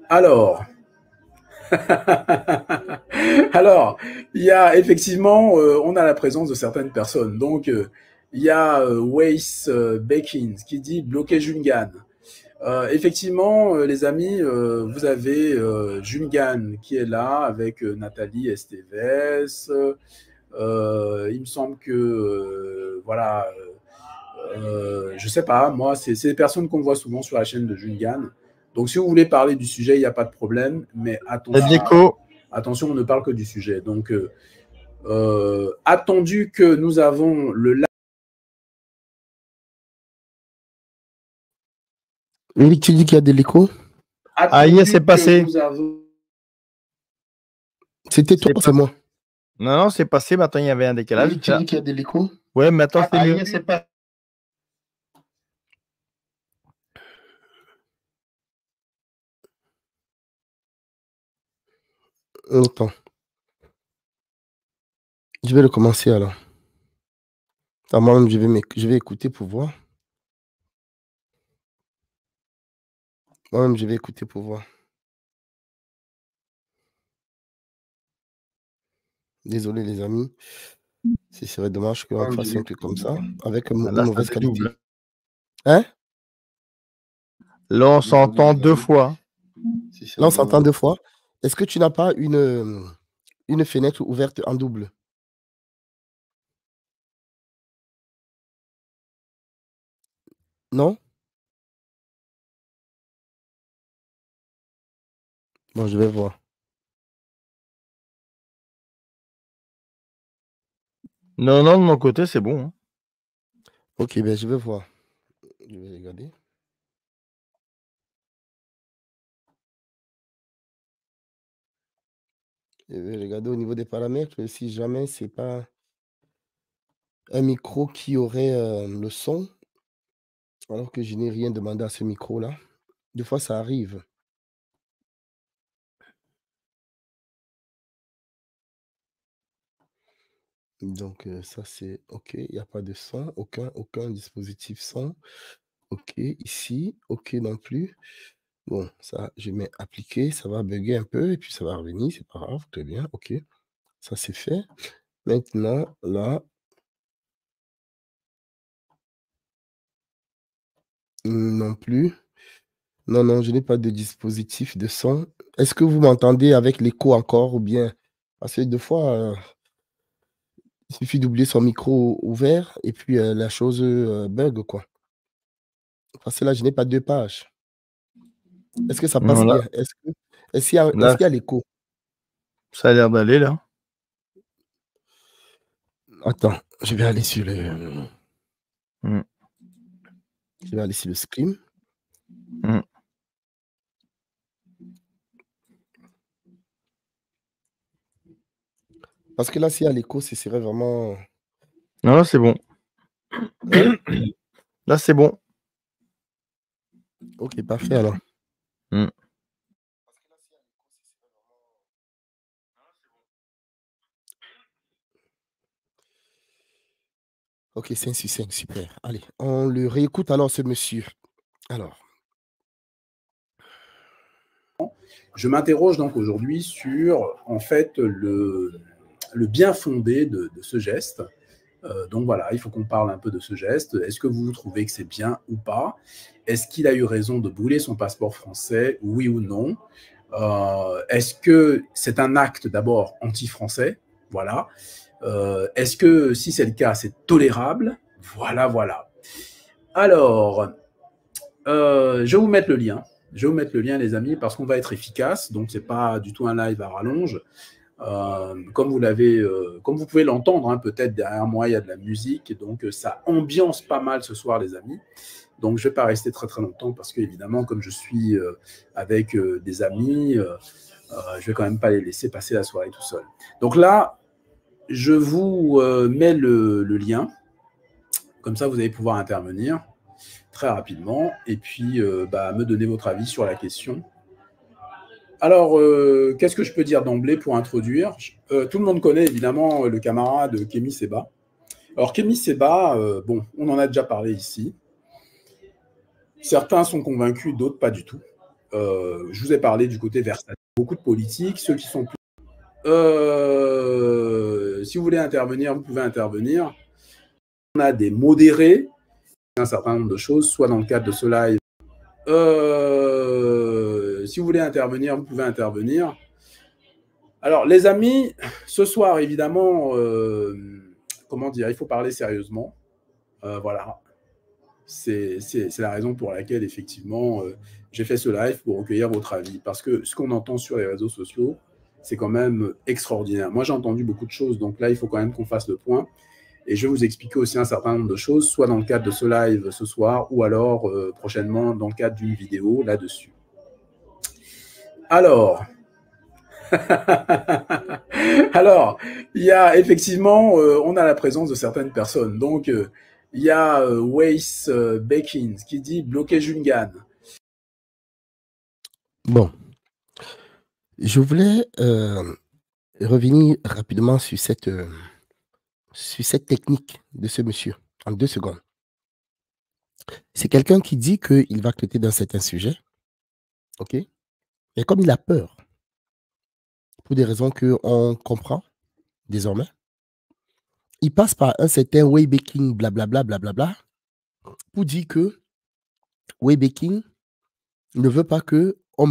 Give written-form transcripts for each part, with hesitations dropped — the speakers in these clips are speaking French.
Alors, alors, il y a effectivement, on a la présence de certaines personnes. Donc, il y a Weiss Bekins qui dit bloquer Jungan. Effectivement, les amis, vous avez Jungan qui est là avec Nathalie Esteves. Il me semble que, voilà, je sais pas, moi, c'est des personnes qu'on voit souvent sur la chaîne de Jungan. Donc, si vous voulez parler du sujet, il n'y a pas de problème, mais Il y a de attention, l'écho. attention, on ne parle que du sujet. Donc, attendu que nous avons le Oui, tu dis qu'il y a de l'écho? Aïe, c'est passé. C'était toi ou c'est moi? Non, non, c'est passé. Maintenant, il y avait un décalage. Oui, tu dis qu'il y a de l'écho? Ouais, maintenant, c'est mieux. C'est pas... Attends. Je vais recommencer alors. Moi-même, je vais écouter pour voir. Moi-même, je vais écouter pour voir. Désolé, les amis. Ce serait dommage qu'on fasse un truc comme ça, avec une mauvaise qualité. Hein? Là, on s'entend deux fois. Là, on s'entend deux fois. Est-ce que tu n'as pas une fenêtre ouverte en double? Non? Bon, je vais voir. Non, non, de mon côté, c'est bon. Hein. Ok, ben je vais voir. Je vais regarder. Je vais regarder au niveau des paramètres si jamais c'est pas un micro qui aurait le son, alors que je n'ai rien demandé à ce micro-là. Des fois, ça arrive. Donc, ça, c'est OK. Il n'y a pas de son. Aucun dispositif son. OK. Ici, OK non plus. Bon, ça, je mets appliquer. Ça va bugger un peu et puis ça va revenir. C'est pas grave. Très bien. OK. Ça, c'est fait. Maintenant, là. Non plus. Non, non, je n'ai pas de dispositif de son. Est-ce que vous m'entendez avec l'écho encore ou bien? Parce que des fois, il suffit d'oublier son micro ouvert et puis la chose bug, quoi. Parce que là, je n'ai pas deux pages. Est-ce que ça passe Voilà. bien? Est-ce qu'il y a l'écho? Ça a l'air d'aller, là. Attends, je vais aller sur le... Je vais aller sur le screen. Parce que là, s'il y a l'écho, ce serait vraiment... Non, là, c'est bon. Hein? Là, c'est bon. Ok, parfait alors. Ok, 5 sur 5, super. Allez, on le réécoute alors, ce monsieur. Alors. Je m'interroge donc aujourd'hui sur, en fait, le bien fondé de ce geste. Donc voilà, il faut qu'on parle un peu de ce geste. Est-ce que vous trouvez que c'est bien ou pas? Est-ce qu'il a eu raison de brûler son passeport français, oui ou non? Est-ce que c'est un acte d'abord anti-français? Voilà. Est-ce que si c'est le cas, c'est tolérable? Voilà, voilà. Alors, je vais vous mettre le lien. Je vais vous mettre le lien, les amis, parce qu'on va être efficace. Donc, c'est pas du tout un live à rallonge. Comme vous pouvez l'entendre, hein, peut-être derrière moi, il y a de la musique. Donc, ça ambiance pas mal ce soir, les amis. Donc, je ne vais pas rester très, très longtemps parce que, évidemment, comme je suis avec des amis, je ne vais quand même pas les laisser passer la soirée tout seul. Donc là, je vous mets le lien. Comme ça, vous allez pouvoir intervenir très rapidement et puis me donner votre avis sur la question. Alors, qu'est-ce que je peux dire d'emblée pour introduire? Tout le monde connaît évidemment le camarade Kémy Séba. Alors, Kémy Séba, bon, on en a déjà parlé ici. Certains sont convaincus, d'autres pas du tout. je vous ai parlé du côté versatile. Beaucoup de politique, ceux qui sont plus... si vous voulez intervenir, vous pouvez intervenir. On a des modérés, un certain nombre de choses, soit dans le cadre de ce live. Si vous voulez intervenir, vous pouvez intervenir. Alors, les amis, ce soir, évidemment, comment dire, il faut parler sérieusement. Voilà. C'est la raison pour laquelle, effectivement, j'ai fait ce live pour recueillir votre avis. Parce que ce qu'on entend sur les réseaux sociaux, c'est quand même extraordinaire. Moi, j'ai entendu beaucoup de choses. Donc là, il faut quand même qu'on fasse le point. Et je vais vous expliquer aussi un certain nombre de choses, soit dans le cadre de ce live ce soir, ou alors prochainement dans le cadre d'une vidéo là-dessus. Alors... Alors, il y a effectivement, on a la présence de certaines personnes. Donc, il y a Weiss Bekins qui dit bloquer Jungan. Bon, je voulais revenir rapidement sur cette technique de ce monsieur en 2 secondes. C'est quelqu'un qui dit qu'il va traiter d'un certain sujet, ok? Et comme il a peur, pour des raisons qu'on comprend désormais, il passe par un certain waybaking, blablabla, blablabla, pour dire que waybaking ne veut pas que on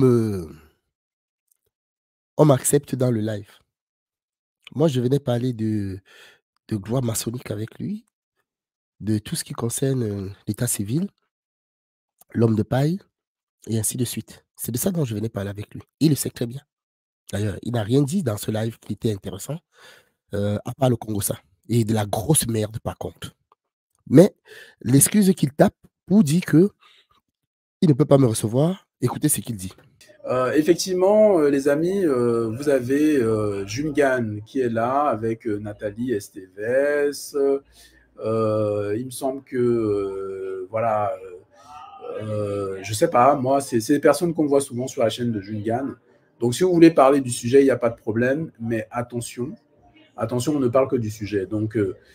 m'accepte dans le live. Moi, je venais parler de gloire maçonnique avec lui, de tout ce qui concerne l'état civil, l'homme de paille, et ainsi de suite. C'est de ça dont je venais parler avec lui. Il le sait très bien. D'ailleurs, il n'a rien dit dans ce live qui était intéressant, à part le Congo-ça. Et de la grosse merde, par contre. Mais l'excuse qu'il tape pour dire qu'il ne peut pas me recevoir, écoutez ce qu'il dit. Effectivement, les amis, vous avez Jungan qui est là avec Nathalie Esteves. Il me semble que, voilà, je sais pas, moi, c'est des personnes qu'on voit souvent sur la chaîne de Jungan. Donc, si vous voulez parler du sujet, il n'y a pas de problème, mais attention, on ne parle que du sujet. Donc,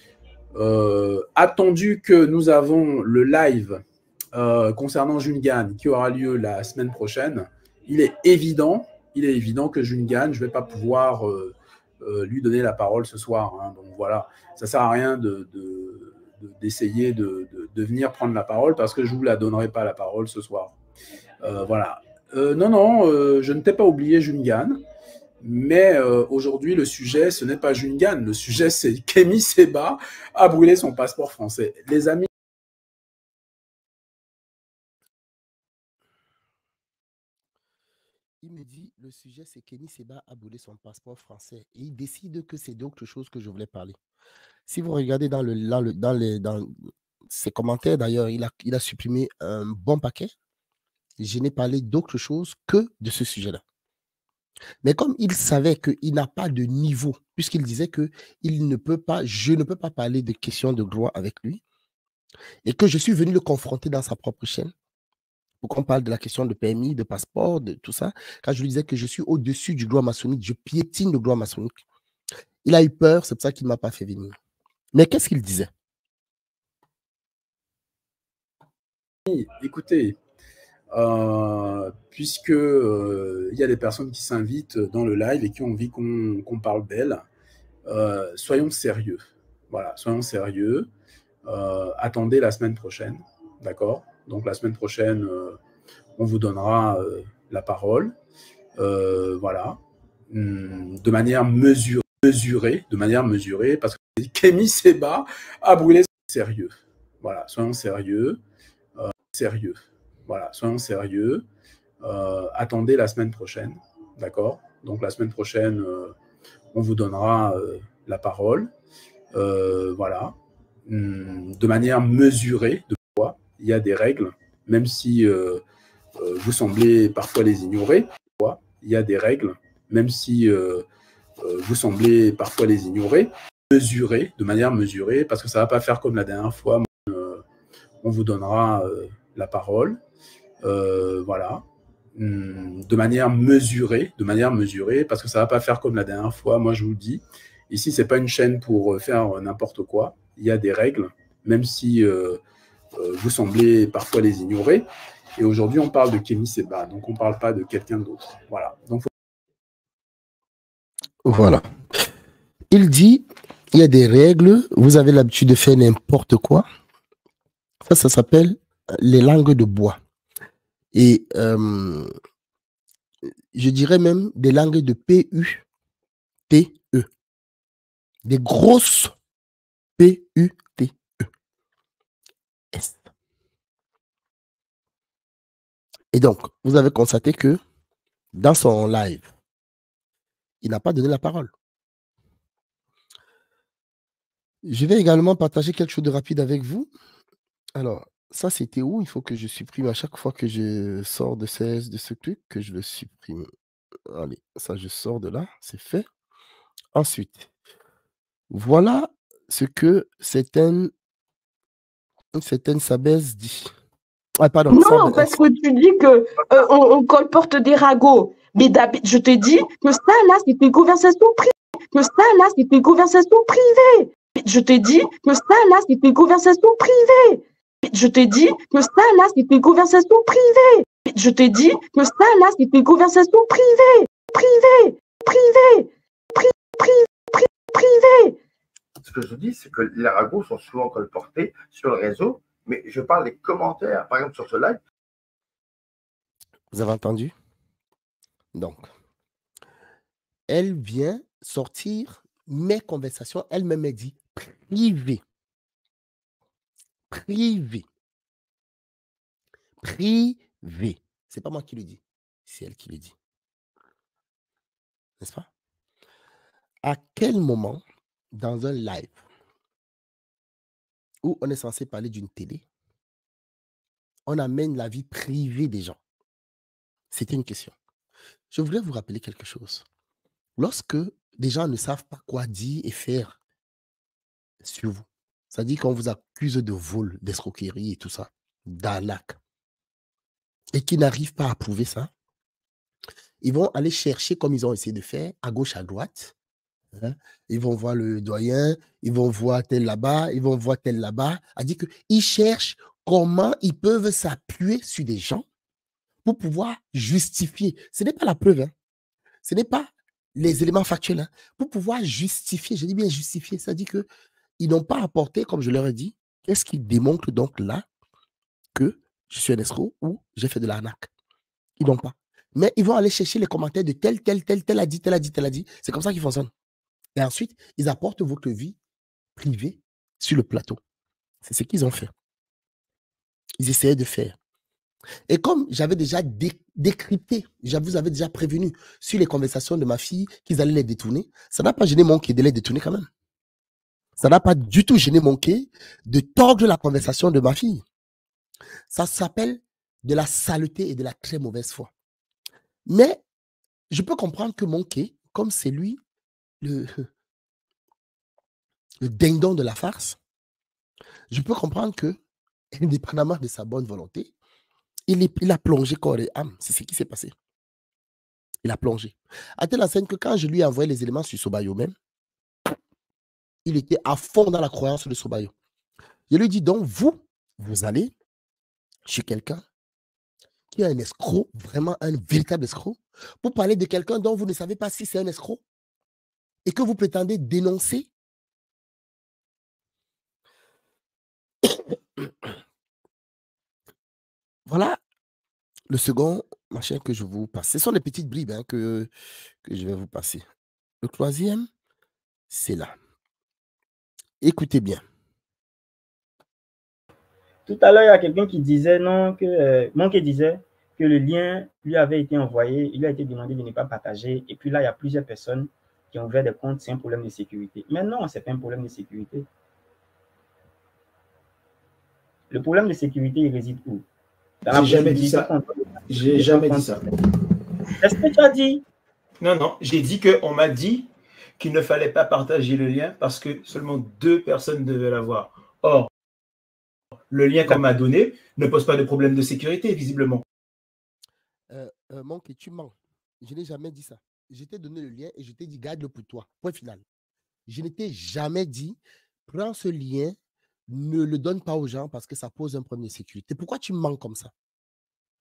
attendu que nous avons le live concernant Jungan qui aura lieu la semaine prochaine, il est évident que Jungan, je ne vais pas pouvoir lui donner la parole ce soir. Hein. Donc voilà, ça ne sert à rien d'essayer de venir prendre la parole parce que je ne vous la donnerai pas la parole ce soir. Voilà. Non, je ne t'ai pas oublié Jungan, mais aujourd'hui, le sujet, ce n'est pas Jungan. Le sujet, c'est Kémy Séba a brûlé son passeport français. Les amis, il me dit, le sujet, c'est Kémy Séba a brûlé son passeport français. Et il décide que c'est d'autre chose que je voulais parler. Si vous regardez dans ses commentaires, d'ailleurs, il a supprimé un bon paquet. Je n'ai parlé d'autre chose que de ce sujet-là. Mais comme il savait qu'il n'a pas de niveau, puisqu'il disait que je ne peux pas parler de questions de gloire avec lui, et que je suis venu le confronter dans sa propre chaîne, pour qu'on parle de la question de permis, de passeport, de tout ça, quand je lui disais que je suis au-dessus du gloire maçonnique, je piétine le gloire maçonnique. Il a eu peur, c'est pour ça qu'il ne m'a pas fait venir. Mais qu'est-ce qu'il disait? écoutez, puisque il y a des personnes qui s'invitent dans le live et qui ont envie qu'on parle d'elles, soyons sérieux. Voilà, soyons sérieux. Attendez la semaine prochaine, d'accord? Donc la semaine prochaine, on vous donnera la parole, voilà, de manière mesurée, parce que Kémy Séba a brûlé sérieux. Voilà, soyons sérieux, Voilà, soyons sérieux. Attendez la semaine prochaine, d'accord? Donc la semaine prochaine, on vous donnera la parole, voilà, de manière mesurée. De quoi il y a des règles, même si vous semblez parfois les ignorer. Il y a des règles, même si vous semblez parfois les ignorer. De manière mesurée, parce que ça ne va pas faire comme la dernière fois. On vous donnera la parole, voilà, de manière mesurée, parce que ça ne va pas faire comme la dernière fois. Moi, je vous le dis, ici, ce n'est pas une chaîne pour faire n'importe quoi. Il y a des règles, même si vous semblez parfois les ignorer. Et aujourd'hui, on parle de Kémy Séba, donc on ne parle pas de quelqu'un d'autre. Voilà. Donc, voilà. Il dit, il y a des règles, vous avez l'habitude de faire n'importe quoi. Ça s'appelle les langues de bois. Et je dirais même des langues de P-U-T-E. Des grosses P-U-T-E-S. Et donc, vous avez constaté que dans son live, il n'a pas donné la parole. Je vais également partager quelque chose de rapide avec vous. Alors, ça, c'était où? Il faut que je supprime à chaque fois que je sors de ce truc, que je le supprime. Allez, ça, je sors de là, c'est fait. Ensuite, voilà ce que certaines Sabès dit. Ah, pardon. Non, parce que tu dis que on colporte des ragots. Mais je te dis que ça, là, c'est une conversation privée. Que ça, là, c'est une conversation privée. Je te dis que ça, là, c'est une conversation privée. Je te dis que ça, là, c'est une conversation privée. Je te dis que ça, là, c'est une conversation privée. Privée. Privée. Privée. Ce que je dis, c'est que les ragots sont souvent colportés sur le réseau, mais je parle des commentaires, par exemple sur ce live. Vous avez entendu? Donc, elle vient sortir mes conversations, elle-même dit privé. Privé. Privé. C'est pas moi qui le dis, c'est elle qui le dit. N'est-ce pas? À quel moment, dans un live, où on est censé parler d'une télé, on amène la vie privée des gens? C'était une question. Je voulais vous rappeler quelque chose. Lorsque des gens ne savent pas quoi dire et faire sur vous, c'est-à-dire qu'on vous accuse de vol, d'escroquerie et tout ça, d'arnaque, et qui n'arrivent pas à prouver ça, ils vont aller chercher, comme ils ont essayé de faire, à gauche, à droite. Hein. Ils vont voir le doyen, ils vont voir tel là-bas, ils vont voir tel là-bas. À dire qu'ils cherchent comment ils peuvent s'appuyer sur des gens pour pouvoir justifier. Ce n'est pas la preuve, hein. Ce n'est pas les éléments factuels. Hein. Pour pouvoir justifier, je dis bien justifier, ça dit qu'ils n'ont pas apporté, comme je leur ai dit, qu'est-ce qui démontre donc là que je suis un escroc ou j'ai fait de l'arnaque. Ils n'ont pas. Mais ils vont aller chercher les commentaires de tel a dit, tel a dit, tel a dit. C'est comme ça qu'ils fonctionnent. Et ensuite, ils apportent votre vie privée sur le plateau. C'est ce qu'ils ont fait. Ils essayaient de faire. Et comme j'avais déjà décrypté, je vous avais déjà prévenu sur les conversations de ma fille qu'ils allaient les détourner, ça n'a pas gêné mon quai de les détourner quand même. Ça n'a pas du tout gêné mon quai de tordre la conversation de ma fille. Ça s'appelle de la saleté et de la très mauvaise foi. Mais je peux comprendre que mon quai, comme c'est lui le dindon de la farce, je peux comprendre que, indépendamment de sa bonne volonté, il a plongé corps et âme. C'est ce qui s'est passé. Il a plongé. À telle enseigne que quand je lui ai envoyé les éléments sur Sobayo même, il était à fond dans la croyance de Sobayo. Je lui ai dit donc, vous allez chez quelqu'un qui est un escroc, vraiment un véritable escroc, pour parler de quelqu'un dont vous ne savez pas si c'est un escroc et que vous prétendez dénoncer. Voilà le second machin que je vous passe. Ce sont les petites bribes que je vais vous passer. Le troisième, c'est là. Écoutez bien. Tout à l'heure, il y a quelqu'un qui disait non, Monké disait que le lien lui avait été envoyé, il lui a été demandé de ne pas partager. Et puis là, il y a plusieurs personnes qui ont ouvert des comptes, c'est un problème de sécurité. Mais non, ce n'est pas un problème de sécurité. Le problème de sécurité, il réside où? J'ai jamais dit ça. J'ai jamais dit ça. Est-ce que tu as dit? Non, j'ai dit qu'on m'a dit qu'il ne fallait pas partager le lien parce que seulement 2 personnes devaient l'avoir. Or, le lien qu'on m'a donné ne pose pas de problème de sécurité, visiblement. Monké, tu mens. Je n'ai jamais dit ça. Je t'ai donné le lien et je t'ai dit garde-le pour toi. Point final. Je ne t'ai jamais dit prends ce lien, ne le donne pas aux gens parce que ça pose un problème de sécurité. Pourquoi tu mens comme ça?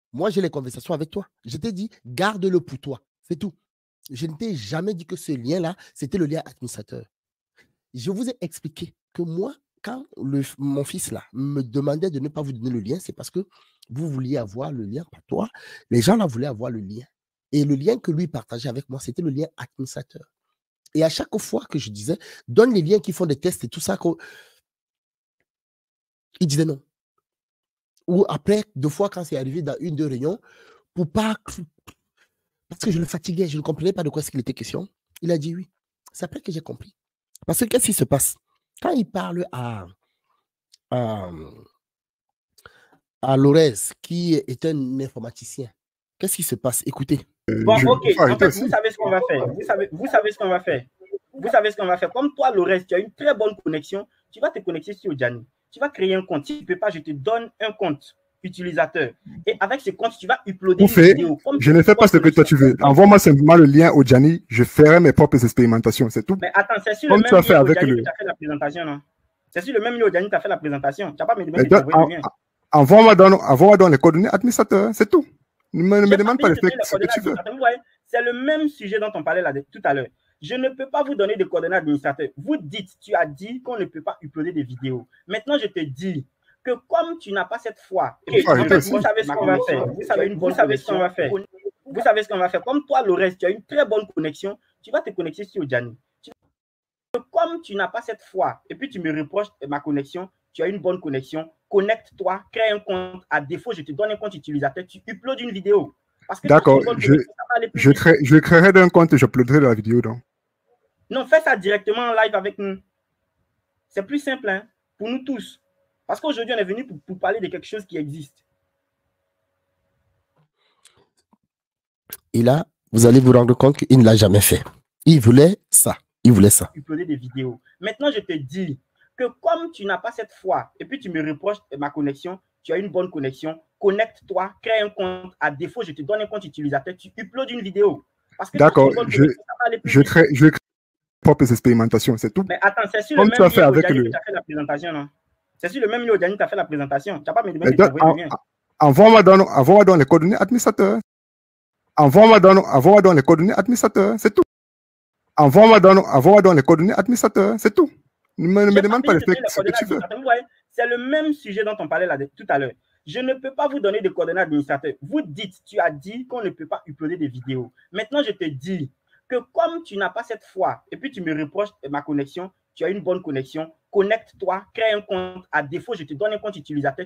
Moi, j'ai les conversations avec toi. Je t'ai dit, garde-le pour toi. C'est tout. Je ne t'ai jamais dit que ce lien-là, c'était le lien administrateur. Je vous ai expliqué que moi, quand mon fils là me demandait de ne pas vous donner le lien, c'est parce que vous vouliez avoir le lien, pas toi. Les gens là voulaient avoir le lien. Et le lien que lui partageait avec moi, c'était le lien administrateur. Et à chaque fois que je disais, donne les liens qui font des tests et tout ça, il disait non. Ou après, 2 fois, quand c'est arrivé dans 1-2 réunions, pour pas... Parce que je le fatiguais, je ne comprenais pas de quoi il était question. Il a dit oui. C'est après que j'ai compris. Parce que qu'est-ce qui se passe? Quand il parle à Lorez, qui est un informaticien, qu'est-ce qui se passe? Écoutez. Bon, ok. En fait, vous savez ce qu'on va faire. Vous savez ce qu'on va faire. Vous savez ce qu'on va faire. Comme toi, Lorez, tu as une très bonne connexion. Tu vas te connecter sur Ojani. Tu vas créer un compte. Si tu ne peux pas, je te donne un compte utilisateur. Et avec ce compte, tu vas uploader une vidéo. Je ne fais pas ce que toi tu veux. Envoie-moi simplement le lien Ojani. Je ferai mes propres expérimentations. C'est tout. Mais attends, c'est sur le même lien Ojani que tu as fait la présentation, non? C'est sur le même lien Ojani que tu as fait la présentation. Tu n'as pas me demandé de t'envoyer le lien. Envoie-moi dans les coordonnées administrateurs. C'est tout. Ne me demande pas de faire ce que tu veux. C'est le même sujet dont on parlait là tout à l'heure. Je ne peux pas vous donner des coordonnées administrateurs. Vous dites, tu as dit qu'on ne peut pas uploader des vidéos. Maintenant, je te dis que comme tu n'as pas cette foi, en fait, vous savez ce qu'on va faire. Vous savez ce qu'on va faire. Vous savez ce qu'on va faire. Comme toi, Lorez, tu as une très bonne connexion, tu vas te connecter sur Ojani. Comme tu n'as pas cette foi, et puis tu me reproches ma connexion, tu as une bonne connexion, connecte-toi, crée un compte. À défaut, je te donne un compte utilisateur, tu uploades une vidéo. D'accord, je créerai d'un compte et j'uploaderai la vidéo. Donc. Non, fais ça directement en live avec nous. C'est plus simple, hein, pour nous tous. Parce qu'aujourd'hui, on est venu pour parler de quelque chose qui existe. Et là, vous allez vous rendre compte qu'il ne l'a jamais fait. Il voulait ça. Il voulait ça. Uploader des vidéos. Maintenant, je te dis que comme tu n'as pas cette foi, et puis tu me reproches ma connexion, tu as une bonne connexion, connecte-toi, crée un compte. À défaut, je te donne un compte utilisateur, tu uploades une vidéo. D'accord, je crée propres expérimentations, c'est tout. Mais attends, c'est sur le même lien que tu as fait la présentation, non? C'est sur le même lien que tu as fait la présentation. Tu n'as pas me demandé de t'envoyer le lien. Envoie-moi dans les coordonnées administrateurs. Envoie-moi dans les coordonnées administrateurs, c'est tout. Envoie-moi dans les coordonnées administrateurs, c'est tout. Ne me demande pas de faire ce que tu veux. C'est le même sujet dont on parlait là tout à l'heure. Je ne peux pas vous donner des coordonnées administrateurs. Vous dites, tu as dit qu'on ne peut pas uploader des vidéos. Maintenant, je te dis que comme tu n'as pas cette foi, et puis tu me reproches ma connexion, tu as une bonne connexion, connecte-toi, crée un compte. À défaut, je te donne un compte utilisateur.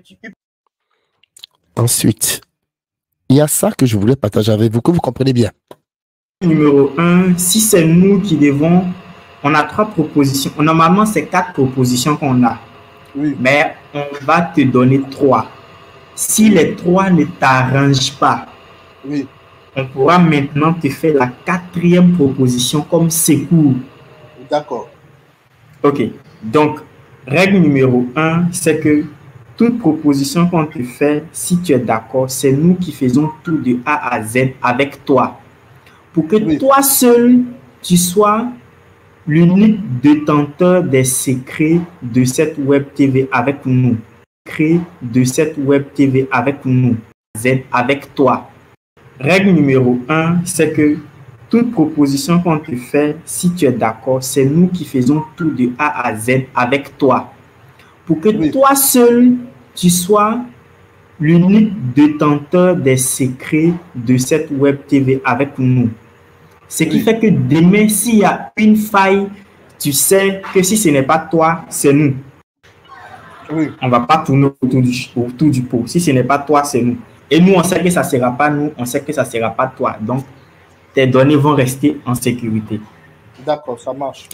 Ensuite, il y a ça que je voulais partager avec vous, que vous comprenez bien. Numéro 1, si c'est nous qui devons, on a 3 propositions. Normalement, c'est 4 propositions qu'on a. Oui. Mais on va te donner 3. Si les 3 ne t'arrangent pas, oui, on pourra maintenant te faire la 4e proposition comme secours. D'accord. Ok. Donc, règle numéro 1, c'est que toute proposition qu'on te fait, si tu es d'accord, c'est nous qui faisons tout de A à Z avec toi. Pour que oui, toi seul, tu sois l'unique détenteur des secrets de cette web TV avec nous. Secrets de cette web TV avec nous. Z avec toi. Règle numéro 1, c'est que toute proposition qu'on te fait, si tu es d'accord, c'est nous qui faisons tout de A à Z avec toi. Pour que oui, toi seul, tu sois l'unique détenteur des secrets de cette web TV avec nous. Ce qui fait que demain, s'il y a une faille, tu sais que si ce n'est pas toi, c'est nous. Oui. On ne va pas tourner autour du pot. Si ce n'est pas toi, c'est nous. Et nous, on sait que ça ne sera pas nous, on sait que ça ne sera pas toi. Donc, tes données vont rester en sécurité. D'accord, ça marche.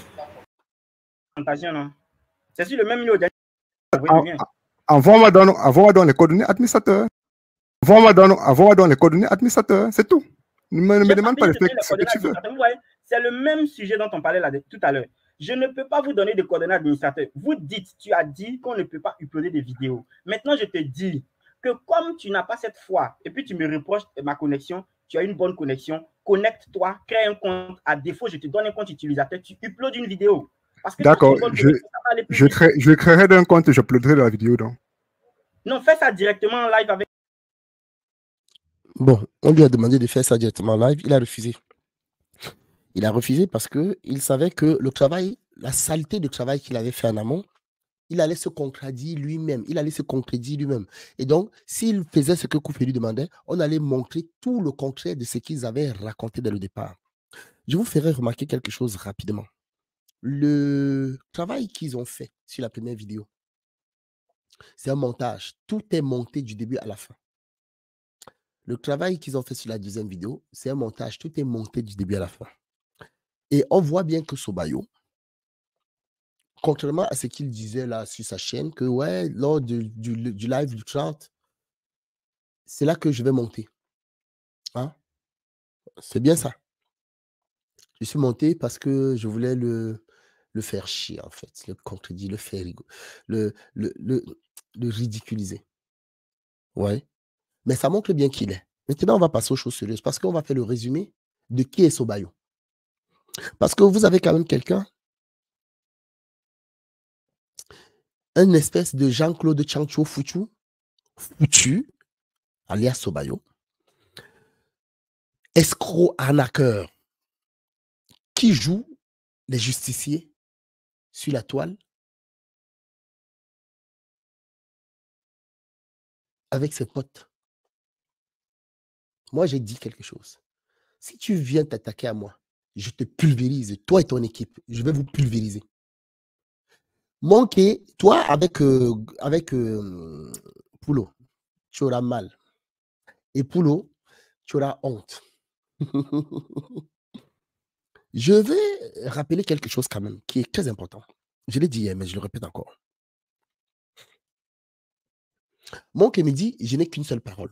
C'est sur le même lien. Envoie-moi dans les coordonnées administrateurs. Envoie-moi dans les coordonnées administrateurs, c'est tout. Ne me demande pas de faire ce que tu veux. C'est le même sujet dont on parlait là tout à l'heure. Je ne peux pas vous donner des coordonnées administrateurs. Vous dites, tu as dit qu'on ne peut pas uploader des vidéos. Maintenant, je te dis que comme tu n'as pas cette foi, et puis tu me reproches ma connexion, tu as une bonne connexion, connecte-toi, crée un compte. À défaut, je te donne un compte utilisateur, tu uploades une vidéo. D'accord, je créerai d'un compte et j'uploaderai la vidéo. Donc. Non, fais ça directement en live avec. Bon, on lui a demandé de faire ça directement en live. Il a refusé. Il a refusé parce qu'il savait que le travail, la saleté de travail qu'il avait fait en amont, il allait se contredire lui-même. Il allait se contredire lui-même. Et donc, s'il faisait ce que Koufé lui demandait, on allait montrer tout le contraire de ce qu'ils avaient raconté dès le départ. Je vous ferai remarquer quelque chose rapidement. Le travail qu'ils ont fait sur la première vidéo, c'est un montage. Tout est monté du début à la fin. Le travail qu'ils ont fait sur la deuxième vidéo, c'est un montage. Tout est monté du début à la fin. Et on voit bien que Sobayo, contrairement à ce qu'il disait là sur sa chaîne, que ouais, lors du live du 30, c'est là que je vais monter. Hein? C'est bien ça. Je suis monté parce que je voulais le faire chier, en fait. Le contredire, le faire rigoler, le ridiculiser. Ouais. Mais ça montre bien qui il est. Maintenant, on va passer aux choses sérieuses parce qu'on va faire le résumé de qui est Sobayo. Parce que vous avez quand même quelqu'un, un espèce de Jean-Claude Tchancho foutu, alias Sobayo, escroc arnaqueur, qui joue les justiciers sur la toile avec ses potes. Moi, j'ai dit quelque chose. Si tu viens t'attaquer à moi, je te pulvérise, toi et ton équipe, je vais vous pulvériser. Manquer, toi avec Poulo, tu auras mal. Et Poulo, tu auras honte. Je vais rappeler quelque chose quand même qui est très important. Je l'ai dit hier, mais je le répète encore. Manquer me dit, je n'ai qu'une seule parole.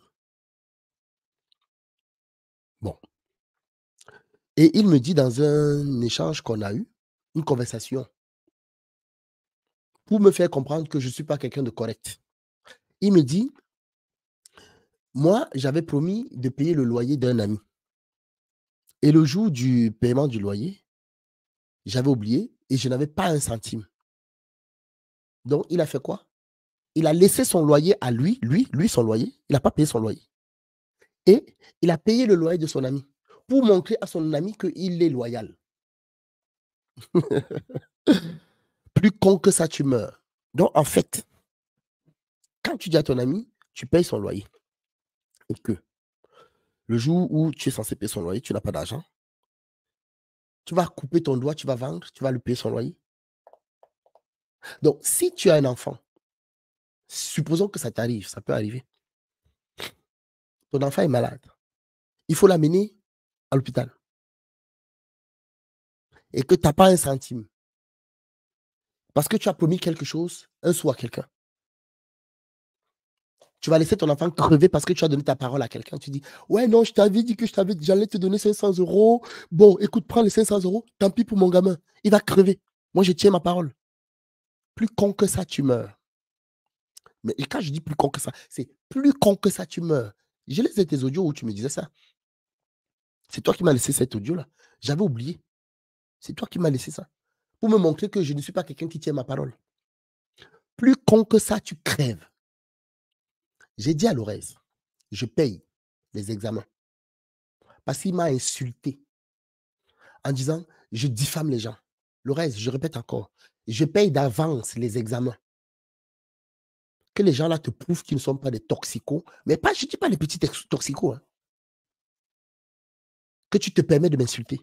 Bon. Et il me dit dans un échange qu'on a eu, une conversation, pour me faire comprendre que je ne suis pas quelqu'un de correct. Il me dit, moi, j'avais promis de payer le loyer d'un ami. Et le jour du paiement du loyer, j'avais oublié et je n'avais pas un centime. Donc, il a fait quoi? Il a laissé son loyer à lui son loyer. Il n'a pas payé son loyer. Et il a payé le loyer de son ami pour montrer à son ami qu'il est loyal. Plus con que ça, tu meurs. Donc, en fait, quand tu dis à ton ami, tu payes son loyer. Et que le jour où tu es censé payer son loyer, tu n'as pas d'argent. Tu vas couper ton doigt, tu vas vendre, tu vas lui payer son loyer. Donc, si tu as un enfant, supposons que ça t'arrive, ça peut arriver. Ton enfant est malade. Il faut l'amener à l'hôpital. Et que tu n'as pas un centime. Parce que tu as promis quelque chose, un sou à quelqu'un. Tu vas laisser ton enfant crever parce que tu as donné ta parole à quelqu'un. Tu dis, ouais, non, je t'avais dit que j'allais te donner 500 €. Bon, écoute, prends les 500 €. Tant pis pour mon gamin. Il va crever. Moi, je tiens ma parole. Plus con que ça, tu meurs. Mais quand je dis plus con que ça, c'est plus con que ça, tu meurs. J'ai laissé tes audios où tu me disais ça. C'est toi qui m'as laissé cet audio-là. J'avais oublié. C'est toi qui m'as laissé ça. Pour me montrer que je ne suis pas quelqu'un qui tient ma parole. Plus con que ça, tu crèves. J'ai dit à Lorez, je paye les examens. Parce qu'il m'a insulté en disant, je diffame les gens. Lorez, je répète encore, je paye d'avance les examens. Que les gens là te prouvent qu'ils ne sont pas des toxicos, mais pas, je ne dis pas les petits toxicos. Hein. Que tu te permets de m'insulter.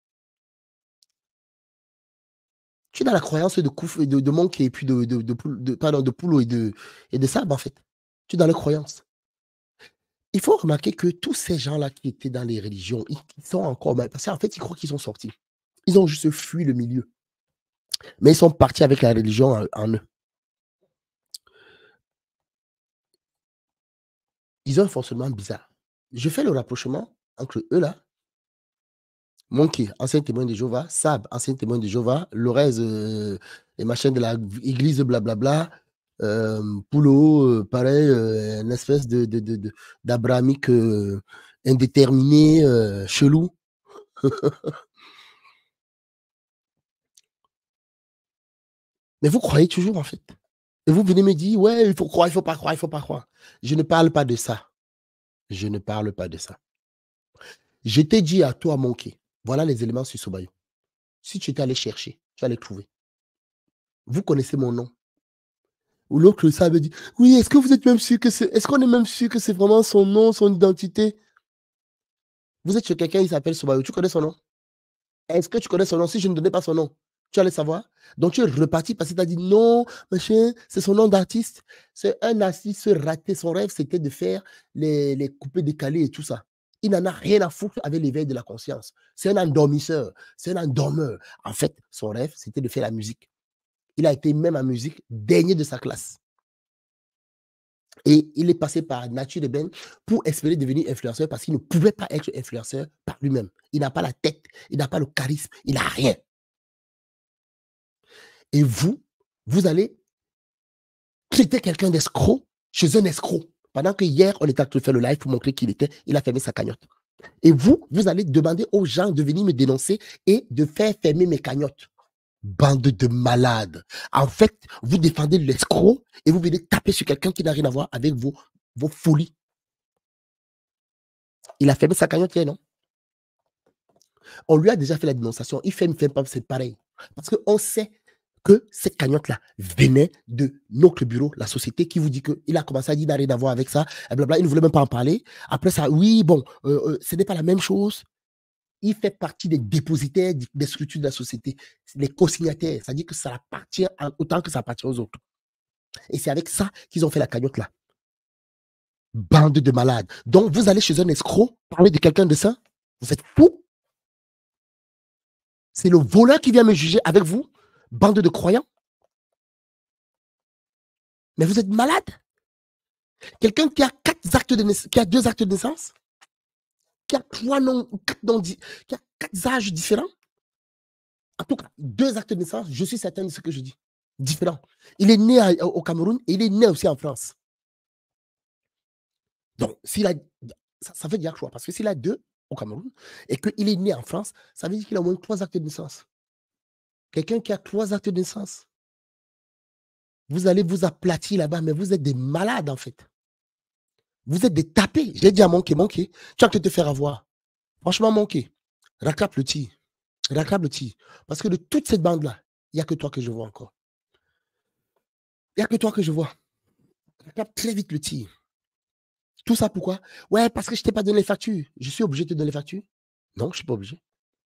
Tu es dans la croyance de Monk et puis de Poulo et de Sab, en fait. Tu es dans la croyance. Il faut remarquer que tous ces gens-là qui étaient dans les religions, ils sont encore... Parce qu'en fait, ils croient qu'ils sont sortis. Ils ont juste fui le milieu. Mais ils sont partis avec la religion en eux. Ils ont un fonctionnement bizarre. Je fais le rapprochement entre eux là. Monkey, ancien témoin de Jéhovah. Sab, ancien témoin de Jéhovah. Lorez, les machins de l'église, blablabla. Poulo, pareil, une espèce d'abrahamique indéterminé, chelou. Mais vous croyez toujours, en fait. Et vous venez me dire, ouais, il faut croire, il ne faut pas croire, il ne faut pas croire. Je ne parle pas de ça. Je ne parle pas de ça. Je t'ai dit à toi, Monkey, voilà les éléments sur Sobayo. Si tu étais allé chercher, tu allais trouver. Vous connaissez mon nom. Ou l'autre, ça veut dire, oui, est-ce que vous êtes même sûr que c'est, est-ce qu'on est même sûr que c'est vraiment son nom, son identité? Vous êtes chez quelqu'un, il s'appelle Sobayo, tu connais son nom? Est-ce que tu connais son nom? Si je ne donnais pas son nom, tu allais savoir. Donc tu es reparti parce que tu as dit non, machin, c'est son nom d'artiste. C'est un artiste raté. Son rêve, c'était de faire les coupés décalés et tout ça. Il n'en a rien à foutre avec l'éveil de la conscience. C'est un endormisseur, c'est un endormeur. En fait, son rêve, c'était de faire la musique. Il a été même en musique, dernier de sa classe. Et il est passé par nature de Ben pour espérer devenir influenceur parce qu'il ne pouvait pas être influenceur par lui-même. Il n'a pas la tête, il n'a pas le charisme, il n'a rien. Et vous allez traiter quelqu'un d'escroc chez un escroc. Pendant que hier, on était en train de faire le live pour montrer qui il était, il a fermé sa cagnotte. Et vous allez demander aux gens de venir me dénoncer et de faire fermer mes cagnottes. Bande de malades. En fait, vous défendez l'escroc et vous venez taper sur quelqu'un qui n'a rien à voir avec vos folies. Il a fermé sa cagnotte hier, non? On lui a déjà fait la dénonciation. Il fait pas, c'est pareil. Parce qu'on sait que cette cagnotte-là venait de notre bureau, la société, qui vous dit qu'il a commencé à dire qu'il n'a rien à voir avec ça, blablabla, il ne voulait même pas en parler. Après ça, oui, bon, ce n'est pas la même chose. Il fait partie des dépositaires des structures de la société, les co-signataires. Ça dit que ça appartient autant que ça appartient aux autres. Et c'est avec ça qu'ils ont fait la cagnotte là. Bande de malades. Donc, vous allez chez un escroc, parler de quelqu'un de ça, vous êtes fou. C'est le voleur qui vient me juger avec vous, bande de croyants. Mais vous êtes malade. Quelqu'un qui a 2 actes de naissance, qui a 3 noms, 4 noms, qui a 4 âges différents. En tout cas, 2 actes de naissance, je suis certain de ce que je dis. Différents. Il est né au Cameroun et il est né aussi en France. Donc, s'il a, ça veut dire quoi? Parce que s'il a 2 au Cameroun et qu'il est né en France, ça veut dire qu'il a au moins 3 actes de naissance. Quelqu'un qui a 3 actes de naissance, vous allez vous aplatir là-bas, mais vous êtes des malades en fait. Vous êtes des tapés. J'ai dit à Monkey, tu as que te faire avoir. Franchement, Monkey, rattrape le tir. Rattrape le tir. Parce que de toute cette bande-là, il n'y a que toi que je vois encore. Il n'y a que toi que je vois. Rattrape très vite le tir. Tout ça pourquoi? Ouais, parce que je ne t'ai pas donné les factures. Je suis obligé de te donner les factures? Non, je ne suis pas obligé.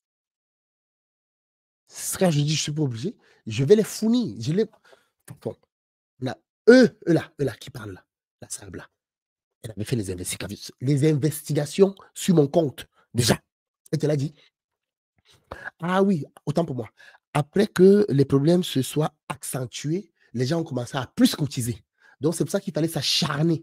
Quand je dis je ne suis pas obligé, je vais les fournir. Bon, là, eux là, qui parlent là, la salle là. Elle avait fait les investigations sur mon compte, déjà. Et elle a dit, ah oui, autant pour moi. Après que les problèmes se soient accentués, les gens ont commencé à plus cotiser. Donc, c'est pour ça qu'il fallait s'acharner.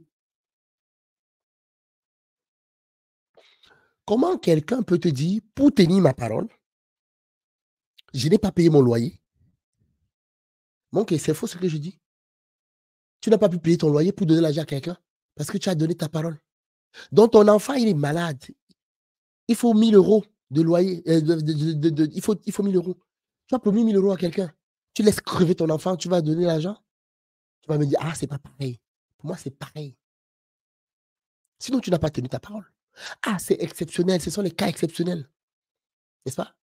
Comment quelqu'un peut te dire, pour tenir ma parole, je n'ai pas payé mon loyer? Donc, c'est faux ce que je dis. Tu n'as pas pu payer ton loyer pour donner l'argent à quelqu'un parce que tu as donné ta parole. Donc, ton enfant, il est malade. Il faut 1 000 € de loyer. Il faut 1 000 €. Tu as promis 1 000 € à quelqu'un. Tu laisses crever ton enfant, tu vas donner l'argent. Tu vas me dire, ah, c'est pas pareil. Pour moi, c'est pareil. Sinon, tu n'as pas tenu ta parole. Ah, c'est exceptionnel. Ce sont les cas exceptionnels. N'est-ce pas?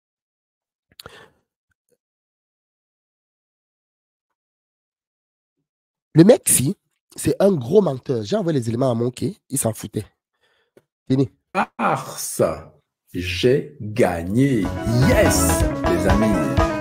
Le mec, si, c'est un gros menteur. J'ai envoyé les éléments à Monkey, il s'en foutait. Tenez. Farce. J'ai gagné. Yes, les amis.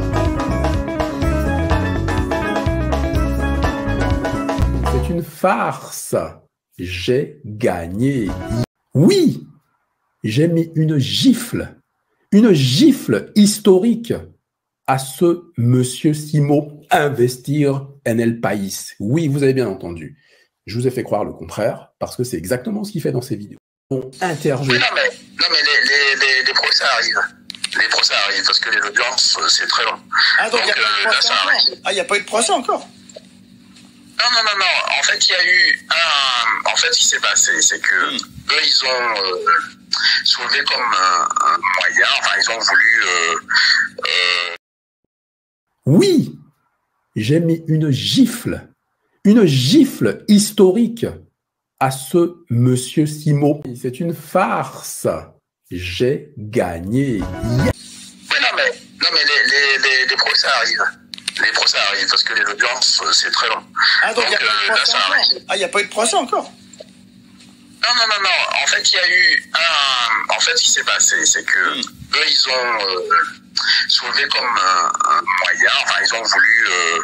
C'est une farce. J'ai gagné. Oui, j'ai mis une gifle historique à ce monsieur Simo investir NL País. Oui, vous avez bien entendu. Je vous ai fait croire le contraire parce que c'est exactement ce qu'il fait dans ses vidéos. On interviewe. Non, mais les procès arrivent. Les procès arrivent parce que les audiences, c'est très long. Ah, donc il n'y a pas eu de procès encore? Ah, il n'y a pas eu de procès encore? Non. En fait, il y a eu un. En fait, ce qui s'est passé, c'est que eux, ils ont soulevé comme moyen. Enfin, ils ont voulu. Oui, j'ai mis une gifle historique à ce monsieur Simo. C'est une farce. J'ai gagné. Oui, non, mais les procès arrivent. Les procès arrivent parce que les audiences, c'est très long. Ah, donc il n'y a pas eu de procès encore. Ah, il n'y a pas eu de procès encore. Non. En fait, il y a eu un. En fait, ce qui s'est passé, c'est que eux, ils ont soulevé comme un moyen. Enfin, ils ont voulu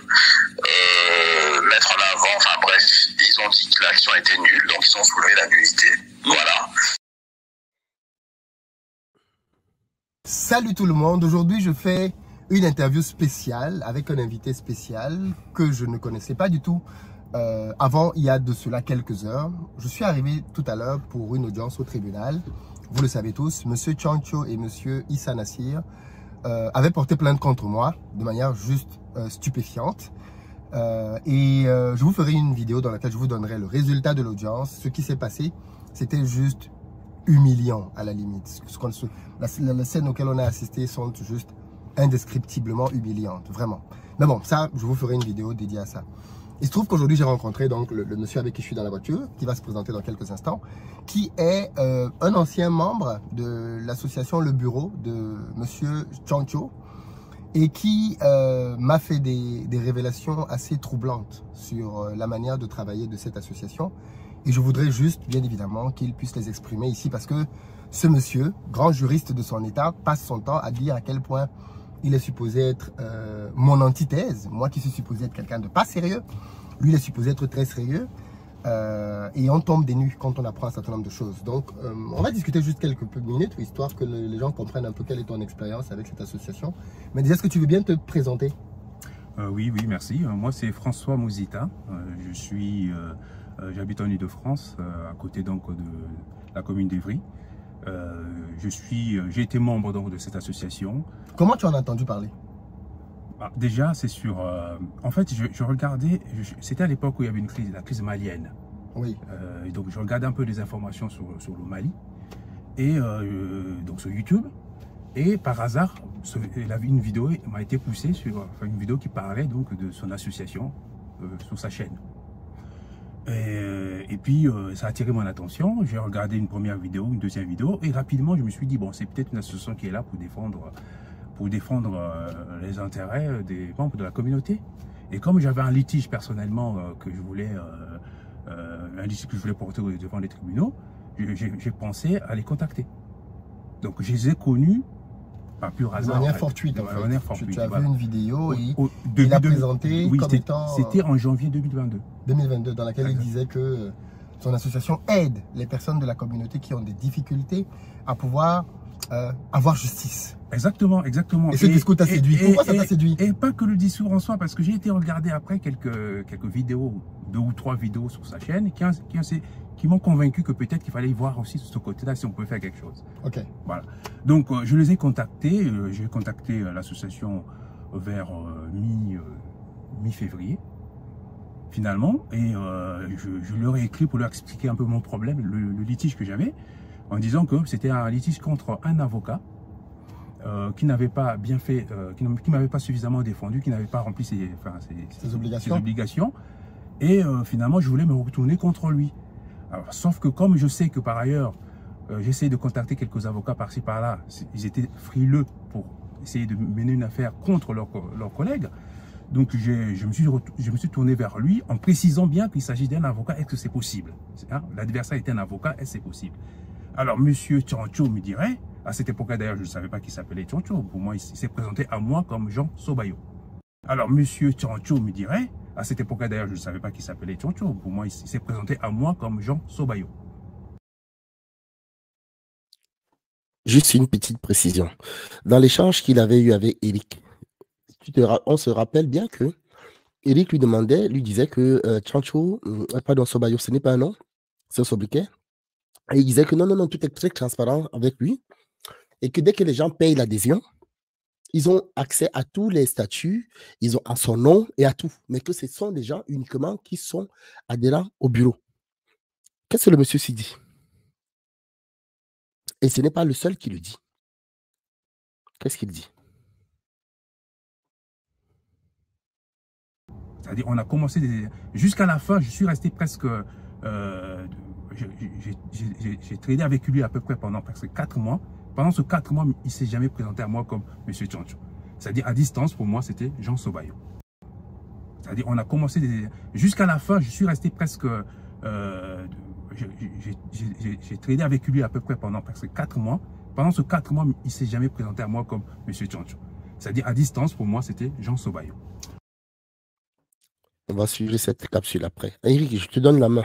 mettre en avant. Enfin, bref, ils ont dit que l'action était nulle, donc ils ont soulevé la nullité. Voilà. Salut tout le monde, aujourd'hui je fais une interview spéciale avec un invité spécial que je ne connaissais pas du tout avant, il y a de cela quelques heures. Je suis arrivé tout à l'heure pour une audience au tribunal. Vous le savez tous, Monsieur Tchancho et Monsieur Issa Nassir avaient porté plainte contre moi de manière juste stupéfiante. Je vous ferai une vidéo dans laquelle je vous donnerai le résultat de l'audience. Ce qui s'est passé, c'était juste humiliant à la limite. Les scènes auxquelles on a assisté sont juste indescriptiblement humiliantes, vraiment. Mais bon, ça, je vous ferai une vidéo dédiée à ça. Il se trouve qu'aujourd'hui, j'ai rencontré donc le monsieur avec qui je suis dans la voiture, qui va se présenter dans quelques instants, qui est un ancien membre de l'association Le Bureau de monsieur Tchancho et qui m'a fait des révélations assez troublantes sur la manière de travailler de cette association. Et je voudrais juste, bien évidemment, qu'il puisse les exprimer ici parce que ce monsieur, grand juriste de son état, passe son temps à dire à quel point il est supposé être mon antithèse. Moi qui suis supposé être quelqu'un de pas sérieux, lui il est supposé être très sérieux. Et on tombe des nues quand on apprend un certain nombre de choses. Donc on va discuter juste quelques minutes, histoire que les gens comprennent un peu quelle est ton expérience avec cette association. Mais déjà, est-ce que tu veux bien te présenter? Oui, merci. Moi c'est François Mouzita. J'habite en Ile-de-France, à côté donc de la commune d'Evry. J'ai été membre donc de cette association. Comment tu en as entendu parler? Déjà, c'est sur... en fait, je regardais... C'était à l'époque où il y avait la crise malienne. Oui. Donc, je regardais un peu des informations sur le Mali. Et donc, sur YouTube. Et par hasard, une vidéo m'a été poussée sur... une vidéo qui parlait donc de son association sur sa chaîne. Et puis, ça a attiré mon attention. J'ai regardé une première vidéo, une deuxième vidéo. Et rapidement, je me suis dit, bon, c'est peut-être une association qui est là pour défendre les intérêts des membres de la communauté. Et comme j'avais un litige personnellement que je voulais porter devant les tribunaux, j'ai pensé à les contacter. Donc, je les ai connus par pur hasard. De manière fortuite, en fait. Tu as vu une vidéo et il il a présenté comme étant... C'était en janvier 2022. 2022, dans laquelle il disait que son association aide les personnes de la communauté qui ont des difficultés à pouvoir avoir justice. Exactement. Et ce discours t'a séduit. Pourquoi ça t'a séduit? Et pas que le discours en soi, parce que j'ai été regarder après quelques vidéos, 2 ou 3 vidéos sur sa chaîne, qui m'ont convaincu que peut-être qu'il fallait y voir aussi sur ce côté-là si on pouvait faire quelque chose. Ok. Voilà. Donc, je les ai contactés. J'ai contacté l'association vers mi-février, finalement. Et je leur ai écrit pour leur expliquer un peu mon problème, le litige que j'avais, en disant que c'était un litige contre un avocat qui n'avait pas bien fait, qui m'avait pas suffisamment défendu, qui n'avait pas rempli ses obligations. Et finalement, je voulais me retourner contre lui. Alors, sauf que comme je sais que par ailleurs, j'essaie de contacter quelques avocats par-ci par-là, ils étaient frileux pour essayer de mener une affaire contre leurs collègues. Donc je me suis tourné vers lui en précisant bien qu'il s'agit d'un avocat. Est-ce que c'est possible, hein? L'adversaire était un avocat, est-ce que c'est possible? Alors monsieur Tchancho me dirait, à cette époque-là d'ailleurs je ne savais pas qu'il s'appelait Tchancho, pour moi il s'est présenté à moi comme Jean Sobayo. Alors monsieur Tchancho me dirait, à cette époque-là d'ailleurs je ne savais pas qu'il s'appelait Tchancho, pour moi il s'est présenté à moi comme Jean Sobayo. Juste une petite précision. Dans l'échange qu'il avait eu avec Eric, on se rappelle bien que Eric lui disait que Tchancho, pardon, Sobayo, ce n'est pas un nom, c'est un sobriquet. Et il disait que non, tout est très transparent avec lui. Et que dès que les gens payent l'adhésion, ils ont accès à tous les statuts, ils ont à son nom et à tout. Mais que ce sont des gens uniquement qui sont adhérents au bureau. Qu'est-ce que le monsieur s'y dit? Et ce n'est pas le seul qui le dit. Qu'est-ce qu'il dit? C'est-à-dire, on a commencé jusqu'à la fin, je suis resté presque j'ai tradé avec lui à peu près pendant presque 4 mois. Pendant ces 4 mois, il ne s'est jamais présenté à moi comme M. Tchoncho. C'est-à-dire, à distance, pour moi, c'était Jean Sobayo. C'est-à-dire, on a commencé jusqu'à la fin, je suis resté presque... j'ai tradé avec lui à peu près pendant presque 4 mois. Pendant ces 4 mois, il ne s'est jamais présenté à moi comme M. Tchoncho. C'est-à-dire, à distance, pour moi, c'était Jean Sobayo. On va suivre cette capsule après. Eric, je te donne la main.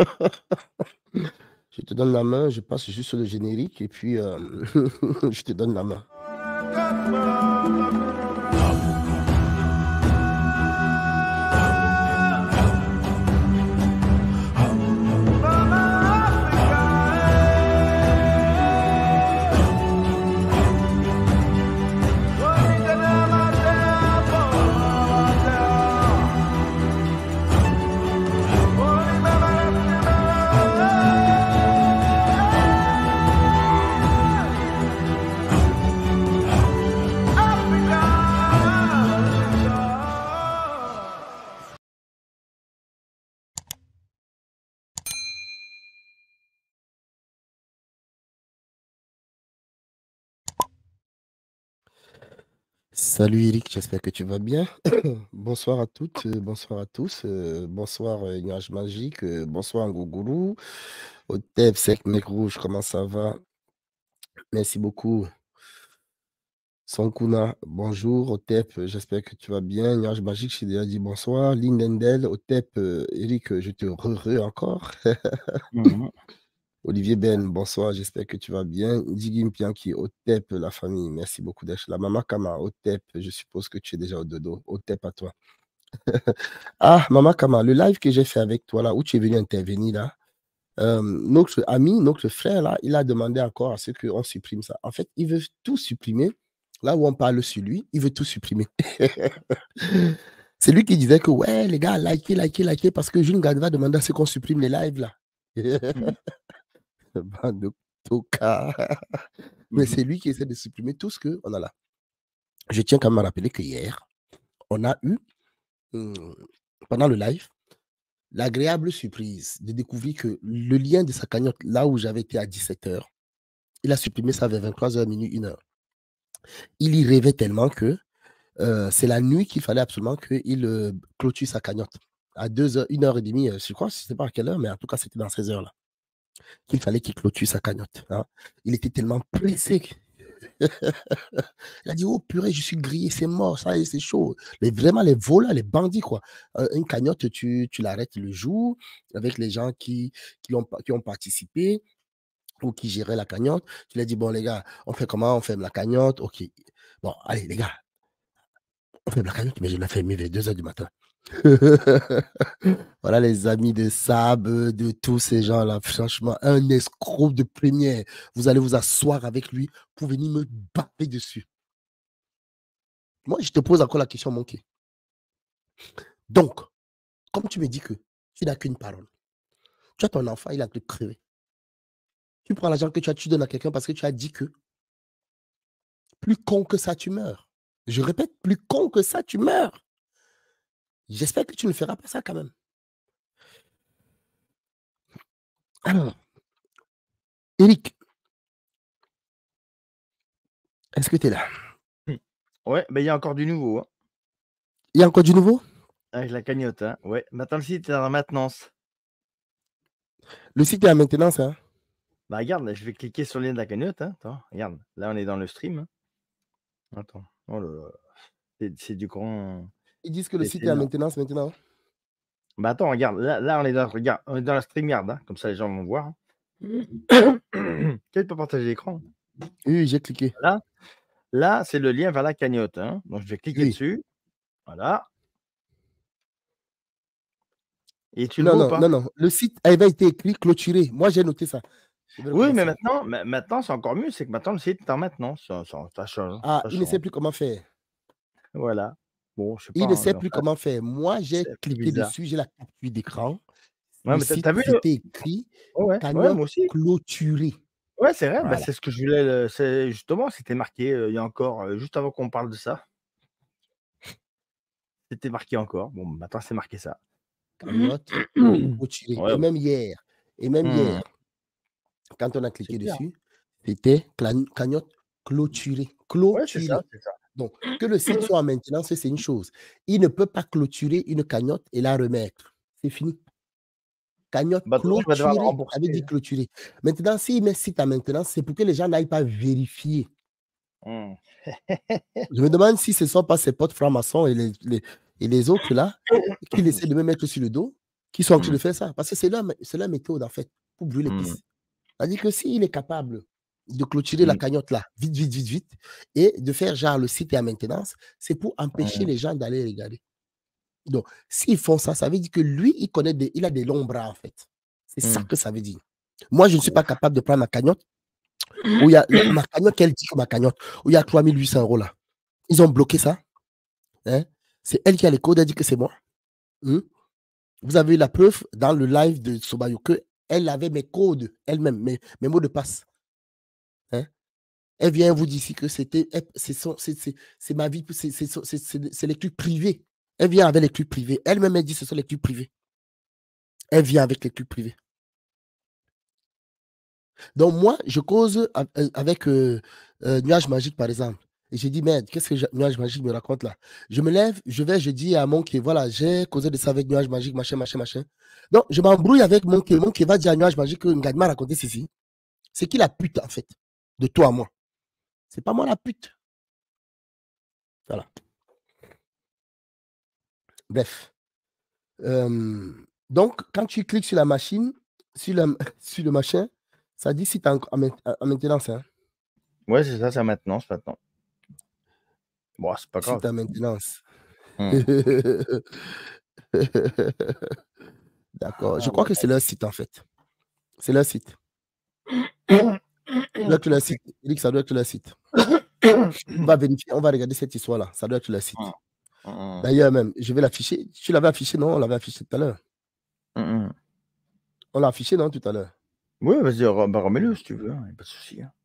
Je te donne la main, je passe juste sur le générique et puis je te donne la main. Salut Eric, j'espère que tu vas bien. Bonsoir à toutes, bonsoir à tous, bonsoir Nuage Magique, bonsoir Ngougourou, Otep, Sec, Mec Rouge, comment ça va? Merci beaucoup. Sankuna, bonjour, Otep, j'espère que tu vas bien. Nuage Magique, je t'ai déjà dit bonsoir. Lindendel, Otep, Eric, je te re encore. Olivier Ben, bonsoir, j'espère que tu vas bien. Digim Pianki, Otep, la famille, merci beaucoup d'être là. Mama Kama, Otep, je suppose que tu es déjà au dodo. Otep à toi. Ah, Mama Kama, le live que j'ai fait avec toi là, où tu es venu intervenir là, notre ami, notre frère là, il a demandé encore à ce qu'on supprime ça. En fait, il veut tout supprimer. Là où on parle sur lui, il veut tout supprimer. C'est lui qui disait que ouais, les gars, likez, parce que June va demander à ce qu'on supprime les lives là. Bande de tocards. Mais c'est lui qui essaie de supprimer tout ce qu'on a là. Je tiens quand même à rappeler que hier, on a eu, pendant le live, l'agréable surprise de découvrir que le lien de sa cagnotte, là où j'avais été à 17h, il a supprimé ça vers 23h, minuit, 1h. Il y rêvait tellement que c'est la nuit qu'il fallait absolument qu'il clôture sa cagnotte. À 2h, 1h30, je crois, je ne sais pas à quelle heure, mais en tout cas, c'était dans ces heures-là qu'il fallait qu'il clôture sa cagnotte. Hein. Il était tellement pressé. Il a dit, oh purée, je suis grillé, c'est mort, ça y est, c'est chaud. Mais vraiment, les voleurs, les bandits, quoi. Une cagnotte, tu l'arrêtes le jour avec les gens qui ont participé ou qui géraient la cagnotte. Tu leur dis, bon, les gars, on fait comment? On ferme la cagnotte. OK. Bon, allez, les gars, on ferme la cagnotte, mais je l'ai fermée vers 2h du matin. Voilà les amis de Sab, de tous ces gens-là. Franchement, un escroc de première. Vous allez vous asseoir avec lui pour venir me battre dessus. Moi, je te pose encore la question, Monkey. Donc, comme tu me dis que tu n'as qu'une parole, tu as ton enfant, il a te crevé. Tu prends l'argent que tu donnes à quelqu'un parce que tu as dit que plus con que ça, tu meurs. Je répète, plus con que ça, tu meurs. J'espère que tu ne feras pas ça quand même. Alors, Eric, est-ce que tu es là? Ouais, il y a encore du nouveau. Hein. Il y a encore du nouveau? Avec la cagnotte. Hein. Ouais, maintenant le site est en maintenance. Le site est en maintenance, hein? Bah regarde, là, je vais cliquer sur le lien de la cagnotte. Hein. Attends, regarde, là on est dans le stream. Hein. Attends, oh là là. C'est du grand. Ils disent que le site est en maintenance maintenant. Bah attends, regarde, là on est dans la StreamYard, hein, comme ça les gens vont voir. Hein. Tu peux partager l'écran. Oui, j'ai cliqué. Là c'est le lien vers la cagnotte. Hein. Donc je vais cliquer dessus. Voilà. Et tu le vois ou pas? Non. Le site avait été écrit clôturé. Moi, j'ai noté ça. Oui, mais maintenant c'est encore mieux. C'est que maintenant, le site est en maintenance. Ça change. Ah, il ne sait plus comment faire. Voilà. Bon, je sais pas. Il ne sait plus comment faire. Moi, j'ai cliqué dessus. J'ai la capture d'écran. Ouais, le mais site, t'as vu c'était écrit cagnotte moi aussi. clôturé. Ouais, c'est vrai. Voilà. C'est ce que je voulais. Justement, c'était marqué il y a encore, juste avant qu'on parle de ça. C'était marqué encore. Bon, maintenant, c'est marqué ça. Cagnotte clôturé. Ouais. Et même hier, Et même hier, quand on a cliqué C'est clair. dessus, c'était cagnotte clôturée. Ouais, c'est Clôturée. ça, c'est ça. Donc, que le site soit en maintenance, c'est une chose. Il ne peut pas clôturer une cagnotte et la remettre. C'est fini. Cagnotte Bah, toi, tu vas devoir le clôturée, ça veut dire rembourser. clôturer. Maintenant, s'il met site en maintenance, c'est pour que les gens n'aillent pas vérifier. Hmm. Je me demande si ce ne sont pas ces potes francs-maçons et les autres là, qui essaient de me mettre sur le dos, qui sont en train de faire ça. Parce que c'est leur méthode, en fait, pour brûler les pistes. C'est-à-dire que s'il est capable de clôturer la cagnotte là, vite, vite, vite, vite, et de faire genre le site est en maintenance, c'est pour empêcher les gens d'aller regarder. Donc, s'ils font ça, ça veut dire que lui, il a des longs bras, en fait. C'est ça que ça veut dire. Moi, je ne suis pas capable de prendre ma cagnotte, où il y a ma cagnotte, qu'elle dit que ma cagnotte, où il y a 3800 € là. Ils ont bloqué ça. Hein? C'est elle qui a les codes, elle dit que c'est moi. Vous avez eu la preuve dans le live de Sobayo qu'elle avait mes codes, elle-même, mes mots de passe. Hein? Elle vient vous dire ici que c'est ma vie, c'est les trucs privés. Elle vient avec les trucs privés. Elle-même, elle dit que ce sont les trucs privés. Elle vient avec les trucs privés. Donc, moi, je cause avec Nuage Magique, par exemple. Et j'ai dit, merde, qu'est-ce que Nuage Magique me raconte là? Je me lève, je dis à Monkey, voilà, j'ai causé de ça avec Nuage Magique, machin, machin, machin. Donc, je m'embrouille avec Monkey. Monkey va dire à Nuage Magique que Ngad m'a raconté ceci. C'est qui la pute, en fait, de toi à moi? C'est pas moi la pute. Voilà. Bref. Donc, quand tu cliques sur la machine, sur le machin, ça dit si tu es en maintenance. Hein. Ouais, c'est ça, c'est en maintenance maintenant. Bon, c'est pas grave. Si tu es en maintenance. D'accord. Je crois que c'est leur site, en fait. C'est leur site. Ça doit être leur site. Il dit que ça doit être leur site. On va vérifier, on va regarder cette histoire-là. Ça doit être leur site. D'ailleurs, même, je vais l'afficher. Tu l'avais affiché, non? On l'avait affiché tout à l'heure. On l'a affiché, non, tout à l'heure? Oui, vas-y, remets-le si tu veux. Il n'y a pas de souci. Hein.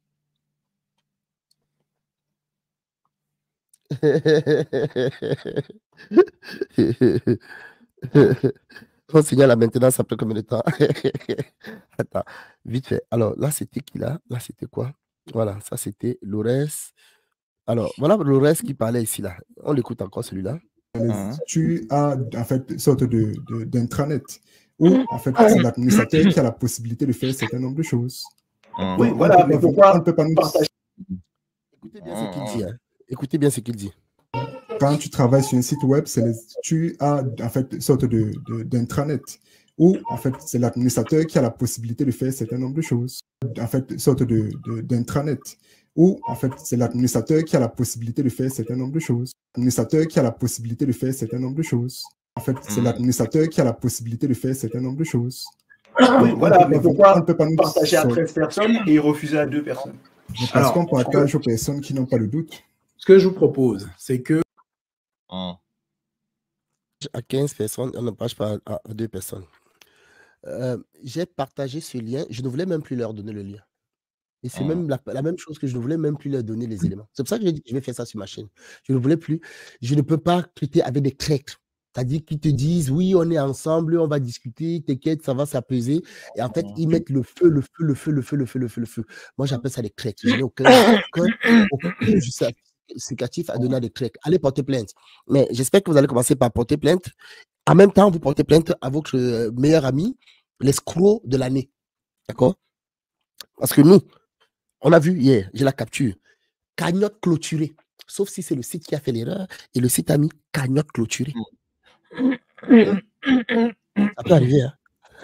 On signale la maintenance après combien de temps? Attends, vite fait. Alors, là, c'était qui là? Là, c'était quoi? Voilà, ça, c'était Lores. Alors, voilà Lores qui parlait ici, là. On l'écoute encore, celui-là. Tu as, en fait, une sorte d'intranet où, en fait, c'est l'administrateur qui a la possibilité de faire un certain nombre de choses. Oui, voilà, mais pourquoi on ne peut pas nous partager? Écoutez bien ce qu'il dit. Hein. Écoutez bien ce qu'il dit. Quand tu travailles sur un site web, tu as en fait une sorte d'intranet où en fait c'est l'administrateur qui a la possibilité de faire un certain nombre de choses. En fait, une sorte d'intranet où en fait c'est l'administrateur qui a la possibilité de faire un certain nombre de choses. L'administrateur qui a la possibilité de faire un certain nombre de choses. En fait, c'est l'administrateur qui a la possibilité de faire un certain nombre de choses. Oui, voilà, mais pourquoi on ne peut pas nous partager à 13 personnes et refuser à 2 personnes? Parce qu'on partage aux personnes qui n'ont pas de doute. Ce que je vous propose, c'est que à 15 personnes, on ne partage pas à 2 personnes. J'ai partagé ce lien, je ne voulais même plus leur donner le lien. Et c'est même la même chose que je ne voulais même plus leur donner les éléments. C'est pour ça que j'ai dit que je vais faire ça sur ma chaîne. Je ne voulais plus, je ne peux pas traiter avec des traîtres. C'est-à-dire qu'ils te disent, oui, on est ensemble, on va discuter, t'inquiète, ça va s'apaiser. Et en fait, ils mettent le feu. Moi, j'appelle ça des traîtres. Je n'ai aucun justificatif à donner à des traîtres. Allez porter plainte. Mais j'espère que vous allez commencer par porter plainte. En même temps, vous portez plainte à votre meilleur ami, l'escroc de l'année. D'accord? Parce que nous, on a vu hier, j'ai la capture, cagnotte clôturée. Sauf si c'est le site qui a fait l'erreur et le site a mis cagnotte clôturée. Ça peut arriver, hein?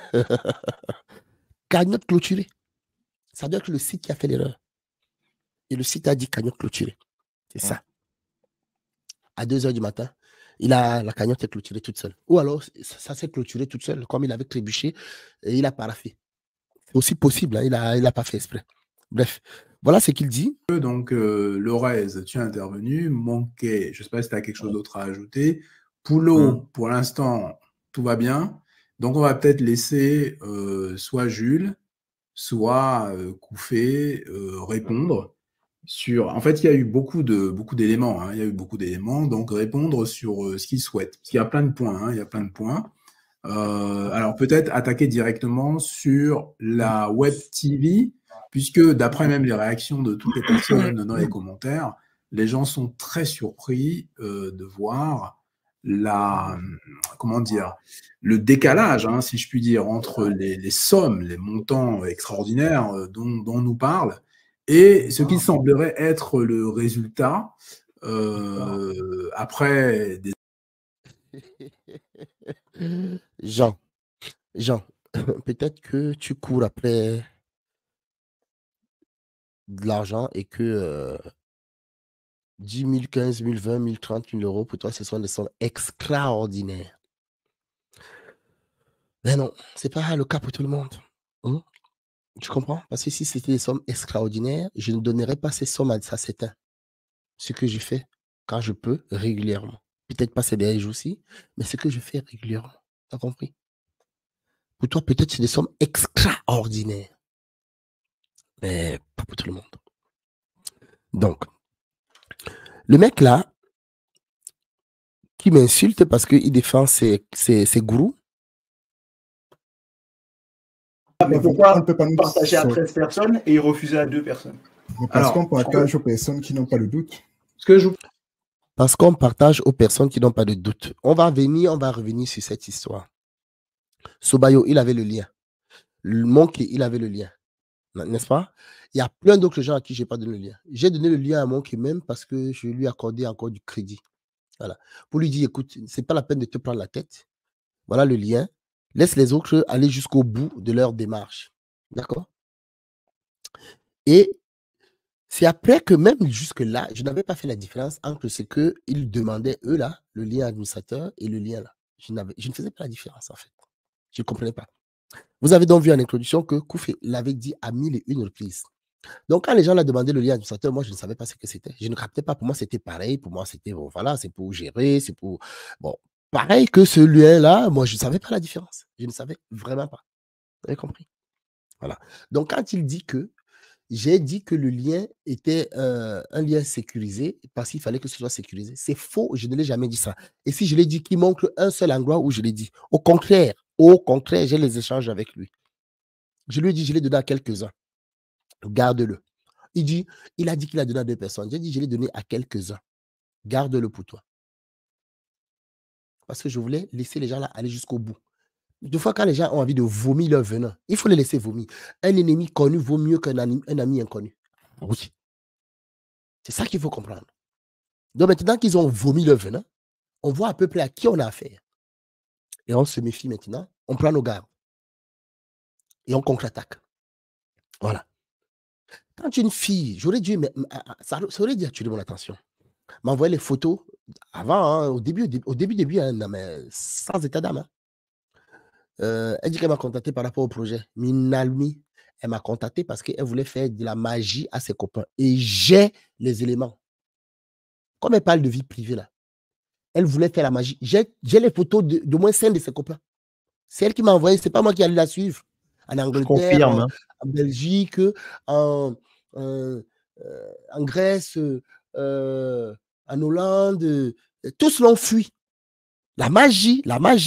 Cagnotte clôturée. Ça doit être le site qui a fait l'erreur. Et le site a dit cagnotte clôturée. C'est ça. À 2h du matin, la cagnotte est clôturée toute seule. Ou alors, ça s'est clôturé toute seule, comme il avait trébuché, et il a paraffé. C'est aussi possible, hein, il n'a pas fait exprès. Bref, voilà ce qu'il dit. Donc, Lorez, tu es intervenu. Monkey, je ne sais pas si tu as quelque chose d'autre à ajouter. Poulot, pour l'instant, tout va bien. Donc, on va peut-être laisser soit Jules, soit Koufé répondre sur... En fait, il y a eu beaucoup d'éléments. Hein. Il y a eu beaucoup d'éléments. Donc, répondre sur ce qu'ils souhaitent. Parce qu'il y a plein de points. Hein. Il y a plein de points. alors peut-être attaquer directement sur la Web TV, puisque d'après même les réactions de toutes les personnes dans les commentaires, les gens sont très surpris de voir comment dire, le décalage, hein, si je puis dire, entre les sommes, les montants extraordinaires dont on nous parle, et ce qui semblerait être le résultat après des... Jean, peut-être que tu cours après de l'argent et que 10 000, 15 000, 20 000, 30 000 euros, pour toi, ce sont des sommes extraordinaires. Mais non, ce n'est pas le cas pour tout le monde. Tu comprends? Parce que si c'était des sommes extraordinaires, je ne donnerais pas ces sommes à certains. Ce que je fais quand je peux, régulièrement. Peut-être pas ces derniers jours-ci, mais ce que je fais régulièrement. Tu as compris? Pour toi, peut-être c'est des sommes extraordinaires. Mais pas pour tout le monde. Donc, le mec là, qui m'insulte parce qu'il défend ses gourous. Mais pourquoi on ne peut pas nous partager à 13 personnes et refuser à 2 personnes? Parce qu'on partage aux personnes qui n'ont pas de doute. Parce qu'on partage aux personnes qui n'ont pas de doute. On va revenir sur cette histoire. Sobayo, il avait le lien. Monkey, il avait le lien. N'est-ce pas? Il y a plein d'autres gens à qui je n'ai pas donné le lien. J'ai donné le lien à Monkey même parce que je lui ai accordé encore du crédit. Voilà. Pour lui dire, écoute, ce n'est pas la peine de te prendre la tête. Voilà le lien. Laisse les autres aller jusqu'au bout de leur démarche. D'accord? Et c'est après que même jusque-là, je n'avais pas fait la différence entre ce qu'ils demandaient, eux, là, le lien administrateur et le lien là. Je ne faisais pas la différence, en fait. Je ne comprenais pas. Vous avez donc vu en introduction que Koufé l'avait dit à 1001 reprises. Donc, quand les gens l'ont demandé le lien administrateur, moi, je ne savais pas ce que c'était. Je ne captais pas. Pour moi, c'était pareil. Pour moi, c'était, bon, voilà, c'est pour gérer, c'est pour... Bon, pareil que ce lien-là, moi, je ne savais pas la différence. Je ne savais vraiment pas. Vous avez compris? Voilà. Donc, quand il dit que j'ai dit que le lien était un lien sécurisé parce qu'il fallait que ce soit sécurisé. C'est faux, je ne l'ai jamais dit ça. Et si je l'ai dit, qu'il manque un seul endroit où je l'ai dit. Au contraire, j'ai les échanges avec lui. Je lui ai dit, je l'ai donné à quelques-uns. Garde-le. Il a dit qu'il a donné à 2 personnes. J'ai dit, je l'ai donné à quelques-uns. Garde-le pour toi. Parce que je voulais laisser les gens là aller jusqu'au bout. Des fois, quand les gens ont envie de vomir leur venin, il faut les laisser vomir. Un ennemi connu vaut mieux qu'un ami inconnu. Oui. C'est ça qu'il faut comprendre. Donc maintenant qu'ils ont vomi leur venin, on voit à peu près à qui on a affaire. Et on se méfie maintenant, on prend nos gardes. Et on contre-attaque. Voilà. Quand une fille, j'aurais dû, ça aurait dû attirer mon attention, m'envoyer les photos avant, hein, au début, hein, non, mais sans état d'âme. Hein. Elle dit qu'elle m'a contacté par rapport au projet. Minalmi, elle m'a contacté parce qu'elle voulait faire de la magie à ses copains. Et j'ai les éléments. Comme elle parle de vie privée, là, elle voulait faire la magie. J'ai les photos de moins 5 de ses copains. C'est elle qui m'a envoyé, c'est pas moi qui allais la suivre. En Angleterre, en Belgique, en Grèce, en Hollande. Tous l'ont fui. La magie.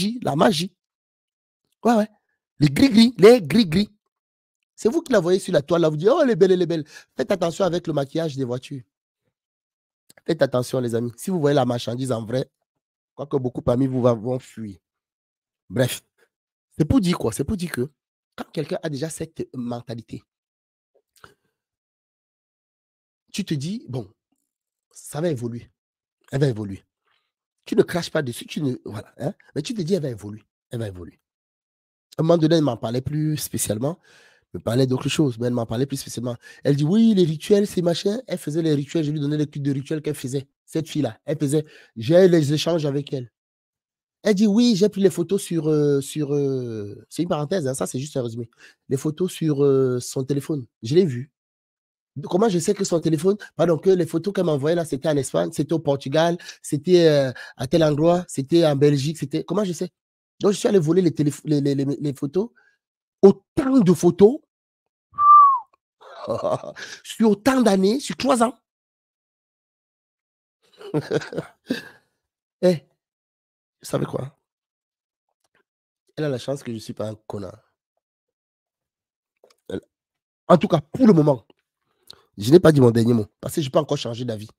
Ouais. Les gris-gris. C'est vous qui la voyez sur la toile, là, vous dites, oh, elle est belle. Faites attention avec le maquillage des voitures. Faites attention, les amis. Si vous voyez la marchandise en vrai, quoique beaucoup parmi vous vont fuir. Bref, c'est pour dire quoi? C'est pour dire que quand quelqu'un a déjà cette mentalité, tu te dis, bon, ça va évoluer. Elle va évoluer. Tu ne craches pas dessus, voilà, hein? Mais tu te dis, elle va évoluer. À un moment donné, elle ne m'en parlait plus spécialement. Elle me parlait d'autre chose, mais elle m'en parlait plus spécialement. Elle dit, oui, les rituels, c'est machin. Elle faisait les rituels, je lui donnais les trucs de rituels qu'elle faisait. Cette fille-là, elle faisait, j'ai les échanges avec elle. Elle dit, oui, j'ai pris les photos sur c'est une parenthèse, hein, ça c'est juste un résumé. Les photos sur son téléphone, je l'ai vu. Comment je sais que son téléphone, pardon, que les photos qu'elle m'envoyait là, c'était en Espagne, c'était au Portugal, c'était à tel endroit, c'était en Belgique, c'était. Comment je sais? Donc je suis allé voler les photos. Autant de photos sur autant d'années, sur 3 ans. Vous savez quoi? Elle a la chance que je ne suis pas un connard. En tout cas, pour le moment, je n'ai pas dit mon dernier mot parce que je n'ai pas encore changé d'avis.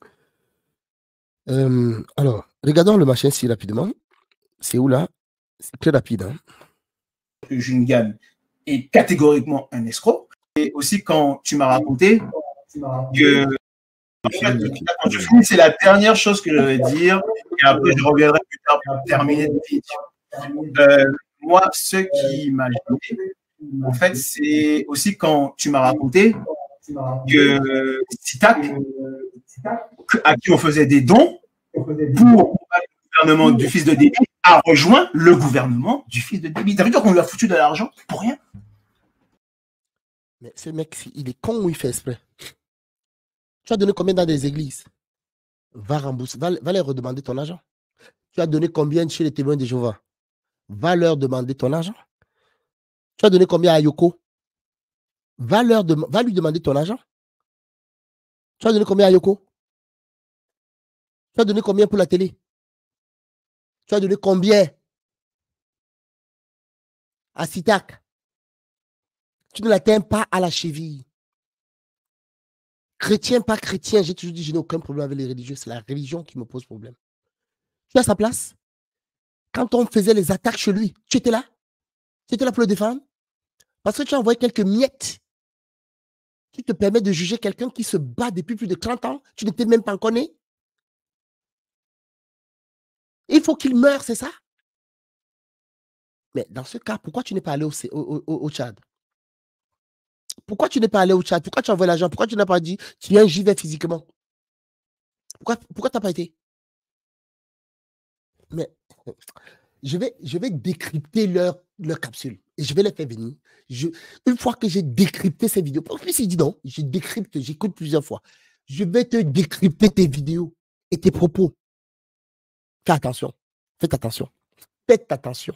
Alors, regardons le machin si rapidement. C'est où là? C'est très rapide. Hein? Jungan est catégoriquement un escroc. Et aussi quand tu m'as raconté que quand je finis, c'est la dernière chose que je vais dire. Et après, je reviendrai plus tard pour terminer le vidéo. Moi, ce qui m'a gêné, en fait, c'est aussi quand tu m'as raconté que Citak, à qui on faisait des dons pour le gouvernement du fils de Déby, a rejoint le gouvernement du fils de Déby. Ça veut dire qu'on lui a foutu de l'argent pour rien. Mais ce mec, il est con ou il fait exprès? Tu as donné combien dans des églises? Va rembourser, va leur redemander ton argent. Tu as donné combien chez les témoins de Jéhovah? Va leur demander ton argent. Tu as donné combien à Yoko? Va lui demander ton argent. Tu as donné combien à Yoko? Tu as donné combien pour la télé? Tu as donné combien à Citak? Tu ne l'atteins pas à la cheville. Chrétien, pas chrétien, j'ai toujours dit, je n'ai aucun problème avec les religieux. C'est la religion qui me pose problème. Tu es à sa place? Quand on faisait les attaques chez lui, tu étais là? Tu étais là pour le défendre? Parce que tu as envoyé quelques miettes qui te permettent de juger quelqu'un qui se bat depuis plus de 30 ans. Tu n'étais même pas encore né. Il faut qu'il meure, c'est ça? Mais dans ce cas, pourquoi tu n'es pas allé au Tchad? Pourquoi tu n'es pas allé au Tchad? Pourquoi tu as envoyé l'argent? Pourquoi tu n'as pas dit, tu viens, j'y vais physiquement? Pourquoi tu n'as pas été? Mais je vais décrypter leur capsule et je vais les faire venir. Une fois que j'ai décrypté ces vidéos, en plus il dit non, je décrypte, j'écoute plusieurs fois. Je vais te décrypter tes vidéos et tes propos. Fais attention. Faites attention. Faites attention.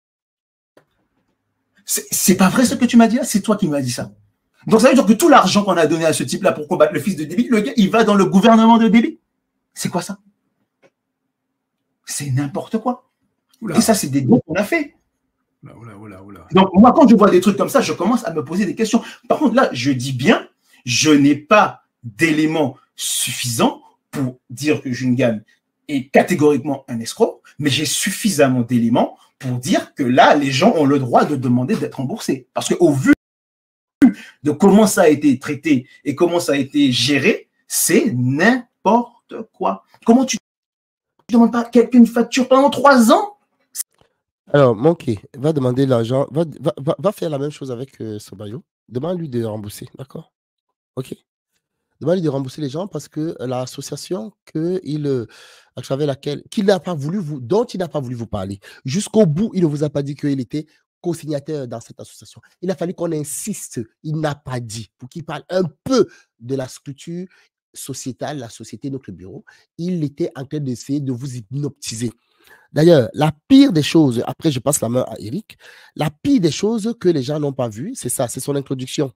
C'est pas vrai ce que tu m'as dit là, c'est toi qui m'as dit ça. Donc ça veut dire que tout l'argent qu'on a donné à ce type-là pour combattre le fils de Déby, le gars, il va dans le gouvernement de Déby. C'est quoi ça? C'est n'importe quoi. Oula. Et ça, c'est des dons qu'on a fait. Oula. Donc moi, quand je vois des trucs comme ça, je commence à me poser des questions. Par contre, là, je dis bien, je n'ai pas d'éléments suffisants pour dire que Jungan est catégoriquement un escroc, mais j'ai suffisamment d'éléments pour dire que là, les gens ont le droit de demander d'être remboursés. Parce qu'au vu de comment ça a été traité et comment ça a été géré, c'est n'importe quoi. Comment tu ne demandes pas quelqu'un une facture pendant 3 ans? Alors, Monkey, va demander l'argent, va faire la même chose avec Sobayo. Demande-lui de rembourser, d'accord? Ok. Demande-lui de rembourser les gens parce que l'association à travers laquelle, dont il n'a pas voulu vous parler, jusqu'au bout, il ne vous a pas dit qu'il était co-signataire dans cette association. Il a fallu qu'on insiste. Il n'a pas dit. Pour qu'il parle un peu de la structure sociétale, la société, notre bureau, il était en train d'essayer de vous hypnotiser. D'ailleurs, la pire des choses, après je passe la main à Eric, la pire des choses que les gens n'ont pas vues, c'est ça, c'est son introduction.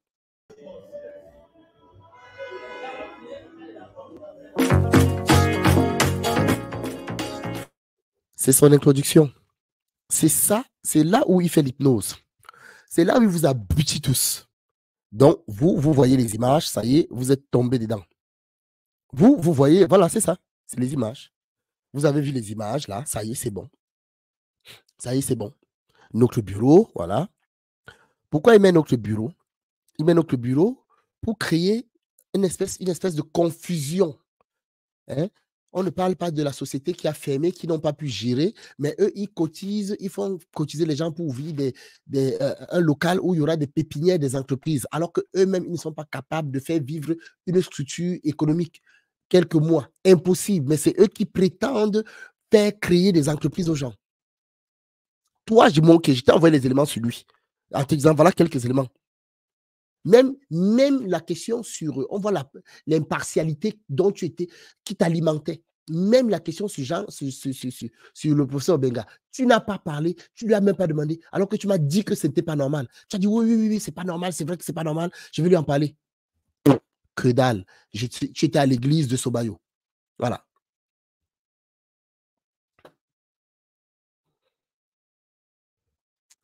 C'est son introduction. C'est ça, c'est là où il fait l'hypnose. C'est là où il vous abrutit tous. Donc, vous voyez les images, ça y est, vous êtes tombé dedans. Vous voyez, voilà, c'est ça, c'est les images. Vous avez vu les images, là, ça y est, c'est bon. Ça y est, c'est bon. Notre bureau, voilà. Pourquoi il met notre bureau? Il met notre bureau pour créer une espèce de confusion. Hein? On ne parle pas de la société qui a fermé, qui n'ont pas pu gérer, mais eux, ils cotisent, ils font cotiser les gens pour ouvrir un local où il y aura des pépinières des entreprises, alors qu'eux-mêmes, ils ne sont pas capables de faire vivre une structure économique. Quelques mois, impossible, mais c'est eux qui prétendent faire créer des entreprises aux gens. Toi, je t'ai envoyé les éléments sur lui, en te disant, voilà quelques éléments. Même la question sur, on voit l'impartialité dont tu étais, qui t'alimentait. Même la question sur le professeur Benga. Tu n'as pas parlé, tu ne lui as même pas demandé, alors que tu m'as dit que ce n'était pas normal. Tu as dit, oui, c'est pas normal, c'est vrai que c'est pas normal, je vais lui en parler. Que dalle. Tu étais à l'église de Sobayo. Voilà.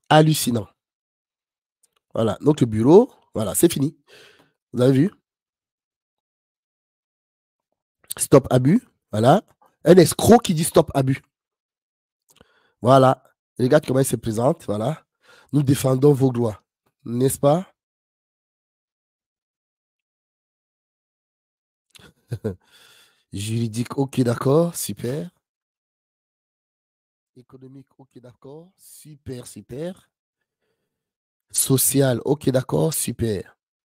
hallucinant. Voilà, donc le bureau, voilà, c'est fini. Vous avez vu? Stop abus, voilà. Un escroc qui dit stop abus. Voilà. Regarde comment il se présente, voilà. Nous défendons vos droits, n'est-ce pas? Juridique, ok, d'accord, super. Économique, ok, d'accord, super, super. Social, ok, d'accord, super.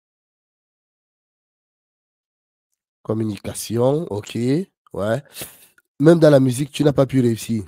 Communication, ok, ouais. Même dans la musique, tu n'as pas pu réussir.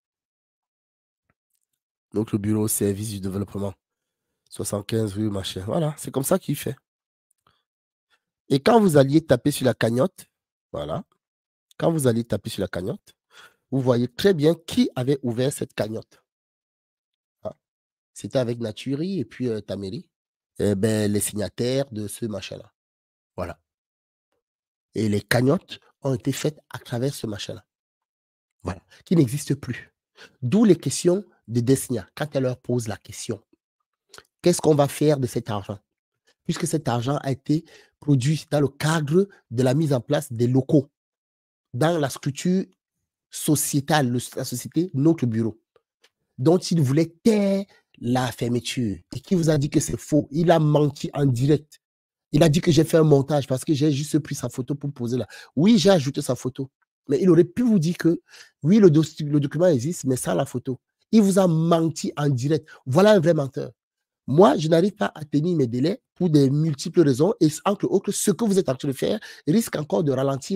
Donc, le bureau service du développement. 75 rue, machin. Voilà, c'est comme ça qu'il fait. Et quand vous alliez taper sur la cagnotte, voilà, quand vous alliez taper sur la cagnotte, vous voyez très bien qui avait ouvert cette cagnotte. Ah, c'était avec Naturi et puis ta mairie. Eh ben, les signataires de ce machin-là. Voilà. Et les cagnottes ont été faites à travers ce machin-là. Voilà. Qui n'existe plus. D'où les questions de Desnia. Quand elle leur pose la question, qu'est-ce qu'on va faire de cet argent? Puisque cet argent a été produit dans le cadre de la mise en place des locaux, dans la structure sociétale, la société, notre bureau, dont il voulait taire la fermeture et qui vous a dit que c'est faux. Il a menti en direct. Il a dit que j'ai fait un montage parce que j'ai juste pris sa photo pour poser là. Oui, j'ai ajouté sa photo. Mais il aurait pu vous dire que oui, le document existe, mais sans la photo. Il vous a menti en direct. Voilà un vrai menteur. Moi, je n'arrive pas à tenir mes délais pour de multiples raisons. Et entre autres, ce que vous êtes en train de faire risque encore de ralentir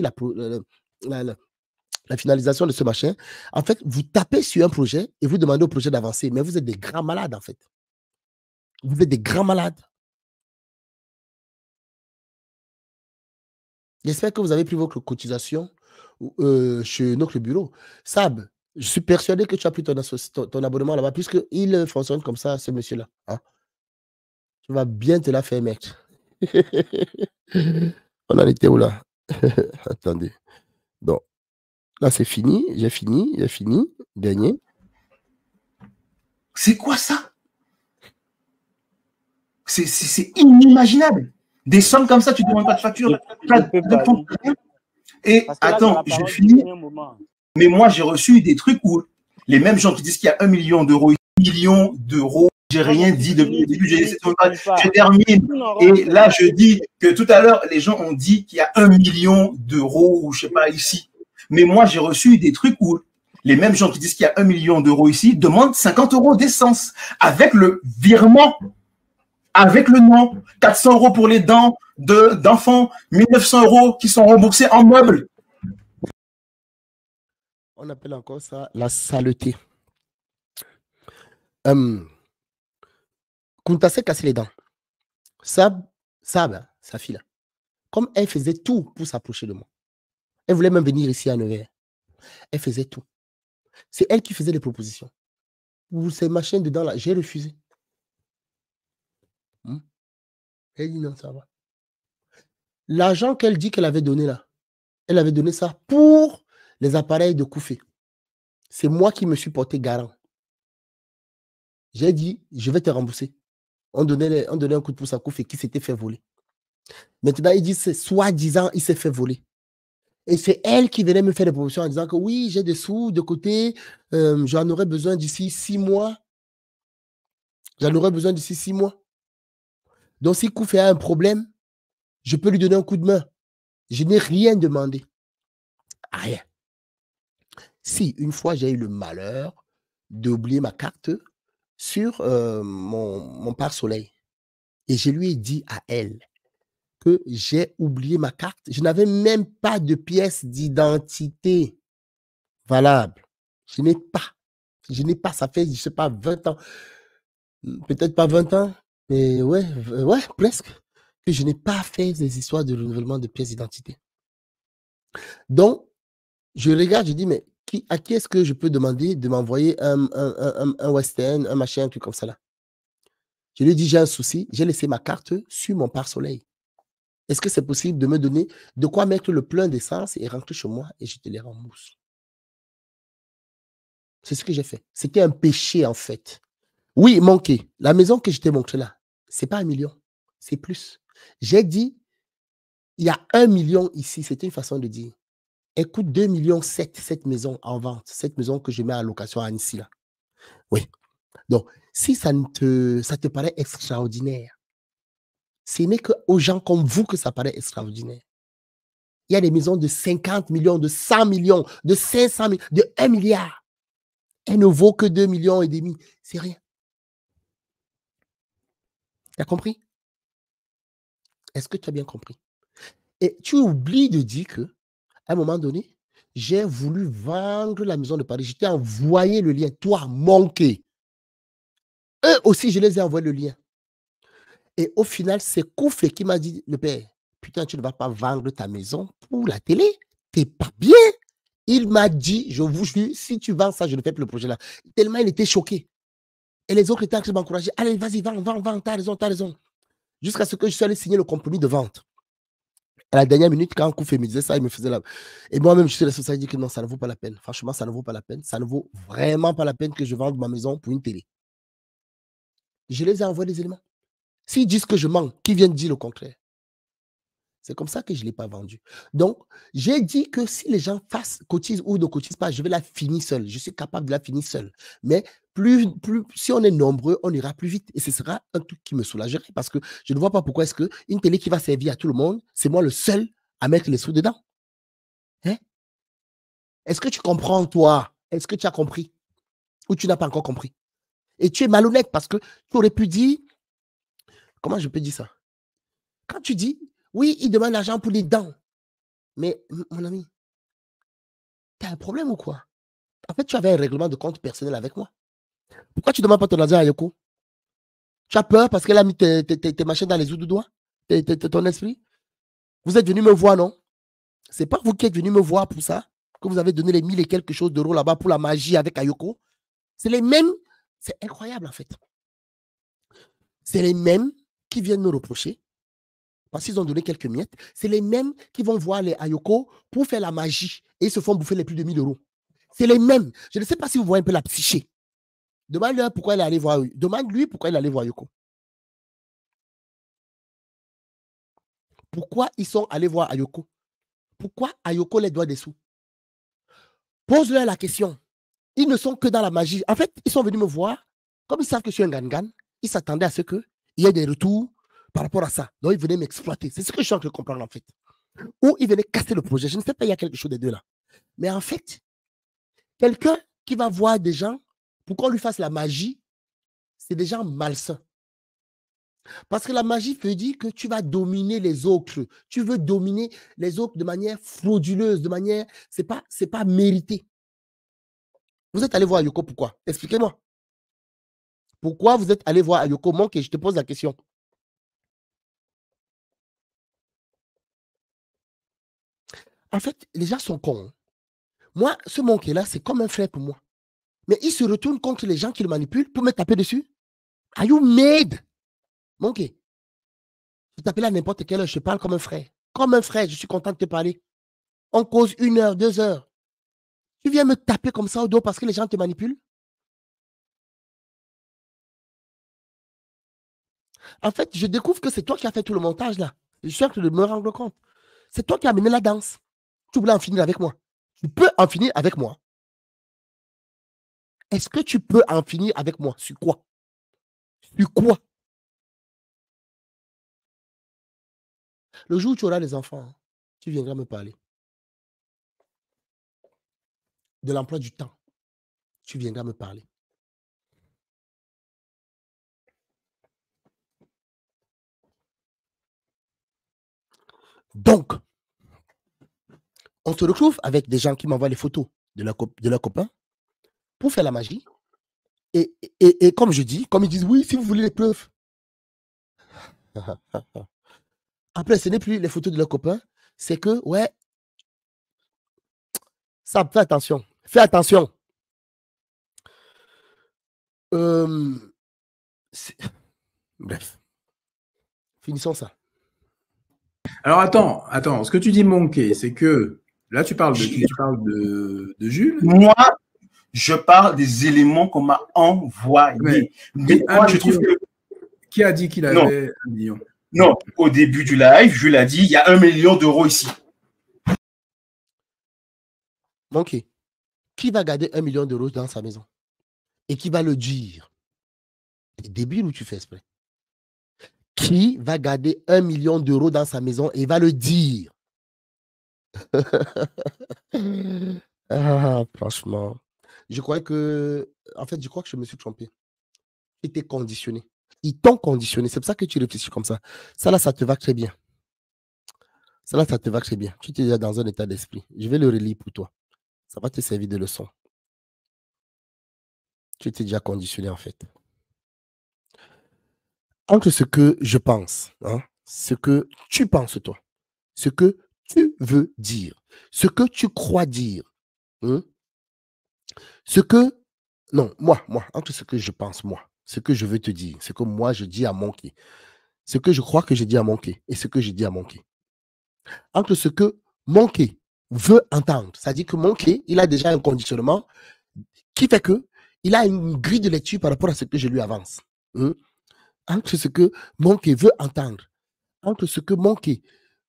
la finalisation de ce machin. En fait, vous tapez sur un projet et vous demandez au projet d'avancer. Mais vous êtes des grands malades, en fait. Vous êtes des grands malades. J'espère que vous avez pris votre cotisation chez notre bureau. Sab, je suis persuadé que tu as pris ton abonnement là-bas, puisqu'il fonctionne comme ça, ce monsieur-là. Hein? Tu vas bien te la faire, mec. On en était où là? Attendez. Donc, là, c'est fini. J'ai fini. Dernier. C'est quoi ça? C'est inimaginable. Des sommes comme ça, tu ne demandes pas de facture. Et attends, je finis. Mais moi, j'ai reçu des trucs où les mêmes gens qui disent qu'il y a 1 million d'euros, 1 million d'euros, j'ai rien dit depuis le début, je termine. Et là, je dis que tout à l'heure, les gens ont dit qu'il y a 1 million d'euros, ou je sais pas, ici. Mais moi, j'ai reçu des trucs où les mêmes gens qui disent qu'il y a 1 million d'euros ici demandent 50 € d'essence avec le virement, avec le nom, 400 € pour les dents d'enfants, 1 900 € qui sont remboursés en meubles. On appelle encore ça la saleté. Kunta s'est cassé les dents. Sab, sa fille là, comme elle faisait tout pour s'approcher de moi. Elle voulait même venir ici à Nevers. Elle faisait tout. C'est elle qui faisait les propositions. Pour ces machines dedans là, j'ai refusé. Elle dit non, ça va. L'argent qu'elle dit qu'elle avait donné là, elle avait donné ça pour les appareils de Koufé. C'est moi qui me suis porté garant. J'ai dit, je vais te rembourser. On donnait un coup de pouce à Koufé qui s'était fait voler. Maintenant, il dit, c'est soi-disant, il s'est fait voler. Et c'est elle qui venait me faire des propositions en disant que oui, j'ai des sous de côté, j'en aurais besoin d'ici 6 mois. J'en aurais besoin d'ici 6 mois. Donc, si Koufé a un problème, je peux lui donner un coup de main. Je n'ai rien demandé. Rien. Si, une fois, j'ai eu le malheur d'oublier ma carte sur mon pare-soleil. Et je lui ai dit à elle que j'ai oublié ma carte. Je n'avais même pas de pièce d'identité valable. Je n'ai pas, ça fait, je ne sais pas, 20 ans. Peut-être pas 20 ans, mais ouais, presque. Que je n'ai pas fait des histoires de renouvellement de pièces d'identité. Donc, je regarde, je dis, mais à qui est-ce que je peux demander de m'envoyer un Western, un machin, un truc comme ça là? Je lui ai dit, j'ai un souci, j'ai laissé ma carte sur mon pare-soleil. Est-ce que c'est possible de me donner de quoi mettre le plein d'essence et rentrer chez moi et je te les rembourse? C'est ce que j'ai fait. C'était un péché en fait. Oui, manqué. La maison que je t'ai montrée là, c'est pas 1 million, c'est plus. J'ai dit, il y a 1 million ici, c'est une façon de dire. Elle coûte 2,7 millions cette maison en vente, cette maison que je mets en location à Annecy là. Oui. Donc, si ça te paraît extraordinaire, ce n'est qu'aux gens comme vous que ça paraît extraordinaire. Il y a des maisons de 50 millions, de 100 millions, de 500 millions, de 1 milliard. Elle ne vaut que 2,5 millions. C'est rien. Tu as compris? Est-ce que tu as bien compris? Et tu oublies de dire que, à un moment donné, j'ai voulu vendre la maison de Paris. Je t'ai envoyé le lien. Toi, manqué. Eux aussi, je les ai envoyé le lien. Et au final, c'est Koufé qui m'a dit, le père, putain, tu ne vas pas vendre ta maison pour la télé. T'es pas bien. Il m'a dit, je vous jure, si tu vends ça, je ne fais plus le projet là. Tellement il était choqué. Et les autres étaient en train de m'encourager. Allez, vas-y, vends, t'as raison. Jusqu'à ce que je sois allé signer le compromis de vente. À la dernière minute, quand Koufé me disait ça, il me faisait là. Et moi-même, je suis responsable, je dis que non, ça ne vaut pas la peine. Franchement, ça ne vaut pas la peine. Ça ne vaut vraiment pas la peine que je vende ma maison pour une télé. Je les ai envoyés des éléments. S'ils disent que je mens, qui viennent dire le contraire? C'est comme ça que je ne l'ai pas vendu. Donc, j'ai dit que si les gens cotisent ou ne cotisent pas, je vais la finir seule. Je suis capable de la finir seule. Mais si on est nombreux, on ira plus vite. Et ce sera un truc qui me soulagerait parce que je ne vois pas pourquoi est-ce qu'une télé qui va servir à tout le monde, c'est moi le seul à mettre les sous dedans. Hein? Est-ce que tu comprends, toi? Est-ce que tu as compris? Ou tu n'as pas encore compris? Et tu es malhonnête parce que tu aurais pu dire... Comment je peux dire ça? Quand tu dis... Oui, il demande l'argent pour les dents. Mais, mon ami, tu as un problème ou quoi? En fait, tu avais un règlement de compte personnel avec moi. Pourquoi tu ne demandes pas ton argent à Yoko? Tu as peur parce qu'elle a mis tes machins dans les os du doigt? Ton esprit? Vous êtes venu me voir, non? C'est pas vous qui êtes venu me voir pour ça, que vous avez donné les 1000 et quelque chose d'euros là-bas pour la magie avec Ayoko. C'est les mêmes. C'est incroyable, en fait. C'est les mêmes qui viennent me reprocher parce qu'ils ont donné quelques miettes. C'est les mêmes qui vont voir les Ayoko pour faire la magie et ils se font bouffer les plus de 1000 euros. C'est les mêmes. Je ne sais pas si vous voyez un peu la psyché. Demande-lui pourquoi il est allé voir. Demande-lui pourquoi il est allé voir Ayoko. Pourquoi ils sont allés voir Ayoko? Pourquoi Ayoko les doit des sous? Pose-leur la question. Ils ne sont que dans la magie. En fait, ils sont venus me voir. Comme ils savent que je suis un gangan, ils s'attendaient à ce qu'il y ait des retours par rapport à ça. Donc, ils venaient m'exploiter. C'est ce que je suis en train de comprendre, en fait. Ou ils venaient casser le projet. Je ne sais pas, il y a quelque chose des deux là. Mais en fait, quelqu'un qui va voir des gens pour qu'on lui fasse la magie, c'est des gens malsains. Parce que la magie veut dire que tu vas dominer les autres. Tu veux dominer les autres de manière frauduleuse, de manière... C'est pas mérité. Vous êtes allé voir Ayoko, pourquoi? Expliquez-moi. Pourquoi vous êtes allé voir Ayoko? Manqué, je te pose la question. En fait, les gens sont cons. Moi, ce Manqué-là, c'est comme un frère pour moi. Mais il se retourne contre les gens qui le manipulent pour me taper dessus. Are you mad? Manqué. Je t'appelle à n'importe quelle heure, je te parle comme un frère. Comme un frère, je suis content de te parler. On cause 1 heure, 2 heures. Tu viens me taper comme ça au dos parce que les gens te manipulent? En fait, je découvre que c'est toi qui as fait tout le montage là. Je suis en train de me rendre compte. C'est toi qui as amené la danse. Tu voulais en finir avec moi. Tu peux en finir avec moi. Est-ce que tu peux en finir avec moi? Sur quoi? Sur quoi? Le jour où tu auras des enfants, tu viendras me parler. De l'emploi du temps. Tu viendras me parler. Donc, on se retrouve avec des gens qui m'envoient les photos de leurs copains pour faire la magie. Et comme je dis, comme ils disent, oui, si vous voulez les preuves. Après, ce n'est plus les photos de leurs copains, c'est que, ouais, ça, fais attention. Fais attention. Bref. Finissons ça. Alors, attends. Ce que tu dis, Monkey, c'est que là, tu parles de Jules. Moi, Je parle des éléments qu'on m'a envoyés. Mais Moi, je trouve que... Qui a dit qu'il avait 1 million? Non, au début du live, Jules a dit, il y a 1 million d'euros ici. Ok. Qui va garder 1 million d'euros dans sa maison? Et qui va le dire? T'es débile ou tu fais exprès? Qui va garder 1 million d'euros dans sa maison et va le dire? Ah, franchement. Je crois que je me suis trompé. J'étais conditionné. Ils t'ont conditionné. C'est pour ça que tu réfléchis comme ça. Ça là, ça te va très bien. Ça là, ça te va très bien. Tu es déjà dans un état d'esprit. Je vais le relire pour toi. Ça va te servir de leçon. Tu étais déjà conditionné en fait. Entre ce que je pense, hein, ce que tu penses toi, ce que tu veux dire, ce que tu crois dire, hein, ce que... Non, moi, entre ce que je pense, moi, ce que je veux te dire, ce que moi je dis à Monkey, ce que je crois que je dis à Monkey et ce que je dis à Monkey. Entre ce que Monkey veut entendre, c'est-à-dire que Monkey, il a déjà un conditionnement qui fait que il a une grille de lecture par rapport à ce que je lui avance. Hein. Entre ce que Monkey veut entendre, entre ce que Monkey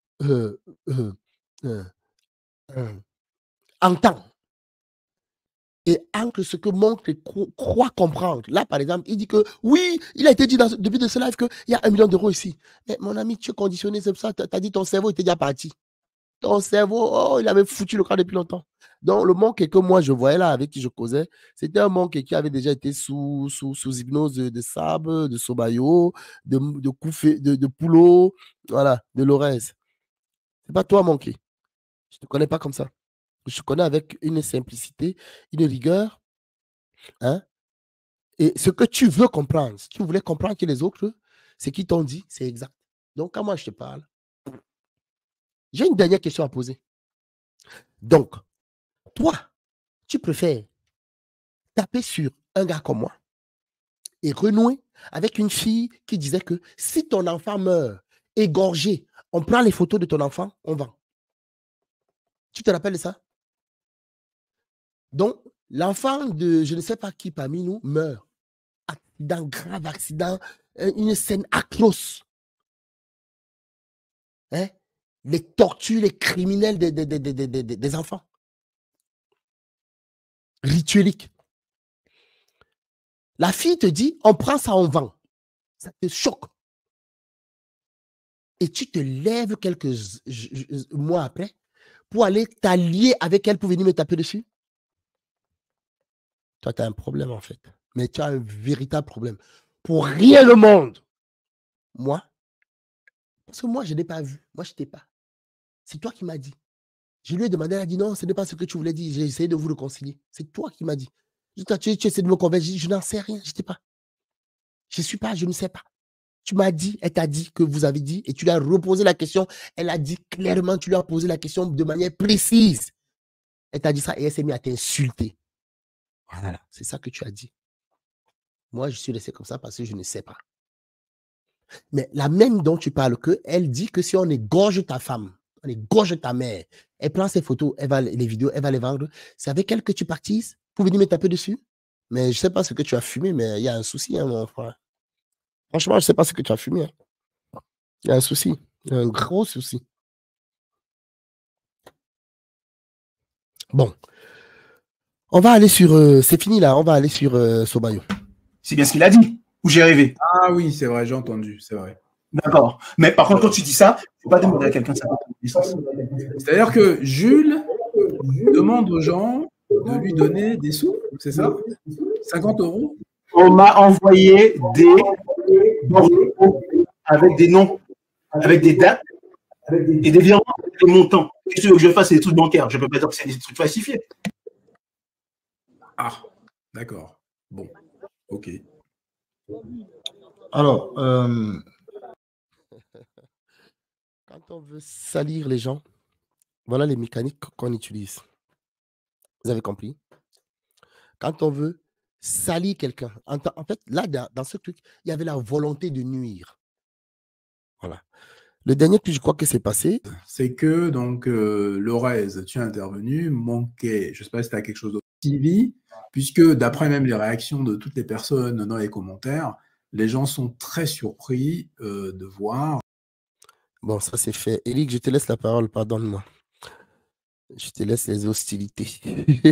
entend, et entre ce que Monkey croit comprendre. Là, par exemple, il dit que oui, il a été dit dans, depuis de ce live qu'il y a 1 million d'euros ici. Mais mon ami, tu es conditionné, c'est pour ça, tu as dit ton cerveau était déjà parti. Ton cerveau, oh, il avait foutu le camp depuis longtemps. Donc, le Monkey que moi, je voyais là, avec qui je causais, c'était un Monkey qui avait déjà été sous hypnose de Sable, de Sobayo, de Koufé, de Poulot, voilà, de Lorez. C'est pas toi, Monkey. Je ne te connais pas comme ça. Je te connais avec une simplicité, une rigueur. Hein? Et ce que tu veux comprendre, si tu voulais comprendre que les autres, ce qu'ils t'ont dit, c'est exact. Donc, quand moi je te parle, j'ai une dernière question à poser. Donc, toi, tu préfères taper sur un gars comme moi et renouer avec une fille qui disait que si ton enfant meurt égorgé, on prend les photos de ton enfant, on vend. Tu te rappelles de ça? Donc, l'enfant de je ne sais pas qui parmi nous meurt. Accident, grave accident, une scène atroce. Hein? Les tortures, les criminels des enfants. Rituelique. La fille te dit, on prend ça, on vend. Ça te choque. Et tu te lèves quelques mois après pour aller t'allier avec elle pour venir me taper dessus. Toi, tu as un problème en fait. Mais tu as un véritable problème. Pour rien le monde. Moi, parce que moi, je n'ai pas vu. Moi, je n'étais pas. C'est toi qui m'as dit. Je lui ai demandé, elle a dit non, ce n'est pas ce que tu voulais dire. J'ai essayé de vous réconcilier. C'est toi qui m'as dit. Tu essaies de me convaincre. Je n'en sais rien. Je n'étais pas. Je ne suis pas, je ne sais pas. Tu m'as dit, elle t'a dit que vous avez dit et tu lui as reposé la question. Elle a dit clairement, tu lui as posé la question de manière précise. Elle t'a dit ça et elle s'est mise à t'insulter. Voilà, c'est ça que tu as dit. Moi, je suis resté comme ça parce que je ne sais pas. Mais la même dont tu parles, elle dit que si on égorge ta femme, on égorge ta mère, elle prend ses photos, elle va les vidéos, elle va les vendre. C'est avec elle que tu partises pour venir me taper dessus. Mais je ne sais pas ce que tu as fumé, mais il y a un souci, hein, mon frère. Franchement, je ne sais pas ce que tu as fumé. Hein. Il y a un souci. Il y a un gros souci. Bon. On va aller sur... c'est fini là, on va aller sur Sobayo. C'est bien ce qu'il a dit. Ou j'ai rêvé? Ah oui, c'est vrai, j'ai entendu, c'est vrai. D'accord. Mais par contre, quand tu dis ça, il ne faut pas demander à quelqu'un sa licence. C'est-à-dire que Jules demande aux gens de lui donner des sous, c'est ça? 50 €? On m'a envoyé des avec des noms, avec des dates et des virements, des montants. Qu'est-ce que tu veux que je fasse? C'est des trucs bancaires. Je ne peux pas dire que c'est des trucs falsifiés. Ah, d'accord. Bon, ok. Alors, quand on veut salir les gens, voilà les mécaniques qu'on utilise. Vous avez compris? Quand on veut salir quelqu'un, en fait, là, dans ce truc, il y avait la volonté de nuire. Voilà. Le dernier que je crois que c'est passé. C'est que, donc, Lorez, tu es intervenu, Monkey, je ne sais pas si tu as quelque chose d'autre. TV, puisque d'après même les réactions de toutes les personnes dans les commentaires, les gens sont très surpris de voir. Bon, ça c'est fait. Eric, je te laisse la parole, pardonne-moi. Je te laisse les hostilités.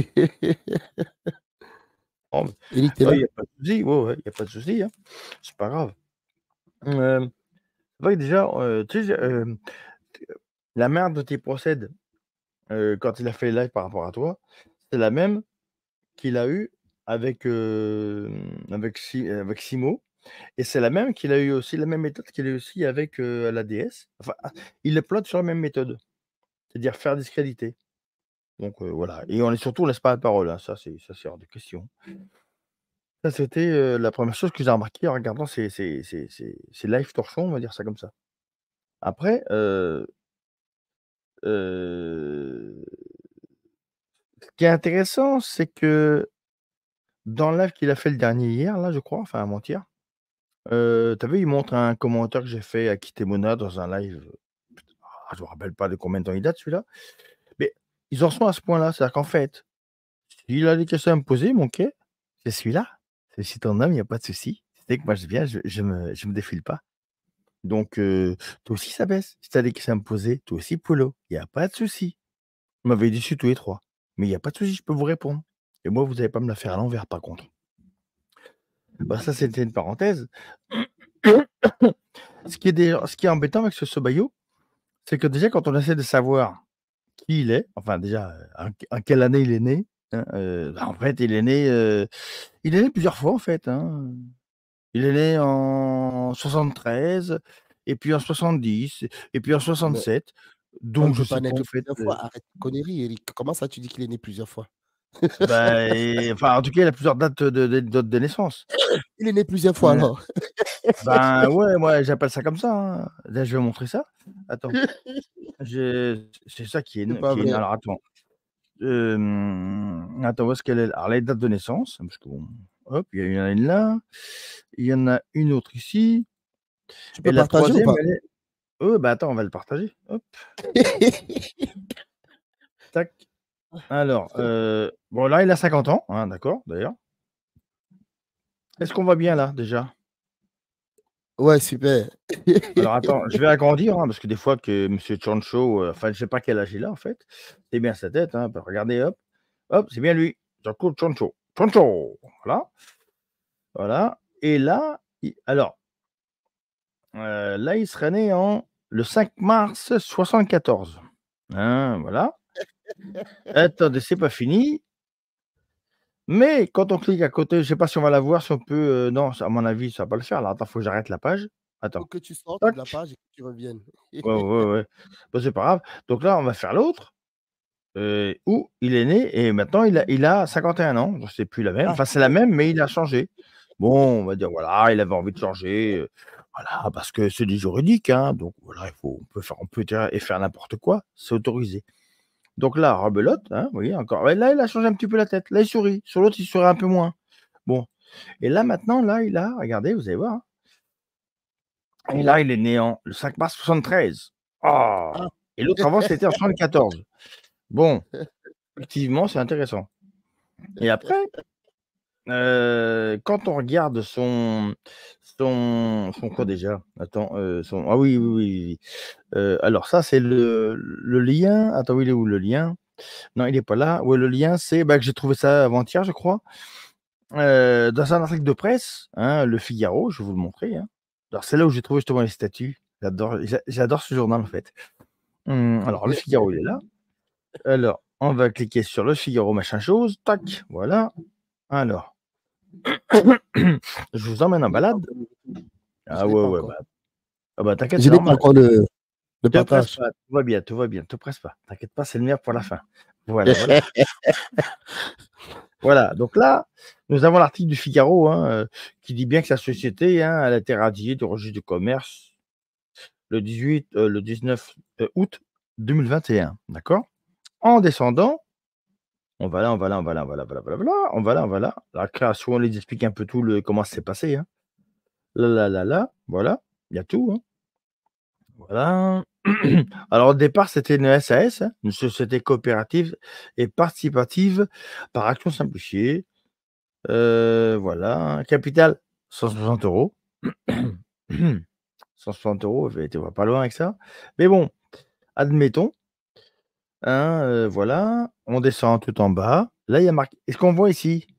Oh, Eric, t'es il là? n'y a pas de souci, ouais, il n'y a pas de souci, hein. C'est pas grave. C'est vrai que déjà, tu sais, la merde dont il procède quand il a fait le live par rapport à toi, c'est la même qu'il a eu avec, avec Simo, et c'est la même qu'il a eu aussi, la même méthode qu'il a eu aussi avec la DS. Enfin, il le plotte sur la même méthode, c'est-à-dire faire discréditer. Donc voilà, et on laisse pas la parole, hein. Ça c'est hors de question. Ça, c'était la première chose que j'ai remarqué en regardant ces live torchons, on va dire ça comme ça. Après, ce qui est intéressant, c'est que dans le live qu'il a fait le dernier hier, là, je crois, enfin avant-hier, tu as vu, il montre un commentaire que j'ai fait à Kitemona dans un live. Je me rappelle pas de combien de temps il date celui-là. Mais ils en sont à ce point-là. C'est-à-dire qu'en fait, s'il a des questions à me poser, mon quai, c'est celui-là. C'est si ton homme, il n'y a pas de souci. C'est que moi, je viens, je me défile pas. Donc, toi aussi, ça baisse. Si tu as des questions à me poser, toi aussi, Polo, il n'y a pas de souci. Vous m'avez dit dessus tous les trois. Mais il n'y a pas de souci, je peux vous répondre. Et moi, vous n'allez pas me la faire à l'envers, par contre. Bah, ça, c'était une parenthèse. Ce qui est embêtant avec ce Sobayo, c'est que déjà, quand on essaie de savoir qui il est, enfin, déjà, en quelle année il est né, hein, en fait, il est né plusieurs fois, en fait. Hein. Il est né en 73, et puis en 70, et puis en Mais 67. on ne Donc, je peut pas sais pas, naître en fait. plusieurs fois. Arrête tes conneries, Eric. Comment ça, tu dis qu'il est né plusieurs fois? Bah, enfin, en tout cas, il a plusieurs dates de naissance. Il est né plusieurs fois, Ouais. alors. Ben ouais, moi j'appelle ça comme ça. Hein. Là, je vais montrer ça. Attends. C'est ça qui est. C'est pas vrai. Alors attends. Attends, où est-ce qu'elle est? Alors, les dates de naissance. Parce que bon, hop, il y en a une là. Il y en a une autre ici. Tu peux Et la partager ou troisième, pas? elle est. Oh, bah attends, on va le partager. Hop. Tac. Alors, bon, là, il a 50 ans, hein, d'accord, d'ailleurs. Est-ce qu'on va bien là, déjà? Ouais, super. Alors attends, je vais agrandir, hein, parce que des fois que M. Chancho, enfin, je sais pas quel âge il a en fait. C'est bien sa tête, hein. Regardez, hop, hop, c'est bien lui. Jean-Claude Chancho. Chancho, voilà. Voilà. Et là, alors, là, il serait né le 5 mars 74. Hein, voilà. Attendez, c'est pas fini. Mais quand on clique à côté, je sais pas si on va la voir, si on peut. Non, à mon avis, ça va pas le faire. Là, attends, faut que j'arrête la page. Attends. Faut que tu sortes Tac. de la page et que tu reviennes. Ouais. Bon, c'est pas grave. Donc là, on va faire l'autre. Où il est né et maintenant il a 51 ans. C'est plus la même. Ah, Enfin, c'est la même, mais il a changé. Bon, on va dire, voilà, il avait envie de changer. Voilà, parce que c'est du juridique. Hein, donc voilà, on peut dire et faire n'importe quoi. C'est autorisé. Donc là, rebelote, hein, vous voyez encore. Ouais, là, il a changé un petit peu la tête. Là, il sourit. Sur l'autre, il sourit un peu moins. Bon. Et là, maintenant, là, regardez, vous allez voir. Hein. Et là, il est né le 5 mars 73. Oh. Et l'autre avant, c'était en 74. Bon, effectivement, c'est intéressant. Et après, quand on regarde son quoi déjà? Attends, ah oui. Alors ça, c'est le lien. Attends, il est où le lien? Non, il n'est pas là. Ouais, le lien, c'est que j'ai trouvé ça avant-hier, je crois. Dans un article de presse, hein, Le Figaro, je vais vous le montrer. Hein. Alors, c'est là où j'ai trouvé justement les statuts. J'adore ce journal, en fait. Alors, Le Figaro, il est là. Alors, on va cliquer sur Le Figaro, machin chose. Tac, voilà. Alors, je vous emmène en balade. Ah ouais. Bah, t'inquiète, Je n'ai pas encore le partage. Pas, tout va bien. Te presse pas. T'inquiète pas, c'est le meilleur pour la fin. Voilà. Voilà, donc là, nous avons l'article du Figaro qui dit bien que la société elle a été radiée du registre du commerce le 19 août 2021. D'accord? En descendant, on va là. La création, on les explique un peu tout comment ça s'est passé. Hein. Là. Voilà. Il y a tout. Hein. Voilà. Alors, au départ, c'était une SAS, hein, une société coopérative et participative par action simplifiée. Voilà. Capital, 160 euros. 160 euros, tu vas pas loin avec ça. Mais bon, admettons. Hein, voilà. On descend tout en bas. Là, il y a marqué. Est-ce qu'on voit ici?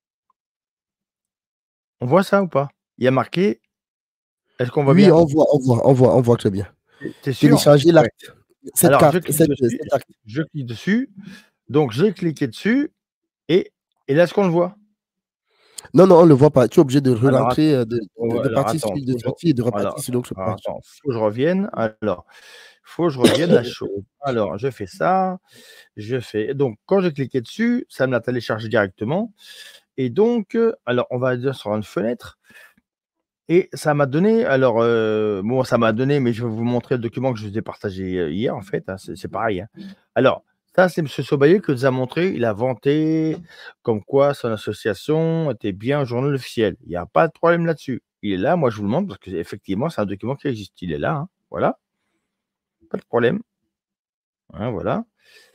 On voit ça ou pas? Il y a marqué. Est-ce qu'on voit Oui, bien? on voit très bien. T'es sûr? Télécharger Ouais. l'acte. Cette Alors, carte, cet acte. je clique dessus. Donc, j'ai cliqué dessus. Et là, est-ce qu'on le voit? Non, non, on ne le voit pas. Tu es obligé de Alors, rentrer, de alors, partir attends, sur de sortir et de repartir alors, sur l'autre page. attends, faut que je revienne. Alors, faut que je revienne la chose. Alors, je fais ça. Donc, quand j'ai cliqué dessus, ça me l'a téléchargé directement. Et donc, alors, on va dire sur une fenêtre. Et ça m'a donné, alors, bon, ça m'a donné, mais je vais vous montrer le document que je vous ai partagé hier, en fait. Hein, c'est pareil. Hein. Alors, ça, c'est M. Sobailleux qui nous a montré. Il a vanté comme quoi son association était bien au journal officiel. Il n'y a pas de problème là-dessus. Il est là, moi, je vous le montre parce qu'effectivement, c'est un document qui existe. Il est là. Hein, voilà. Pas de problème. Hein, voilà.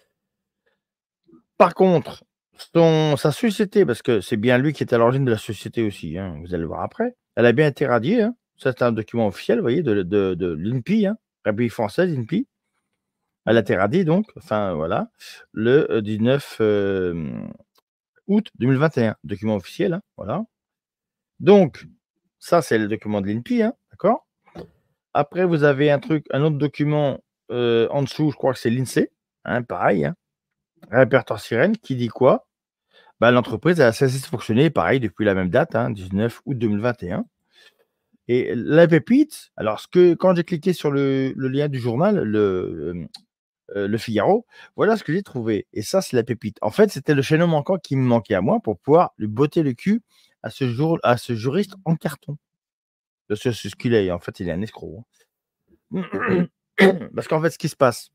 Par contre, sa société, parce que c'est bien lui qui est à l'origine de la société aussi, hein, vous allez le voir après, elle a bien été radiée. Hein. C'est un document officiel, vous voyez, de l'INPI, hein, République française, l'INPI. Elle a été radiée, donc, enfin, voilà, le 19 août 2021. Document officiel, hein, voilà. Donc, ça, c'est le document de l'INPI, hein, d'accord? Après, vous avez un autre document en dessous, je crois que c'est l'INSEE, hein, pareil, hein, répertoire sirène, qui dit quoi? Bah, l'entreprise a cessé de fonctionner, pareil, depuis la même date, hein, 19 août 2021. Et la pépite, alors quand j'ai cliqué sur le lien du journal, le Figaro, voilà ce que j'ai trouvé. Et ça, c'est la pépite. En fait, c'était le chaînon manquant qui me manquait à moi pour pouvoir lui botter le cul à ce juriste en carton. C'est ce qu'il est. En fait, il est un escroc. Hein. Parce qu'en fait, ce qui se passe,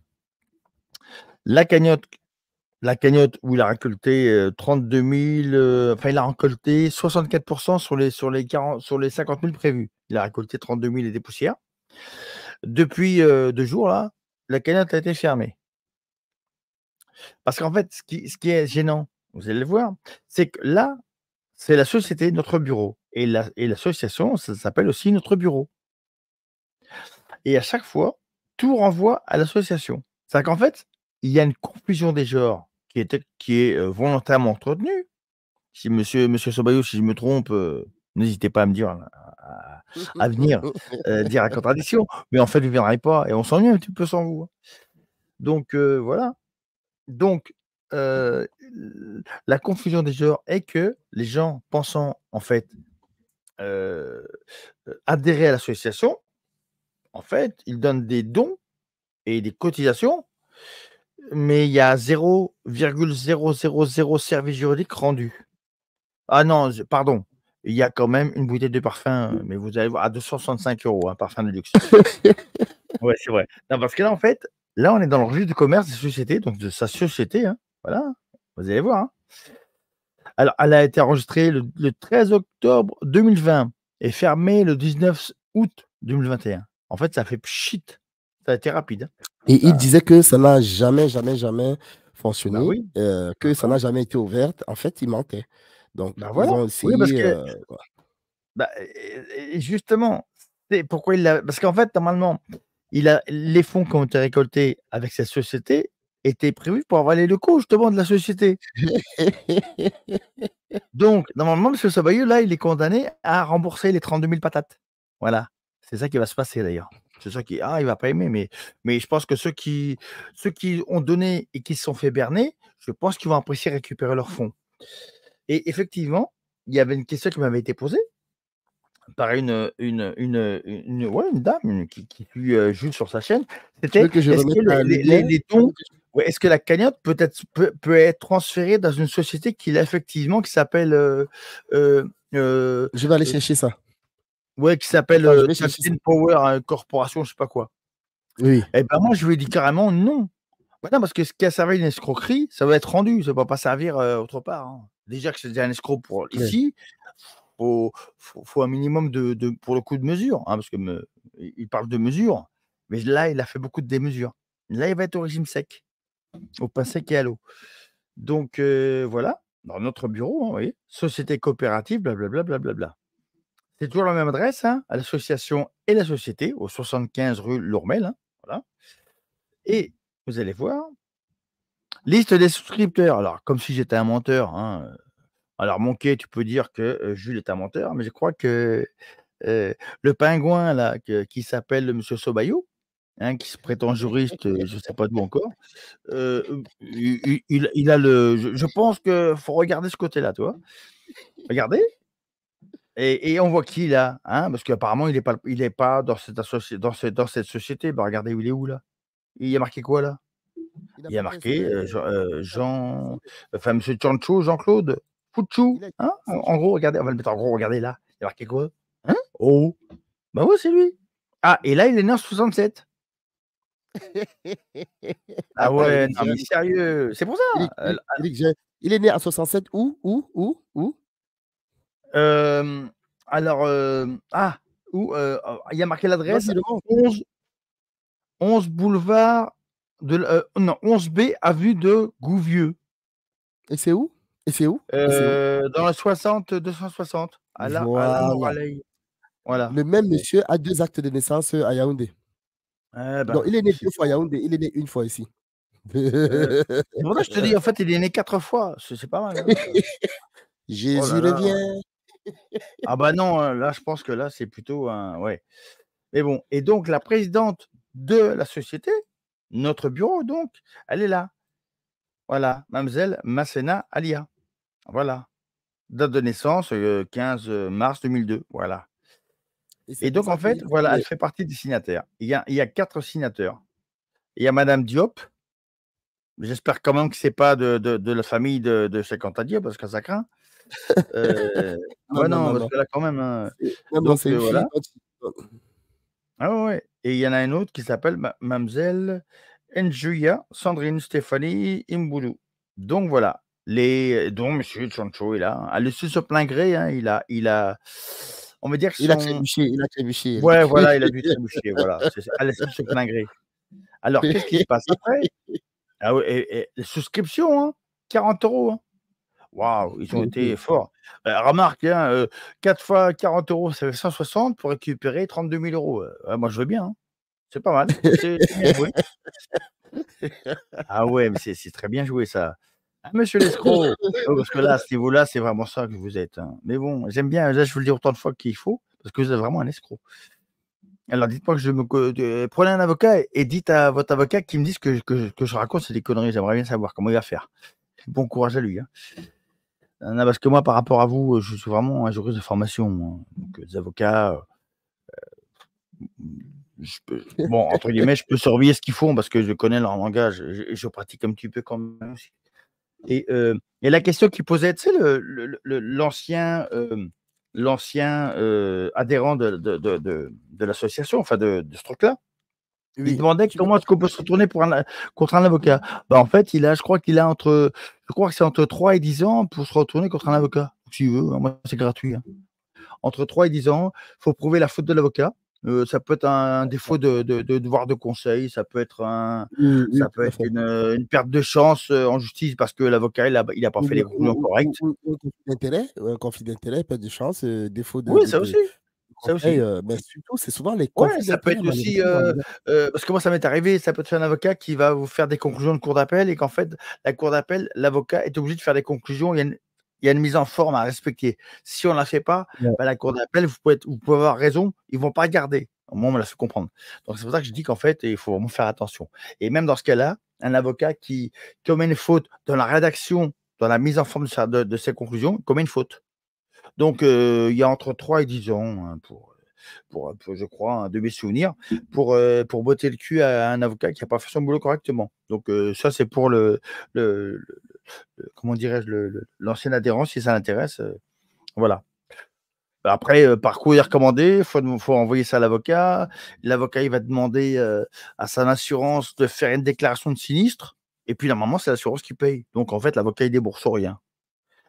la cagnotte où il a récolté 32 000, enfin, il a récolté 64% sur les 50 000 prévus. Il a récolté 32 000 et des poussières. Depuis 2 jours, là, la cagnotte a été fermée. Parce qu'en fait, ce qui est gênant, vous allez le voir, c'est que là, c'est la société, notre bureau. Et l'association, ça s'appelle aussi notre bureau. Et à chaque fois, tout renvoie à l'association. C'est-à-dire qu'en fait, il y a une confusion des genres qui est volontairement entretenue. Si monsieur Sobaillot, si je me trompe, n'hésitez pas à me dire, à venir dire la contradiction. Mais en fait, vous ne viendrez pas et on s'ennuie un petit peu sans vous. Donc, voilà. Donc, la confusion des genres est que les gens pensant, en fait, adhérer à l'association, en fait, ils donnent des dons et des cotisations, mais il y a 0,000 service juridique rendu. Ah non, pardon, il y a quand même une bouteille de parfum, mais vous allez voir, à 265 €, un parfum de luxe. Ouais, c'est vrai. Non, parce que là, en fait, là, on est dans le registre de commerce des sociétés, donc de sa société, hein, voilà, vous allez voir. Hein. Alors, elle a été enregistrée le 13 octobre 2020 et fermée le 19 août 2021. En fait, ça fait pchit. Ça a été rapide. Hein. Et il disait que ça n'a jamais fonctionné, Bah oui. que ça n'a jamais été ouverte. En fait, il mentait. Donc, Bah ils voilà. ont Oui, parce essayé. que bah, et justement, c'est pourquoi il l'a. Parce qu'en fait, normalement, les fonds qui ont été récoltés avec cette société étaient prévus pour avoir les locaux justement de la société. Donc, normalement, M. Sobaillot, là, il est condamné à rembourser les 32 000 patates. Voilà. C'est ça qui va se passer d'ailleurs. C'est ça qui. Ah, il va pas aimer, mais je pense que ceux qui ont donné et qui se sont fait berner, je pense qu'ils vont apprécier récupérer leurs fonds. Et effectivement, il y avait une question qui m'avait été posée par une dame qui suit Jules sur sa chaîne. C'était les dons. Ouais, est-ce que la cagnotte peut être transférée dans une société qui effectivement qui s'appelle je vais aller chercher ça. Ouais, qui s'appelle Power Corporation, je sais pas quoi. Oui. Eh ben moi je lui ai dit carrément non. Bah non, parce que ce qui a servi une escroquerie, ça va être rendu, ça ne va pas servir autre part. Hein. Déjà que c'est déjà un escroc pour ici, faut un minimum pour le coup de mesure, hein, parce que il parle de mesure. Mais là, il a fait beaucoup de démesures. Là, il va être au régime sec, au pain sec et à l'eau. Donc, voilà, dans notre bureau, hein, vous voyez, société coopérative, blablabla. Blablabla. C'est toujours la même adresse, hein, à l'association et la société, au 75 rue Lourmel. Hein, voilà. Et vous allez voir, liste des souscripteurs. Alors, comme si j'étais un menteur. Hein. Alors, Monquet, tu peux dire que Jules est un menteur, mais je crois que le pingouin, là, qui s'appelle M. Sobayou, hein, qui se prétend juriste, je ne sais pas d'où encore, il a le. Je pense qu'il faut regarder ce côté-là, tu vois. Regardez. Et on voit qui là, hein, parce qu'apparemment il n'est pas dans cette société. Bah, regardez, il est où là? Il y a marqué quoi là? Il y a marqué enfin Monsieur Chancho, Jean-Claude Fouchou. Hein, en gros, regardez, on va le mettre en gros, regardez là. Il y a marqué quoi? Hein? Oh, bah ouais, c'est lui. Ah, et là, il est né en 67. Ah ouais, non, mais sérieux, c'est pour ça. Il est né en 67 où? Alors, il y a marqué l'adresse 11 boulevard de 11B avenue de Gouvieux. Et c'est où? Dans la 260 à la Moraleille. Voilà. Le même monsieur a 2 actes de naissance à Yaoundé. Non, il est né 2 fois à Yaoundé, il est né 1 fois ici. C'est pour ça que je te dis, en fait, il est né 4 fois. C'est pas mal. Hein. Jésus revient. Ah bah non, là, je pense que là, c'est plutôt un... Ouais. Mais bon, et donc, la présidente de la société, notre bureau, donc, elle est là. Voilà, mademoiselle Massena Alia. Voilà. Date de naissance, 15 mars 2002. Voilà. Et donc, en fait, voilà, elle fait partie des signataires. Il y a 4 signataires. Il y a Madame Diop. J'espère quand même que ce n'est pas de la famille de Cheikh Anta Diop, parce que ça craint. Non, parce que là, quand même. Non, c'est une voilà. fille. Ah ouais. Et il y en a un autre qui s'appelle Mademoiselle Njuya Sandrine Stéphanie Imboulou. Donc voilà. Donc M. Chancho est là. À le sur plein gré, hein, il a. On va dire que il a trébuché. Ouais, voilà, il a dû trébucher. Voilà. À la sur plein gré. Alors, qu'est-ce qui se passe après? Ah ouais, et les souscriptions, hein, 40 €. Hein. Waouh, ils ont été forts. Remarque, 4 fois 40 €, ça fait 160 pour récupérer 32 000 €. Moi, je veux bien. Hein. C'est pas mal. C'est bien joué. Ah ouais, mais c'est très bien joué, ça. Ah, monsieur l'escroc. Parce que là, à ce niveau-là, c'est vraiment ça que vous êtes. Hein. Mais bon, j'aime bien. Là, je vous le dis autant de fois qu'il faut, parce que vous êtes vraiment un escroc. Alors, dites-moi que prenez un avocat et dites à votre avocat qu'il me dise que je raconte, c'est des conneries. J'aimerais bien savoir comment il va faire. Bon courage à lui. Hein. Non, parce que moi, par rapport à vous, je suis vraiment un juriste de formation. Hein. Donc, des avocats, bon, entre guillemets, je peux surveiller ce qu'ils font parce que je connais leur langage. Je pratique un petit peu quand même aussi. Et la question qu'il posait, tu sais, l'ancien adhérent de l'association, enfin de ce truc-là, il demandait comment est-ce qu'on peut se retourner contre un avocat. Bah, en fait, je crois que c'est entre 3 et 10 ans pour se retourner contre un avocat. Si tu veux, moi, c'est gratuit. Hein. Entre 3 et 10 ans, il faut prouver la faute de l'avocat. Ça peut être un défaut de devoir de conseil, ça peut être une perte de chance en justice parce que l'avocat il a pas fait les conclusions correctes. Un conflit d'intérêt, perte de chance, défaut de. Oui, ça aussi. Ça aussi. Mais surtout, c'est souvent les conflits ça peut être aussi parce que moi ça m'est arrivé, ça peut être un avocat qui va vous faire des conclusions de cour d'appel et qu'en fait la cour d'appel, l'avocat est obligé de faire des conclusions. Il y a une mise en forme à respecter. Si on ne la fait pas, la cour d'appel, vous pouvez avoir raison, ils ne vont pas garder. Au moins, on me l'a fait comprendre. Donc, c'est pour ça que je dis qu'en fait, il faut vraiment faire attention. Et même dans ce cas-là, un avocat qui commet une faute dans la rédaction, dans la mise en forme de ses conclusions, commet une faute. Donc, il y a entre 3 et 10 ans, hein, pour, je crois, de mes souvenirs, pour botter le cul à un avocat qui n'a pas fait son boulot correctement. Donc, ça, c'est pour comment dirais-je, l'ancien adhérent, si ça l'intéresse. Voilà. Après, par courrier recommandé, il faut envoyer ça à l'avocat. L'avocat, il va demander à son assurance de faire une déclaration de sinistre. Et puis, normalement, c'est l'assurance qui paye. Donc, en fait, l'avocat, il débourse rien.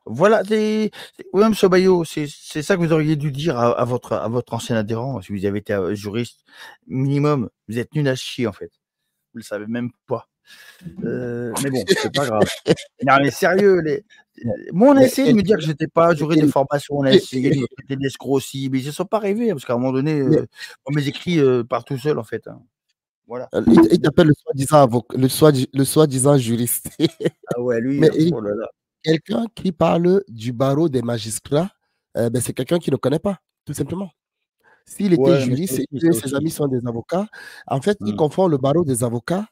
Voilà, oui, M. Sobayo, c'est ça que vous auriez dû dire à votre ancien adhérent, si vous avez été juriste. Minimum, vous êtes nul à chier, en fait. Vous le savez même pas. Mais bon, c'est pas grave. Non, mais sérieux, moi, on a essayé de me dire que j'étais pas juriste de formation, on a essayé de me traiter d'escroc aussi, mais ils ne sont pas rêvés, parce qu'à un moment donné, mes écrits partent tout seul, en fait. Hein. Voilà. Il t'appelle le soi-disant juriste. Ah ouais, lui, mais oh là là. Quelqu'un qui parle du barreau des magistrats, c'est quelqu'un qui ne connaît pas, tout simplement. S'il était juriste et que ses amis sont des avocats, en fait, il confond le barreau des avocats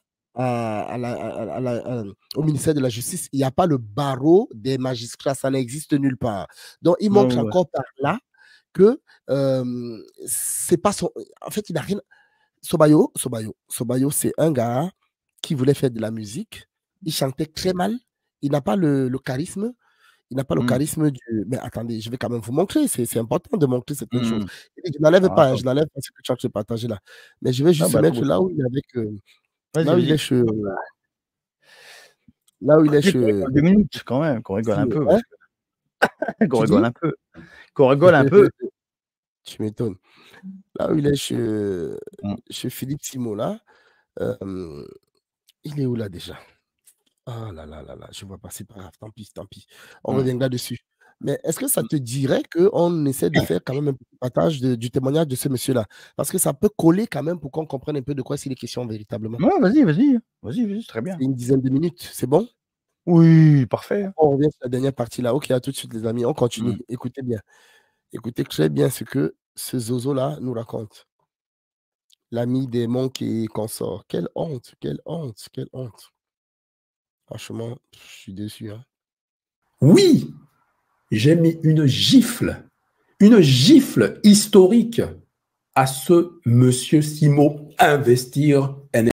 au ministère de la Justice. Il n'y a pas le barreau des magistrats, ça n'existe nulle part. Donc, il montre encore par là que c'est pas son. En fait, il n'a rien. Sobayo, c'est un gars qui voulait faire de la musique. Il chantait très mal. Il n'a pas le charisme. Il n'a pas le charisme du. Mais attendez, je vais quand même vous montrer. C'est important de montrer certaines choses. Je n'enlève pas, ce que tu as partagé là. Mais je vais juste mettre là où il est avec. Là où il est chez. Là où il est chez. 2 minutes quand même, qu'on rigole un peu. Qu'on rigole un peu. Qu'on rigole un peu. Tu m'étonnes. Là où il est chez Philippe Simon, là. Il est où là déjà? Ah là là là là, je vois pas, c'est pas grave, tant pis. On reviendra dessus. Mais est-ce que ça te dirait qu'on essaie de faire quand même un petit partage du témoignage de ce monsieur-là? Parce que ça peut coller quand même pour qu'on comprenne un peu de quoi il est question véritablement. Ouais, vas-y, très bien. C'est une dizaine de minutes, c'est bon? Oui, parfait. On revient sur la dernière partie là. Ok, à tout de suite les amis, on continue. Écoutez bien. Écoutez très bien ce que ce zozo-là nous raconte. L'ami démon qui consort. Quelle honte. Franchement, je suis déçu. Hein. Oui, j'ai mis une gifle historique à ce monsieur Simo investir.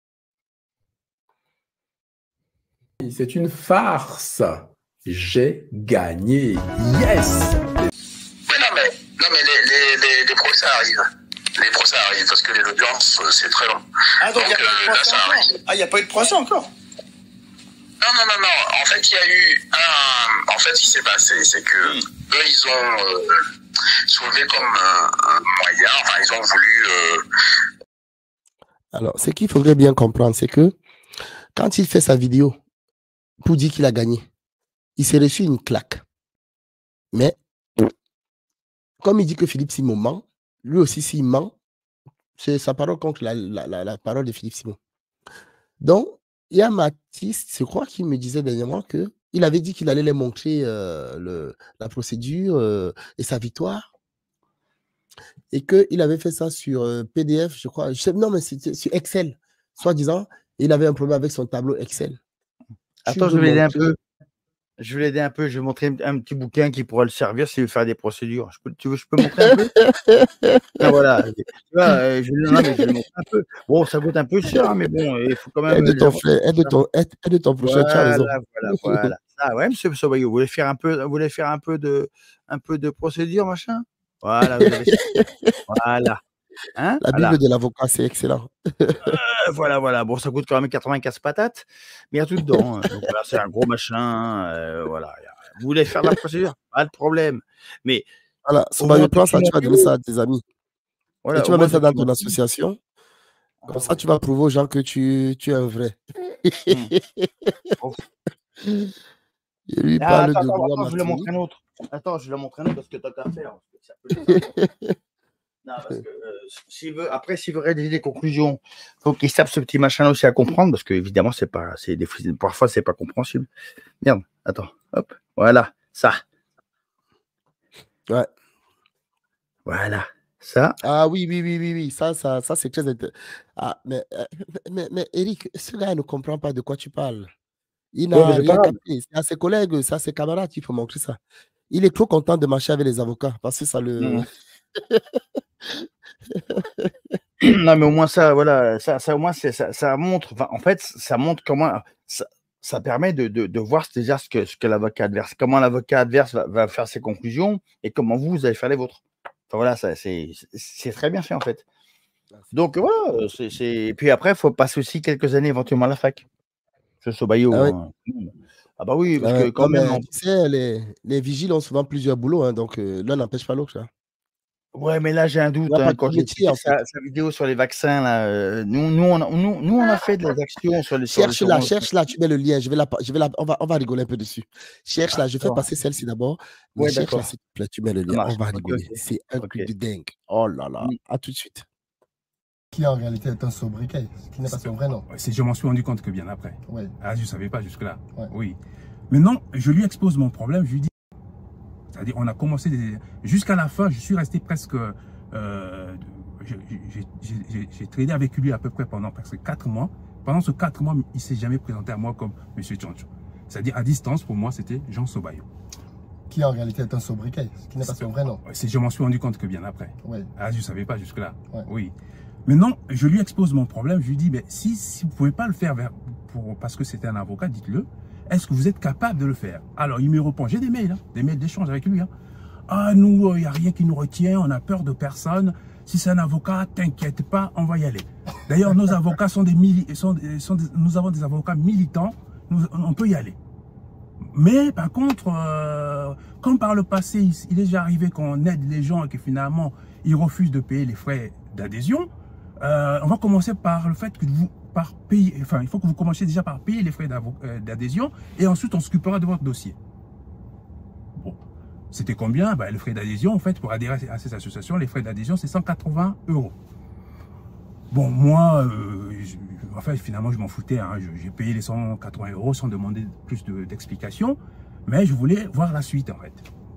C'est une farce. J'ai gagné. Yes. Non mais les procès arrivent. Les procès arrivent parce que les audiences, c'est très long. Ah, donc il n'y a pas eu de procès encore. Ah, il n'y a pas eu de procès encore. Non. En fait, il y a eu un. En fait, ce qui s'est passé, c'est que eux, ils ont soulevé comme un moyen. Enfin, ils ont voulu. Alors, ce qu'il faudrait bien comprendre, c'est que quand il fait sa vidéo pour dire qu'il a gagné, il s'est reçu une claque. Mais comme il dit que Philippe Simon ment, lui aussi, s'il ment, c'est sa parole contre la parole de Philippe Simon. Donc, il y a Mathis, je crois qu'il me disait dernièrement qu'il avait dit qu'il allait les montrer la procédure et sa victoire. Et qu'il avait fait ça sur PDF, je crois. Non, mais c'était sur Excel, soi-disant. Il avait un problème avec son tableau Excel. Attends, je vais l'aider un peu. Je vais l'aider un peu. Je vais montrer un petit bouquin qui pourra le servir s'il veut faire des procédures. Je peux montrer un peu. Ah, voilà. Tu vois, je vais le montrer un peu. Bon, ça coûte un peu cher, mais bon, il faut quand même. Aide de ton prochain, tu as raison. Voilà. Ah ouais, monsieur Sobayo, vous voulez faire un peu de procédure, machin? Voilà. Voilà. Hein? La Bible de l'avocat, c'est excellent. Voilà. Bon, ça coûte quand même 95 patates, mais il y a tout dedans. Hein. Donc, voilà, c'est un gros machin. Voilà. Vous voulez faire la procédure? Pas de problème. Mais. Voilà, Sobayo, prends ça, tu vas donner ça à tes amis. Voilà, et tu vas mettre ça dans ton association. Comme ça, tu vas prouver aux gens que tu es un vrai. Je lui parle de Attends, je vais le montrer un autre. Parce que t'as qu'à faire. Non, parce que s'il veut rédiger des conclusions, il faut qu'il sache ce petit machin aussi à comprendre, parce que évidemment, parfois, c'est pas compréhensible. Merde, attends, hop, voilà, ça. Ouais. Voilà, ça. Ah oui, ça c'est très intéressant. Ah, mais Eric, ce gars ne comprend pas de quoi tu parles. Il n'a rien capté. C'est à ses collègues, c'est à ses camarades qu'il faut montrer ça. Il est trop content de marcher avec les avocats, parce que ça le... Non, mais au moins ça, voilà, ça au moins ça montre. En fait, ça montre comment ça permet de voir déjà ce que l'avocat adverse, comment l'avocat adverse va faire ses conclusions et comment vous allez faire les vôtres. Enfin voilà, c'est très bien fait en fait. Donc voilà, et puis après, il faut passer aussi quelques années éventuellement à la fac. Ce Sobayo. Ah, oui. Ah bah oui, parce que quand Non, même... mais tu sais, les vigiles ont souvent plusieurs boulots, hein, donc l'un n'empêche pas l'autre. Ouais, mais là, j'ai un doute. Il n'y a pas Quand de j'ai métier, écouté en fait. sa vidéo sur les vaccins, là, nous, on a fait des actions sur les... Cherche là, tu mets le lien. On va rigoler un peu dessus. Cherche là, je fais D'accord. passer celle-ci d'abord. Mais Ouais, cherche là, d'accord. s'il te plaît, tu mets le Ça lien. marche. On va Ok, rigoler. ok. C'est un Ok. truc de dingue. Oh là là. À tout de suite. Qui en réalité est un sobriquet, qui n'est pas son vrai nom. Je m'en suis rendu compte que bien après. Oui. Ah, je ne savais pas jusque-là. Ouais. Oui. Maintenant, je lui expose mon problème, je lui dis. C'est-à-dire, on a commencé jusqu'à la fin, je suis resté presque. J'ai tradé avec lui à peu près pendant presque 4 mois. Pendant ces 4 mois, il ne s'est jamais présenté à moi comme M. Tchoncho. C'est-à-dire, à distance, pour moi, c'était Jean Sobayo. Qui en réalité est un sobriquet, qui n'est pas son vrai nom. Je m'en suis rendu compte que bien après. Oui. Ah, je ne savais pas jusque-là. Ouais. Oui. Maintenant, je lui expose mon problème. Je lui dis, mais si vous ne pouvez pas le faire parce que c'était un avocat, dites-le. Est-ce que vous êtes capable de le faire? Alors, il me répond, j'ai des mails d'échange avec lui. Hein. Ah, nous, il n'y a rien qui nous retient, on a peur de personne. Si c'est un avocat, t'inquiète pas, on va y aller. D'ailleurs, nos avocats nous avons des avocats militants, on peut y aller. Mais par contre, comme par le passé, il est déjà arrivé qu'on aide les gens et que finalement, ils refusent de payer les frais d'adhésion, on va commencer par le fait que il faut que vous commenciez déjà par payer les frais d'adhésion et ensuite on s'occupera de votre dossier. Bon, c'était combien? Les frais d'adhésion, en fait, pour adhérer à ces associations, les frais d'adhésion, c'est 180 €. Bon, moi, finalement, je m'en foutais. Hein. J'ai payé les 180 € sans demander plus d'explications. Mais je voulais voir la suite, en fait.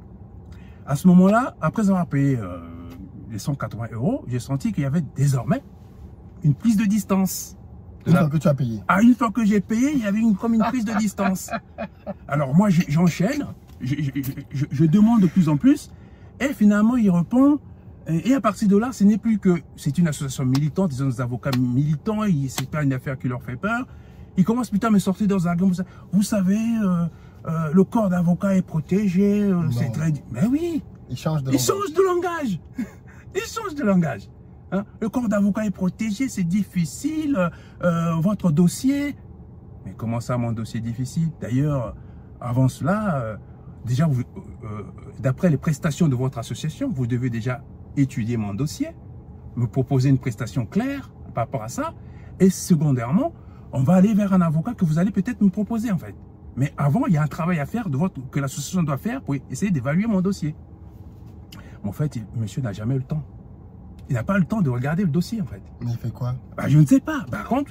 À ce moment-là, après avoir payé les 180 €, j'ai senti qu'il y avait désormais une prise de distance. Une fois que tu as payé. Ah, une fois que j'ai payé, il y avait comme une prise de distance. Alors moi, j'enchaîne, je demande de plus en plus, et finalement, il répond. Et à partir de là, ce n'est plus que c'est une association militante, ils ont des avocats militants, c'est pas une affaire qui leur fait peur. Ils commencent plutôt à me sortir dans un argument. Vous savez, le corps d'avocat est protégé, c'est très... Mais oui, ils changent de langage. Ils changent de langage. Hein? Le corps d'avocat est protégé, c'est difficile, votre dossier. Mais comment ça, mon dossier est difficile? D'ailleurs, avant cela, déjà, d'après les prestations de votre association, vous devez déjà étudier mon dossier, me proposer une prestation claire par rapport à ça. Et secondairement, on va aller vers un avocat que vous allez peut-être me proposer, en fait. Mais avant, il y a un travail à faire que l'association doit faire pour essayer d'évaluer mon dossier. Mais en fait, monsieur n'a jamais eu le temps. Il n'a pas le temps de regarder le dossier, en fait. Mais il fait quoi? Je ne sais pas. Par contre,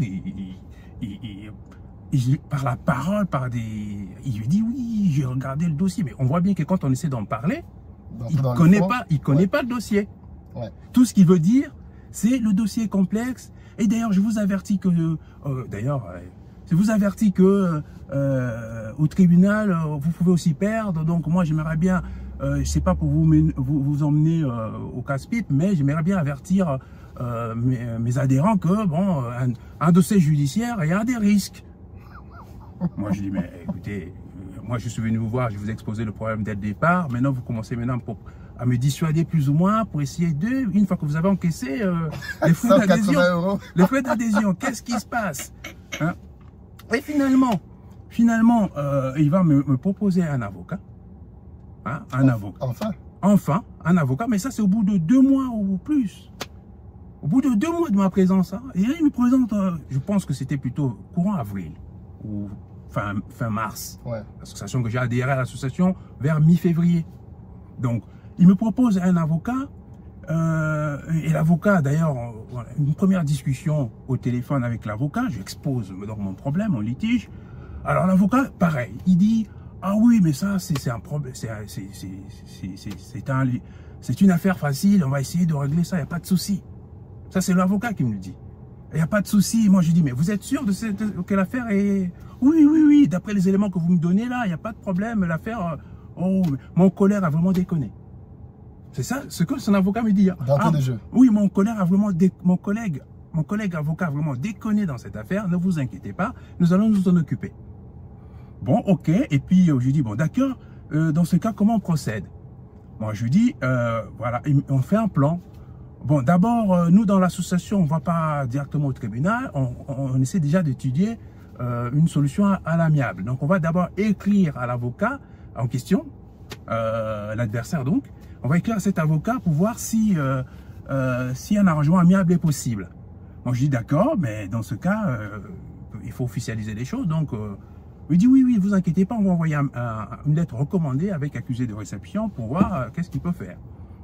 par la parole, il lui dit oui, j'ai regardé le dossier. Mais on voit bien que quand on essaie d'en parler, il ne connaît pas le dossier. Ouais. Tout ce qu'il veut dire, c'est le dossier est complexe. Et d'ailleurs, je vous avertis que, au tribunal, vous pouvez aussi perdre. Donc moi, j'aimerais bien, c'est pas pour vous emmener au casse-pipe, mais j'aimerais bien avertir mes adhérents que bon, un dossier judiciaire, il y a des risques. Moi, je dis, mais écoutez, moi, je suis venu vous voir, je vous ai exposé le problème dès le départ. Maintenant, vous commencez à me dissuader plus ou moins pour essayer une fois que vous avez encaissé les frais d'adhésion. Les frais d'adhésion, qu'est-ce qui se passe, hein? Et finalement, il va me proposer un avocat. Hein, un avocat. Enfin, un avocat, mais ça, c'est au bout de 2 mois ou plus. Au bout de 2 mois de ma présence, hein, et là, il me présente, je pense que c'était plutôt courant avril ou fin mars. Ouais. L'association que j'ai adhéré à l'association vers mi-février. Donc, il me propose un avocat, et l'avocat, d'ailleurs, une première discussion au téléphone avec l'avocat, j'expose donc mon problème, mon litige. Alors, l'avocat, pareil, il dit, ah oui, mais ça, c'est un problème, c'est une affaire facile, on va essayer de régler ça, il n'y a pas de souci. Ça, c'est l'avocat qui me le dit. Il n'y a pas de souci. Moi, je dis, mais vous êtes sûr que l'affaire est... Oui, d'après les éléments que vous me donnez là, il n'y a pas de problème, l'affaire... Oh, mon collègue a vraiment déconné. C'est ça, ce que son avocat me dit. D'entrée de jeu. Oui, mon collègue avocat a vraiment déconné dans cette affaire, ne vous inquiétez pas, nous allons nous en occuper. Bon, ok, et puis je lui dis, bon, d'accord, dans ce cas, comment on procède? Moi, je lui dis, voilà, on fait un plan. Bon, d'abord, nous, dans l'association, on ne va pas directement au tribunal, on essaie déjà d'étudier une solution à l'amiable. Donc, on va d'abord écrire à l'avocat en question, l'adversaire donc. On va écrire à cet avocat pour voir si un arrangement amiable est possible. Moi, je dis d'accord, mais dans ce cas, il faut officialiser les choses. Donc, il dit oui, ne vous inquiétez pas, on va envoyer une lettre recommandée avec accusé de réception pour voir qu'est-ce qu'il peut faire.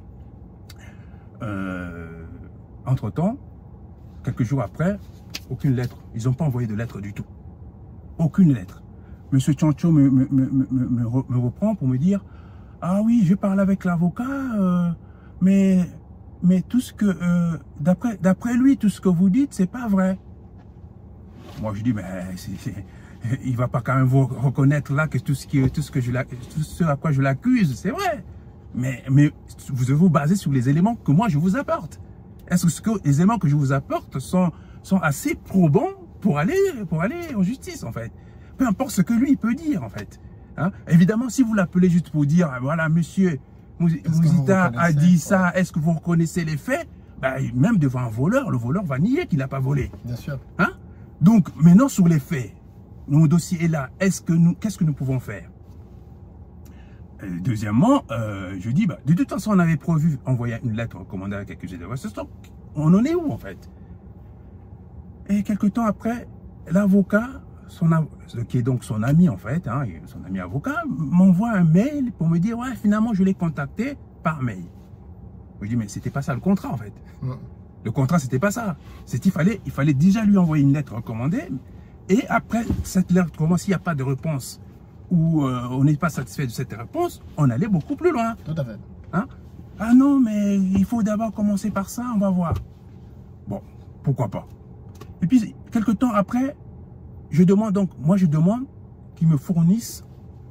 Entre-temps, quelques jours après, aucune lettre. Ils n'ont pas envoyé de lettre du tout. Aucune lettre. Monsieur Tchancho me reprend pour me dire « Ah oui, je parle avec l'avocat, mais tout ce que d'après lui, tout ce que vous dites, c'est pas vrai. » Moi, je dis « Mais il va pas quand même vous reconnaître là que tout ce à quoi je l'accuse, c'est vrai. Mais vous devez vous baser sur les éléments que moi je vous apporte. Est-ce que les éléments que je vous apporte sont assez probants pour aller en justice, en fait? Peu importe ce que lui, il peut dire, en fait. Hein? Évidemment, si vous l'appelez juste pour dire, voilà, monsieur Mouzita a dit ça, est-ce que vous reconnaissez les faits? Ben, même devant un voleur, le voleur va nier qu'il n'a pas volé. Bien sûr. Hein? Donc, maintenant, sur les faits, mon dossier est là. Qu'est-ce que nous pouvons faire? Deuxièmement, je dis, de toute façon, on avait prévu envoyer une lettre recommandée avec accusé de réception. On en est où, en fait? Et quelque temps après, l'avocat, qui est donc son ami, en fait, hein, son ami avocat, m'envoie un mail pour me dire, ouais, finalement, je l'ai contacté par mail. Je dis, mais c'était pas ça le contrat, en fait. Le contrat, c'était pas ça. Il fallait déjà lui envoyer une lettre recommandée. Et après cette lettre, s'il n'y a pas de réponse, ou on n'est pas satisfait de cette réponse, on allait beaucoup plus loin. Tout à fait. Hein? Ah non, mais il faut d'abord commencer par ça, on va voir. Bon, pourquoi pas. Et puis, quelques temps après, je demande qu'ils me fournissent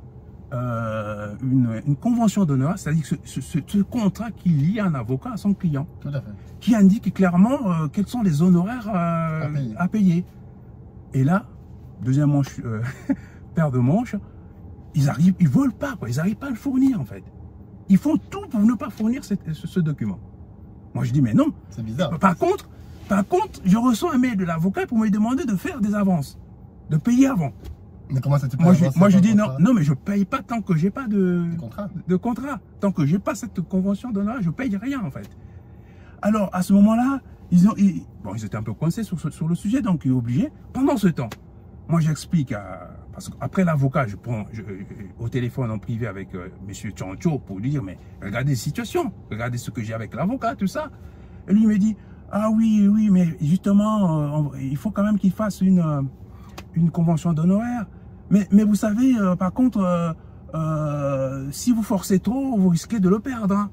une convention d'honneur, c'est-à-dire ce contrat qui lie un avocat à son client. Tout à fait. Qui indique clairement quels sont les honoraires à payer. Et là, deuxième manche, paire de manches, ils volent pas, quoi. Ils n'arrivent pas à le fournir, en fait. Ils font tout pour ne pas fournir ce document. Moi, je dis, mais non. C'est bizarre. Par contre, je reçois un mail de l'avocat pour me demander de faire des avances, de payer avant. Mais comment ça te Moi, je dis non, mais je ne paye pas tant que je n'ai pas de contrat. Tant que je n'ai pas cette convention d'honneur, je ne paye rien, en fait. Alors, à ce moment-là, ils étaient un peu coincés sur le sujet, donc ils sont obligés. Pendant ce temps, moi, j'explique parce qu'après l'avocat, je prends au téléphone en privé avec monsieur Tchancho pour lui dire, mais regardez la situation, regardez ce que j'ai avec l'avocat, tout ça. Et lui, il me dit, ah oui, mais justement, il faut quand même qu'il fasse une convention d'honoraires. Mais vous savez, par contre, si vous forcez trop, vous risquez de le perdre. Hein.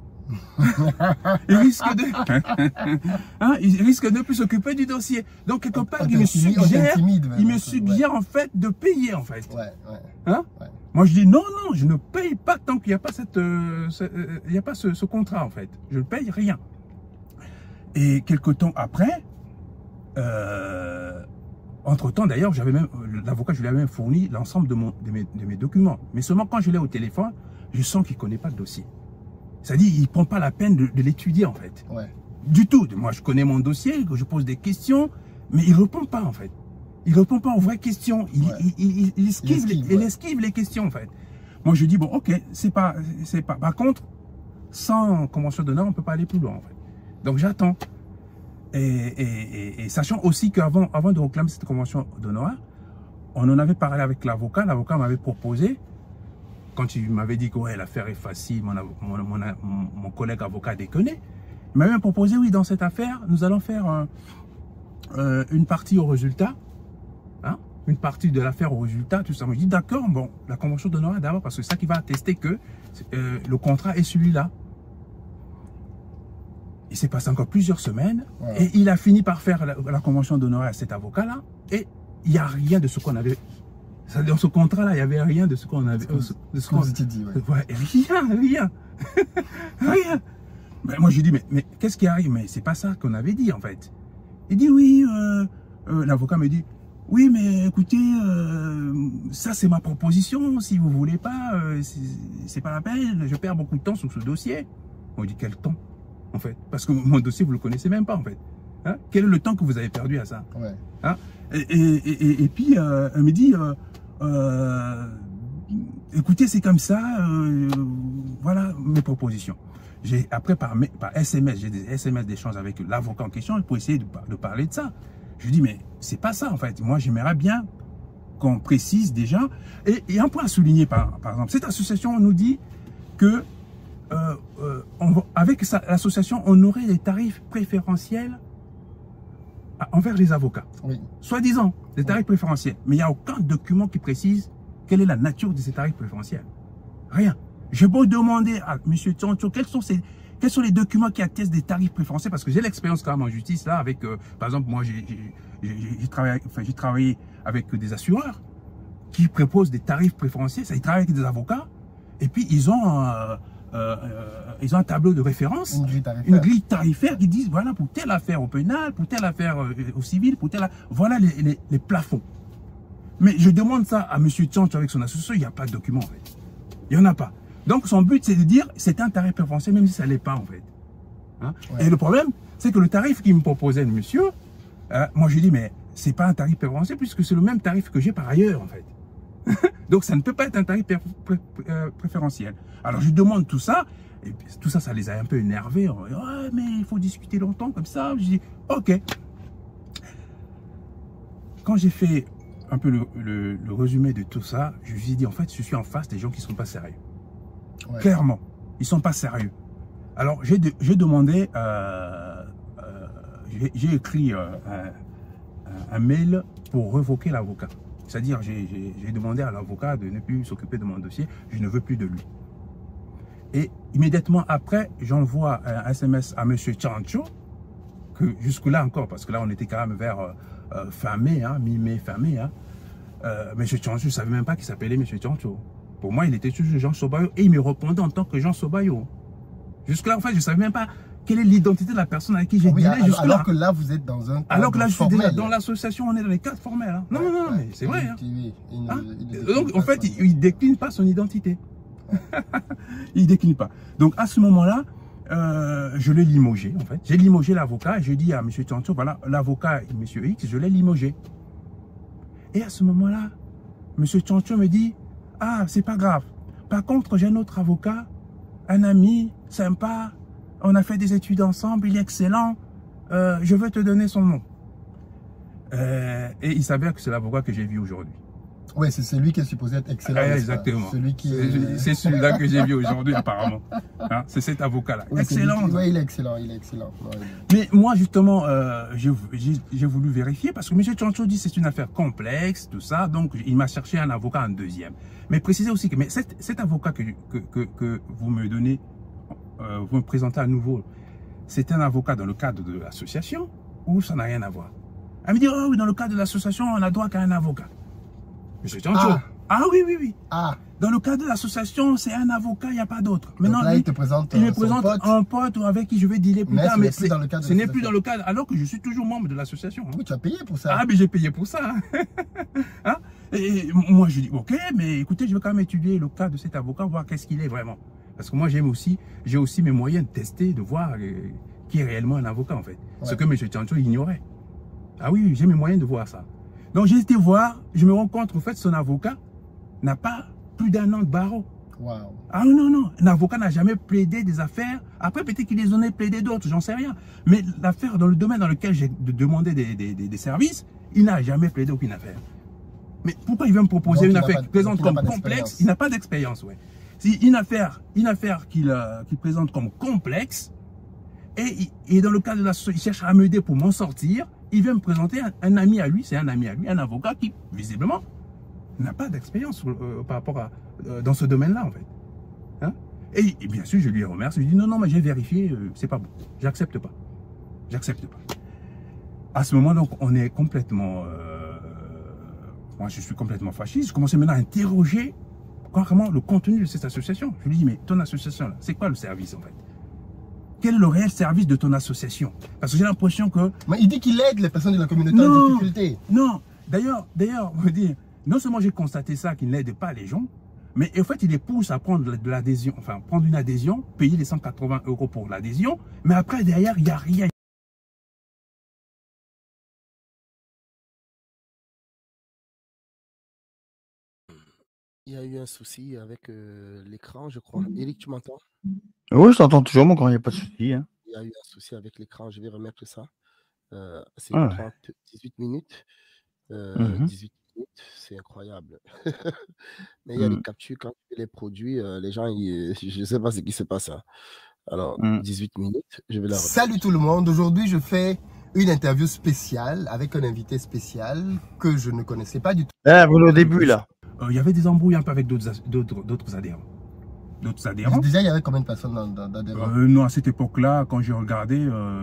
Il risque de ne plus s'occuper du dossier. Donc, quelque part, il me suggère en fait de payer, en fait. Hein? Moi, je dis non, je ne paye pas tant qu'il n'y a pas ce contrat, en fait. Je ne paye rien. Et quelque temps après, entre-temps, d'ailleurs, l'avocat, je lui avais même fourni l'ensemble de mes documents. Mais seulement quand je l'ai au téléphone, je sens qu'il ne connaît pas le dossier. C'est-à-dire, il ne prend pas la peine de l'étudier, en fait. Du tout. Moi, je connais mon dossier, je pose des questions, mais il ne répond pas, en fait. Il ne répond pas aux vraies questions. Il esquive les questions, en fait. Moi, je dis, bon, ok, c'est pas. Par contre, sans convention d'honneur, on ne peut pas aller plus loin, en fait. Donc, j'attends. Et sachant aussi qu'avant de réclamer cette convention d'honneur, on en avait parlé avec l'avocat. L'avocat m'avait proposé, quand il m'avait dit que ouais, l'affaire est facile, mon collègue avocat déconnait, il m'avait même proposé, oui, dans cette affaire, nous allons faire une partie au résultat, hein, une partie de l'affaire au résultat, tout ça. Moi, je dis, d'accord, bon, la convention d'honneur d'abord, parce que c'est ça qui va attester que le contrat est celui-là. Il s'est passé encore plusieurs semaines et il a fini par faire la convention d'honneur à cet avocat-là et il n'y a rien de ce qu'on avait. Dans ce contrat-là, il n'y avait rien de ce qu'on avait. Dit, rien. Rien. Ben, moi, je dis, mais qu'est-ce qui arrive? Mais c'est pas ça qu'on avait dit, en fait. Il dit, oui, l'avocat me dit, oui, mais écoutez, ça, c'est ma proposition. Si vous ne voulez pas, c'est pas la peine. Je perds beaucoup de temps sur ce dossier. On dit, quel temps, en fait? Parce que mon dossier, vous ne le connaissez même pas, en fait. Hein? Quel est le temps que vous avez perdu à ça? Ouais. Hein? Et puis, elle me dit, écoutez, c'est comme ça, voilà mes propositions. Après, par SMS, j'ai des SMS d'échange avec l'avocat en question pour essayer de parler de ça. Je lui dis, mais c'est pas ça en fait. Moi, j'aimerais bien qu'on précise déjà. Et un point à souligner, par exemple, cette association nous dit que avec l'association, on aurait des tarifs préférentiels envers les avocats. Oui. Soi-disant, des tarifs préférentiels. Mais il n'y a aucun document qui précise quelle est la nature de ces tarifs préférentiels. Rien. J'ai beau demander à M. Tchantcho quels sont les documents qui attestent des tarifs préférentiels, parce que j'ai l'expérience quand même en justice là avec, par exemple, moi j'ai travaillé avec des assureurs qui proposent des tarifs préférentiels, ça, ils travaillent avec des avocats, et puis ils ont un tableau de référence, une grille tarifaire qui disent voilà, pour telle affaire au pénal, pour telle affaire au civil, pour telle voilà les plafonds. Mais je demande ça à M. Tchantcho avec son association, il n'y a pas de document en fait. Il n'y en a pas. Donc son but c'est de dire c'est un tarif préférentiel même si ça ne l'est pas en fait. Hein? Ouais. Et le problème c'est que le tarif qu'il me proposait le monsieur, moi je lui dis mais c'est pas un tarif préférentiel puisque c'est le même tarif que j'ai par ailleurs en fait. Donc ça ne peut pas être un tarif préférentiel. Alors je demande tout ça, et puis, tout ça, ça les a un peu énervés. Ouais, mais il faut discuter longtemps comme ça. Je dis ok. Quand j'ai fait un peu le résumé de tout ça, je lui ai dit en fait je suis en face des gens qui ne sont pas sérieux. Ouais. Clairement, ils ne sont pas sérieux. Alors j'ai demandé, j'ai écrit un mail pour révoquer l'avocat. C'est-à-dire, j'ai demandé à l'avocat de ne plus s'occuper de mon dossier, je ne veux plus de lui. Et immédiatement après, j'envoie un SMS à M. Tchantcho, que jusque-là encore, parce que là on était quand même vers fin mai, hein, mi-mai, fin mai. Hein, M. Tchantcho, je ne savais même pas qu'il s'appelait M. Tchantcho. Pour moi, il était toujours Jean Sobayo et il me répondait en tant que Jean Sobayo. Jusque-là, en fait, je ne savais même pas quelle est l'identité de la personne avec qui j'ai dealé jusque-là. Alors que là, vous êtes dans un cadre alors que là, je suis formel. déjà dans l'association, on est dans les cadres formels. Hein. Non, non, mais c'est vrai. Hein. Donc, en fait, il ne décline pas son identité. Il ne décline pas. Donc, à ce moment-là, je l'ai limogé, en fait. J'ai limogé l'avocat et je dis à M. Tchantcho, voilà, l'avocat, M. X, je l'ai limogé. Et à ce moment-là, M. Tchantcho me dit, ah, c'est pas grave. Par contre, j'ai un autre avocat, un ami, sympa, on a fait des études ensemble, il est excellent, je veux te donner son nom. Et il s'avère que c'est l'avocat que j'ai vu aujourd'hui. Oui, c'est celui qui est supposé être excellent. Exactement. C'est celui-là que j'ai vu aujourd'hui apparemment. Hein, c'est cet avocat-là. Oui, excellent. Oui, il est excellent, il est excellent. Ouais. Mais moi, justement, j'ai voulu vérifier parce que M. Tchantcho dit que c'est une affaire complexe, tout ça. Donc, il m'a cherché un avocat en deuxième. Mais précisez aussi que cet avocat que vous me donnez, vous me présentez à nouveau, c'est un avocat dans le cadre de l'association ou ça n'a rien à voir? Elle me dit, oh oui, dans le cadre de l'association, on a droit qu'à un avocat. Monsieur Tchantcho. Ah oui, oui, oui. Ah. Dans le cadre de l'association, c'est un avocat, il n'y a pas d'autre. Maintenant, là, il te présente, il me présente un pote avec qui je vais dealer plus tard. Mais ce n'est plus dans le cadre, alors que je suis toujours membre de l'association. Hein. Oui, tu as payé pour ça. Ah, mais j'ai payé pour ça. Hein? Et moi, je dis, ok, mais écoutez, je vais quand même étudier le cas de cet avocat, voir qu'est-ce qu'il est vraiment. Parce que moi, j'ai aussi mes moyens de tester, de voir qui est réellement un avocat, en fait. Ouais. Ce que M. Tchantcho ignorait. Ah oui, j'ai mes moyens de voir ça. Donc, j'ai été voir, je me rends compte qu'en fait, son avocat n'a pas plus d'1 an de barreau. Wow. Ah non, non, un avocat n'a jamais plaidé des affaires. Après, peut-être qu'il les en a plaidé d'autres, j'en sais rien. Mais l'affaire dans le domaine dans lequel j'ai demandé des services, il n'a jamais plaidé aucune affaire. Mais pourquoi il veut me proposer une affaire qu'il présente comme complexe? Il n'a pas d'expérience, ouais. C'est une affaire qu'il présente comme complexe, et dans le cas de la société, il cherche à m'aider pour m'en sortir. Il vient me présenter un ami à lui, c'est un ami à lui, un avocat qui, visiblement, n'a pas d'expérience par rapport à dans ce domaine-là, en fait. Hein? Et bien sûr, je lui remercie. Je lui dis non, mais j'ai vérifié, c'est pas bon. J'accepte pas. J'accepte pas. À ce moment, donc, on est complètement... moi, je suis complètement fâché. Je commençais maintenant à interroger carrément le contenu de cette association. Je lui dis, mais ton association, là, c'est quoi le service, en fait? Quel est le réel service de ton association? Parce que j'ai l'impression que... Mais il dit qu'il aide les personnes de la communauté en difficulté. Non, d'ailleurs, on va dire, non seulement j'ai constaté ça, qu'il n'aide pas les gens, mais en fait, il les pousse à prendre de l'adhésion, enfin, prendre une adhésion, payer les 180 € pour l'adhésion, mais après, derrière, il n'y a rien. Il y a eu un souci avec l'écran, je crois. Eric, tu m'entends? Oui, je t'entends toujours, mon grand, il n'y a pas de souci. Hein. Il y a eu un souci avec l'écran, je vais remettre ça. C'est Ah ouais. 18 minutes. Mhm. 18 minutes, c'est incroyable. Mais il y a des captures, quand tu les produis, les gens, je ne sais pas ce qui se passe. Hein. Alors, 18 minutes, je vais la remettre. Salut tout le monde, aujourd'hui je fais une interview spéciale avec un invité spécial que je ne connaissais pas du tout. Ah, vous au début là. Il y avait des embrouilles un peu avec d'autres adhérents. D'autres adhérents. Déjà, il y avait combien de personnes d'adhérents? Non, à cette époque-là, quand j'ai regardé,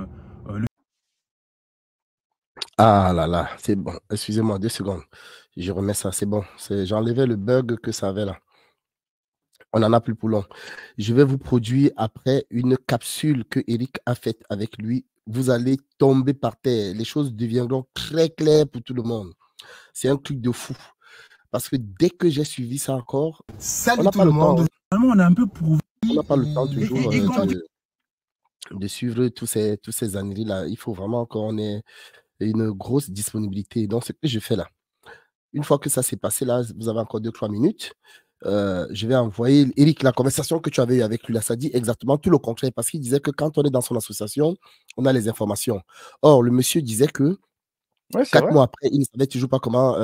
Ah là là, c'est bon. Excusez-moi, 2 secondes. Je remets ça, c'est bon. J'enlevais le bug que ça avait là. On n'en a plus pour long. Je vais vous produire après une capsule que Eric a faite avec lui. Vous allez tomber par terre. Les choses deviendront très claires pour tout le monde. C'est un truc de fou. Parce que dès que j'ai suivi ça encore, salut tout le monde. Vraiment, on a un peu prouvé. On n'a pas le temps toujours de suivre tous ces âneries-là. Il faut vraiment qu'on ait une grosse disponibilité. Donc, ce que je fais là, une fois que ça s'est passé, là, vous avez encore 2-3 minutes. Je vais envoyer Eric la conversation que tu avais eue avec lui là, ça dit exactement tout le contraire parce qu'il disait que quand on est dans son association, on a les informations. Or, le monsieur disait que 4 mois après, il ne savait toujours pas comment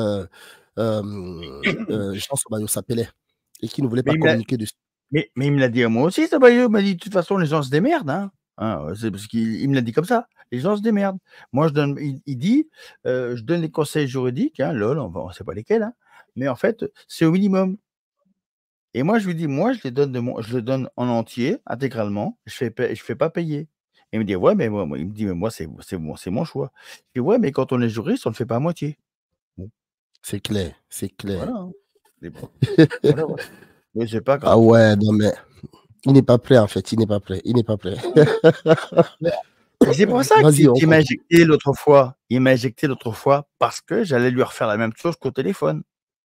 Jean Sobayo s'appelait et qu'il ne voulait pas communiquer dessus. Mais il me l'a dit à moi aussi, Sobayo. Il m'a dit de toute façon, les gens se démerdent. Hein. C'est parce qu'il me l'a dit comme ça. Les gens se démerdent. Moi, il dit, je donne les conseils juridiques, hein, lol, on ne sait pas lesquels, hein, mais en fait, c'est au minimum. Et moi, je lui dis, moi, je le donne en entier, intégralement, je fais pas payer. Et il me dit, ouais, mais moi, c'est mon choix. Je dis, ouais, mais quand on est juriste, on ne le fait pas à moitié. Bon. C'est clair, c'est clair. Voilà. Bon. Voilà. Mais c'est pas grave. Ah ouais, non, mais il n'est pas prêt, en fait. Il n'est pas prêt. C'est pour ça qu'il m'a injecté l'autre fois. Il m'a injecté l'autre fois parce que j'allais lui refaire la même chose qu'au téléphone.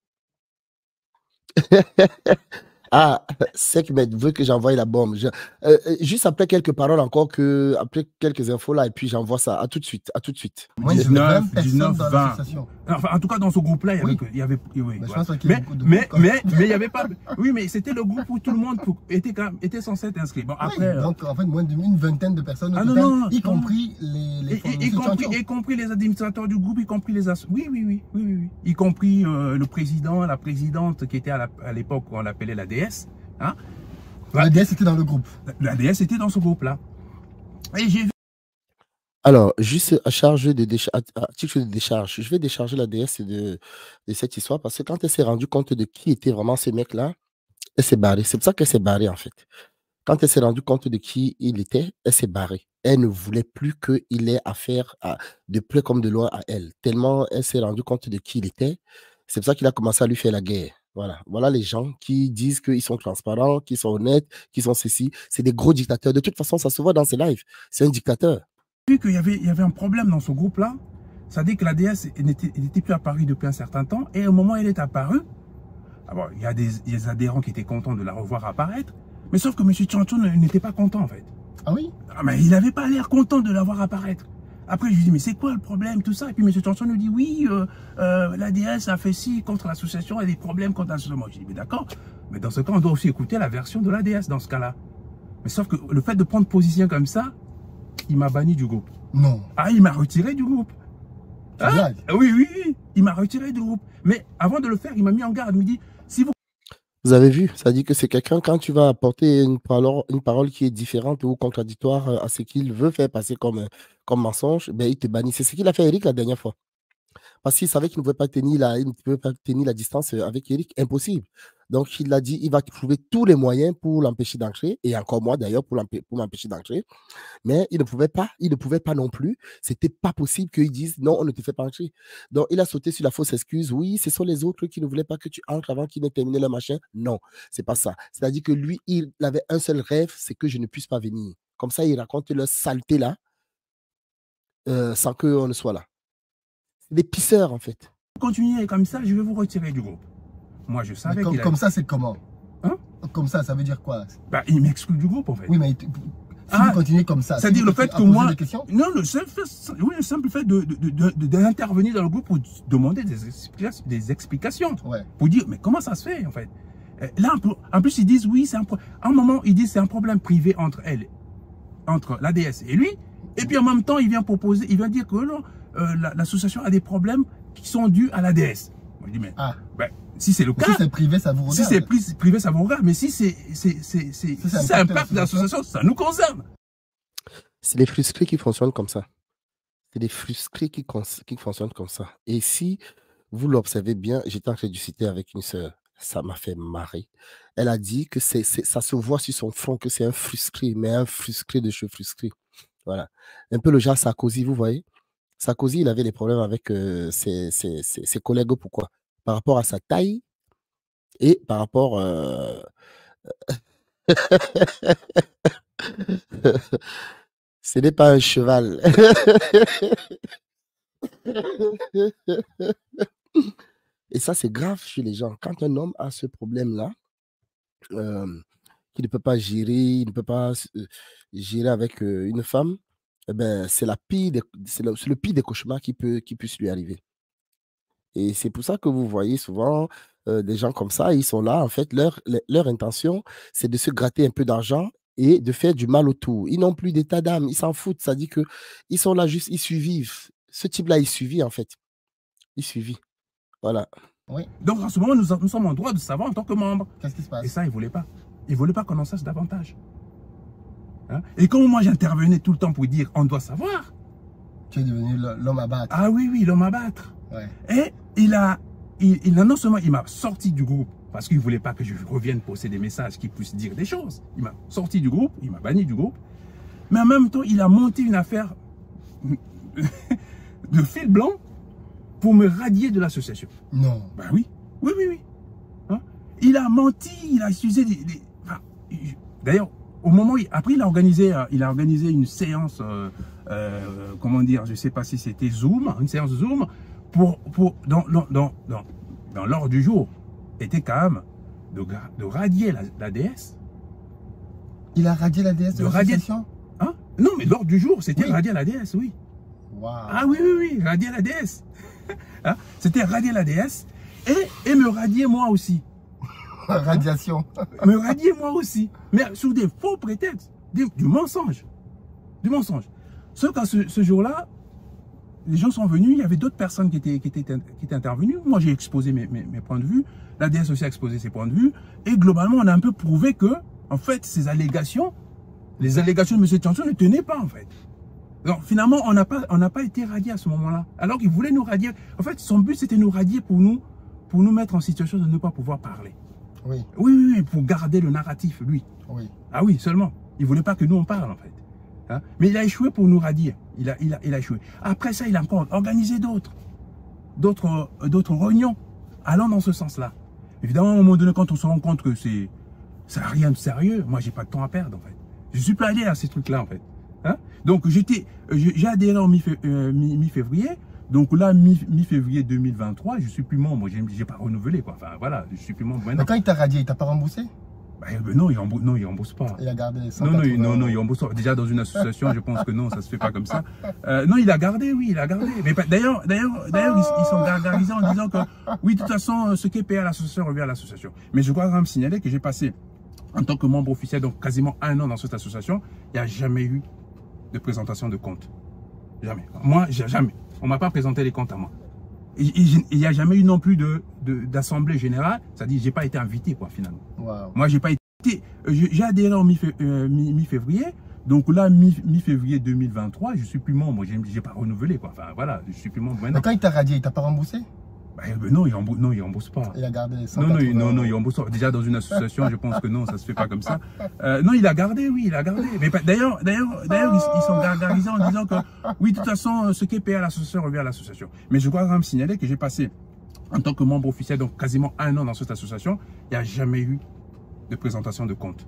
Ah, Sekhmet veut que j'envoie la bombe. Juste après quelques paroles encore, après quelques infos là, et puis j'envoie ça. À tout de suite. 19, 20. Enfin, en tout cas, dans ce groupe-là, il y avait oui, mais il n'y avait pas. Oui, mais c'était le groupe où tout le monde était censé être inscrit. Bon, après, donc, en fait, moins d'une vingtaine de personnes, y compris y compris les administrateurs du groupe, y compris les oui. Y compris le président, la présidente qui était à l'époque où on l'appelait la DS. Hein? La DS était dans le groupe. La DS était dans ce groupe-là. Et j'ai vu. Alors, juste à titre de décharge, je vais décharger la DS de cette histoire parce que quand elle s'est rendue compte de qui était vraiment ce mec-là, elle s'est barrée. C'est pour ça qu'elle s'est barrée en fait. Quand elle s'est rendue compte de qui il était, elle s'est barrée. Elle ne voulait plus qu'il ait affaire de près comme de loin à elle. Tellement elle s'est rendue compte de qui il était. C'est pour ça qu'il a commencé à lui faire la guerre. Voilà les gens qui disent qu'ils sont transparents, qu'ils sont honnêtes, qu'ils sont ceci. C'est des gros dictateurs. De toute façon, ça se voit dans ses lives. C'est un dictateur. Vu qu'il y avait un problème dans ce groupe-là, ça dit que la DS n'était plus apparue depuis un certain temps. Et au moment où elle est apparue, alors, il y a des adhérents qui étaient contents de la revoir apparaître. Mais sauf que M. Tchancho n'était pas content en fait. Ah oui? Mais il n'avait pas l'air content de la voir apparaître. Après, je lui dis, mais c'est quoi le problème, tout ça? Et puis, M. Tchancho nous dit, oui, l'ADS a fait ci contre l'association, il y a des problèmes contre l'association. Moi, je dis, mais d'accord, mais dans ce cas, on doit aussi écouter la version de l'ADS dans ce cas-là. Mais sauf que le fait de prendre position comme ça, il m'a banni du groupe. Non. Ah, il m'a retiré du groupe. Ah, oui, il m'a retiré du groupe. Mais avant de le faire, il m'a mis en garde. Il me dit, si vous avez vu, ça dit que c'est quelqu'un, quand tu vas apporter une parole qui est différente ou contradictoire à ce qu'il veut faire passer comme mensonge, ben, il te bannit. C'est ce qu'il a fait Eric la dernière fois. Parce qu'il savait qu'il ne pouvait pas tenir la distance avec Eric, impossible. Donc il a dit, il va trouver tous les moyens pour l'empêcher d'entrer, et encore moi d'ailleurs pour m'empêcher d'entrer. Mais il ne pouvait pas non plus. C'était pas possible qu'ils disent non, on ne te fait pas entrer. Donc il a sauté sur la fausse excuse. Oui, ce sont les autres qui ne voulaient pas que tu entres avant qu'ils n'aient terminé leur machin. Non, c'est pas ça. C'est-à-dire que lui, il avait un seul rêve, c'est que je ne puisse pas venir. Comme ça, il raconte leur saleté là, sans qu'on ne soit là. C'est des pisseurs en fait. Continuez comme ça, je vais vous retirer du groupe. Moi, je savais qu'il comme ça, c'est comment? Hein? Comme ça veut dire quoi? Bah, il m'exclut du groupe en fait. Oui, mais Si vous continuez comme ça. C'est-à-dire le fait que moi... Non, le simple fait d'intervenir dans le groupe pour demander des explications. Ouais. Pour dire, mais comment ça se fait, en fait? Là, en plus, ils disent, oui, c'est un problème. À un moment, ils disent, c'est un problème privé entre elle, entre l'ADS et lui. Et puis, en même temps, il vient proposer, il vient dire que l'association a des problèmes qui sont dus à l'ADS. Moi, je dis, mais ben, si c'est le cas. Si c'est privé, ça vous regarde. Si c'est privé, ça vous regarde. Mais si ça impacte l'association, ça nous concerne. C'est les frustrés qui fonctionnent comme ça. C'est des frustrés qui fonctionnent comme ça. Et si vous l'observez bien, j'étais en train de discuter avec une sœur. Ça m'a fait marrer. Elle a dit que ça se voit sur son front que c'est un frustré, mais un frustré de chez frustré. Voilà. Un peu le genre Sarkozy, vous voyez. Sarkozy, il avait des problèmes avec ses collègues. Pourquoi? Par rapport à sa taille et par rapport... Ce n'est pas un cheval. Et ça, c'est grave chez les gens. Quand un homme a ce problème-là, qu'il ne peut pas gérer, il ne peut pas gérer avec une femme, eh ben, c'est le pire des cauchemars qui puisse lui arriver. Et c'est pour ça que vous voyez souvent des gens comme ça, ils sont là, en fait, leur intention, c'est de se gratter un peu d'argent et de faire du mal autour. Ils n'ont plus d'état d'âme, ils s'en foutent, ça dit qu'ils sont là juste, ils survivent. Ce type-là, il suivit, en fait. Il suivit. Voilà. Oui. Donc, en ce moment, nous sommes en droit de savoir en tant que membres. Qu'est-ce qui se passe? Et ça, ils ne voulaient pas. Ils ne voulaient pas qu'on en sache davantage. Hein? Et comme moi, j'intervenais tout le temps pour dire, on doit savoir. Tu es devenu l'homme à battre. Ah oui, oui, l'homme à battre. Ouais. Et non seulement il m'a sorti du groupe, parce qu'il ne voulait pas que je revienne poster des messages qui puissent dire des choses. Il m'a sorti du groupe, il m'a banni du groupe. Mais en même temps, il a monté une affaire de fil blanc pour me radier de l'association. Non. Ben oui. Oui, oui, oui. Hein? Il a menti, il a utilisé enfin, d'ailleurs, au moment où après il a organisé une séance, comment dire, je ne sais pas si c'était Zoom, une séance Zoom, dans l'ordre du jour, était quand même de radier la DS. Il a radié la DS de l'association? Hein? Non, mais l'ordre du jour, c'était radier la DS, oui. Wow. Ah oui, oui, oui, radier la DS. Hein? C'était radier la DS et me radier moi aussi. Radiation. Me radier moi aussi. Mais sous des faux prétextes, du mensonge. Du mensonge. Sauf qu'à ce jour-là, les gens sont venus, il y avait d'autres personnes qui étaient intervenues. Moi, j'ai exposé mes points de vue. La DS aussi a exposé ses points de vue. Et globalement, on a un peu prouvé que, en fait, ces allégations, les allégations de M. Tianso ne tenaient pas, en fait. Donc, finalement, on n'a pas été radié à ce moment-là. Alors qu'il voulait nous radier. En fait, son but, c'était nous radier pour nous mettre en situation de ne pas pouvoir parler. Oui. Oui, oui, oui, pour garder le narratif, lui. Oui. Ah oui, seulement. Il ne voulait pas que nous, on parle, en fait. Hein? Mais il a échoué pour nous radier. Il a échoué. Après ça, il a encore organisé d'autres réunions allant dans ce sens-là. Évidemment, à un moment donné, quand on se rend compte que ça n'a rien de sérieux, moi, j'ai pas de temps à perdre, en fait. Je suis pas allé à ces trucs-là, en fait. Hein? Donc, j'ai adhéré en mi-février. Donc là, mi-février 2023, je suis plus membre. J'ai pas renouvelé, quoi. Enfin, voilà, je suis plus membre maintenant. Mais quand il t'a radié, il t'a pas remboursé? Non, il rembourse pas. Il a gardé les 180 non, il rembourse pas. Déjà, dans une association, je pense que non, ça se fait pas comme ça. Non, il a gardé, oui, il a gardé. Mais d'ailleurs, ils sont gargarisés en disant que, oui, de toute façon, ce qui est payé à l'association revient à l'association. Mais je dois quand même signaler que j'ai passé, en tant que membre officiel, donc quasiment 1 an dans cette association, il n'y a jamais eu de présentation de compte. Jamais. Moi, jamais. On ne m'a pas présenté les comptes à moi. Et il n'y a jamais eu non plus d'assemblée générale, c'est-à-dire que je n'ai pas été invité, quoi, finalement. Wow. Moi, j'ai pas été. J'ai adhéré en mi-février, donc là, mi-février 2023, je ne suis plus membre, je n'ai pas renouvelé, quoi. Enfin, voilà, je ne suis plus membre maintenant. Mais quand il t'a radié, il t'a pas remboursé? Non, il rembourse pas. Il a gardé les 180 non, il rembourse pas. Déjà, dans une association, je pense que non, ça se fait pas comme ça. Non, il a gardé, oui, il a gardé. Mais d'ailleurs, ils sont gargarisés en disant que, oui, de toute façon, ce qui est payé à l'association revient à l'association. Mais je dois quand même signaler que j'ai passé, en tant que membre officiel, donc quasiment 1 an dans cette association, il n'y a jamais eu de présentation de compte.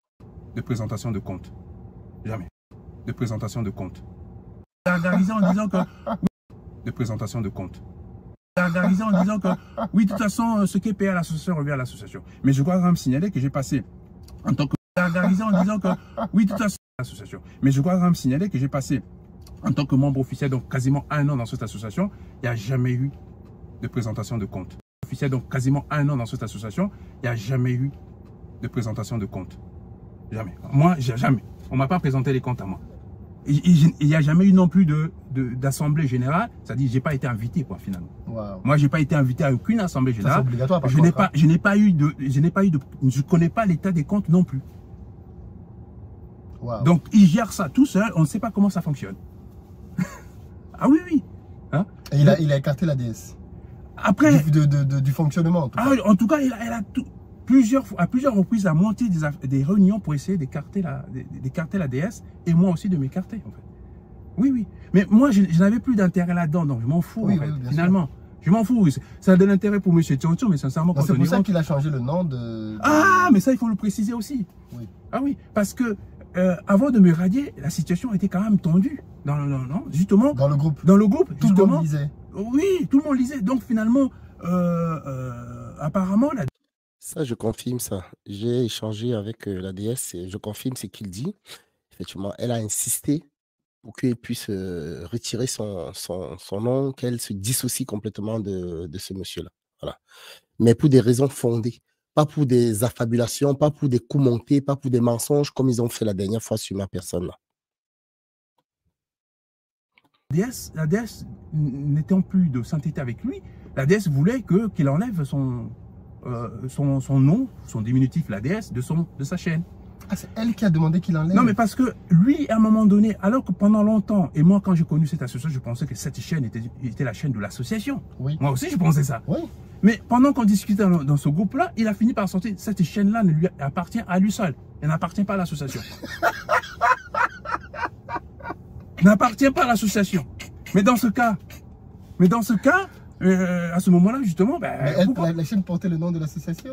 Jamais. De présentation de compte. Gargarisés en disant que, oui, de présentation de compte. Gargarisés en disant que, oui, de toute façon, ce qui est payé à l'association revient à l'association. Mais je dois quand même signaler que j'ai passé, en tant que gargarisés en disant que, oui, de toute façon, association. Mais je dois quand même signaler que j'ai passé, en tant que membre officiel, donc quasiment 1 an dans cette association, il n'y a jamais eu de présentation de compte. Officiel, donc quasiment 1 an dans cette association, il n'y a jamais eu de présentation de compte. Jamais. Moi, jamais. On ne m'a pas présenté les comptes à moi. Il n'y a jamais eu non plus d'assemblée générale, c'est-à-dire que je n'ai pas été invité, quoi, finalement. Wow. Moi, je n'ai pas été invité à aucune assemblée générale. C'est obligatoire, par je ne connais pas l'état des comptes non plus. Wow. Donc, ils gèrent ça tout seul, on ne sait pas comment ça fonctionne. Ah oui, oui. Hein? Et il a écarté la DS. Après, du fonctionnement, en tout cas. Ah, en tout cas, il a à plusieurs reprises, a monté des réunions pour essayer d'écarter la DS et moi aussi de m'écarter, en fait. Oui, oui. Mais moi, je n'avais plus d'intérêt là-dedans, donc je m'en fous, oui, en fait, oui, finalement. Sûr. Je m'en fous. Ça a de l'intérêt pour M. Tchoncho, mais sincèrement, c'est pour ça qu'il a changé le nom de... Ah, mais ça, il faut le préciser aussi. Oui. Ah oui, parce que avant de me radier, la situation était quand même tendue. Justement. Dans le groupe. Dans le groupe, tout justement. Le monde lisait. Oui, tout le monde lisait. Donc finalement, apparemment, ça, je confirme ça. J'ai échangé avec la DS et je confirme ce qu'il dit. Effectivement, elle a insisté pour qu'elle puisse retirer son nom, qu'elle se dissocie complètement de ce monsieur-là. Voilà. Mais pour des raisons fondées. Pas pour des affabulations, pas pour des coups montés, pas pour des mensonges comme ils ont fait la dernière fois sur ma personne. La DS n'étant plus de sainteté avec lui, la DS voulait qu'il enlève son nom, son diminutif, la DS, de sa chaîne. Ah, c'est elle qui a demandé qu'il enlève? Non, mais parce que lui, à un moment donné, alors que pendant longtemps, et moi, quand j'ai connu cette association, je pensais que cette chaîne était la chaîne de l'association. Oui. Moi aussi, je pensais ça. Oui. Mais pendant qu'on discutait dans ce groupe-là, il a fini par sortir, cette chaîne-là ne lui appartient à lui seul. Elle n'appartient pas à l'association. N'appartient pas à l'association. Mais dans ce cas, à ce moment-là, justement, la chaîne portait le nom de l'association.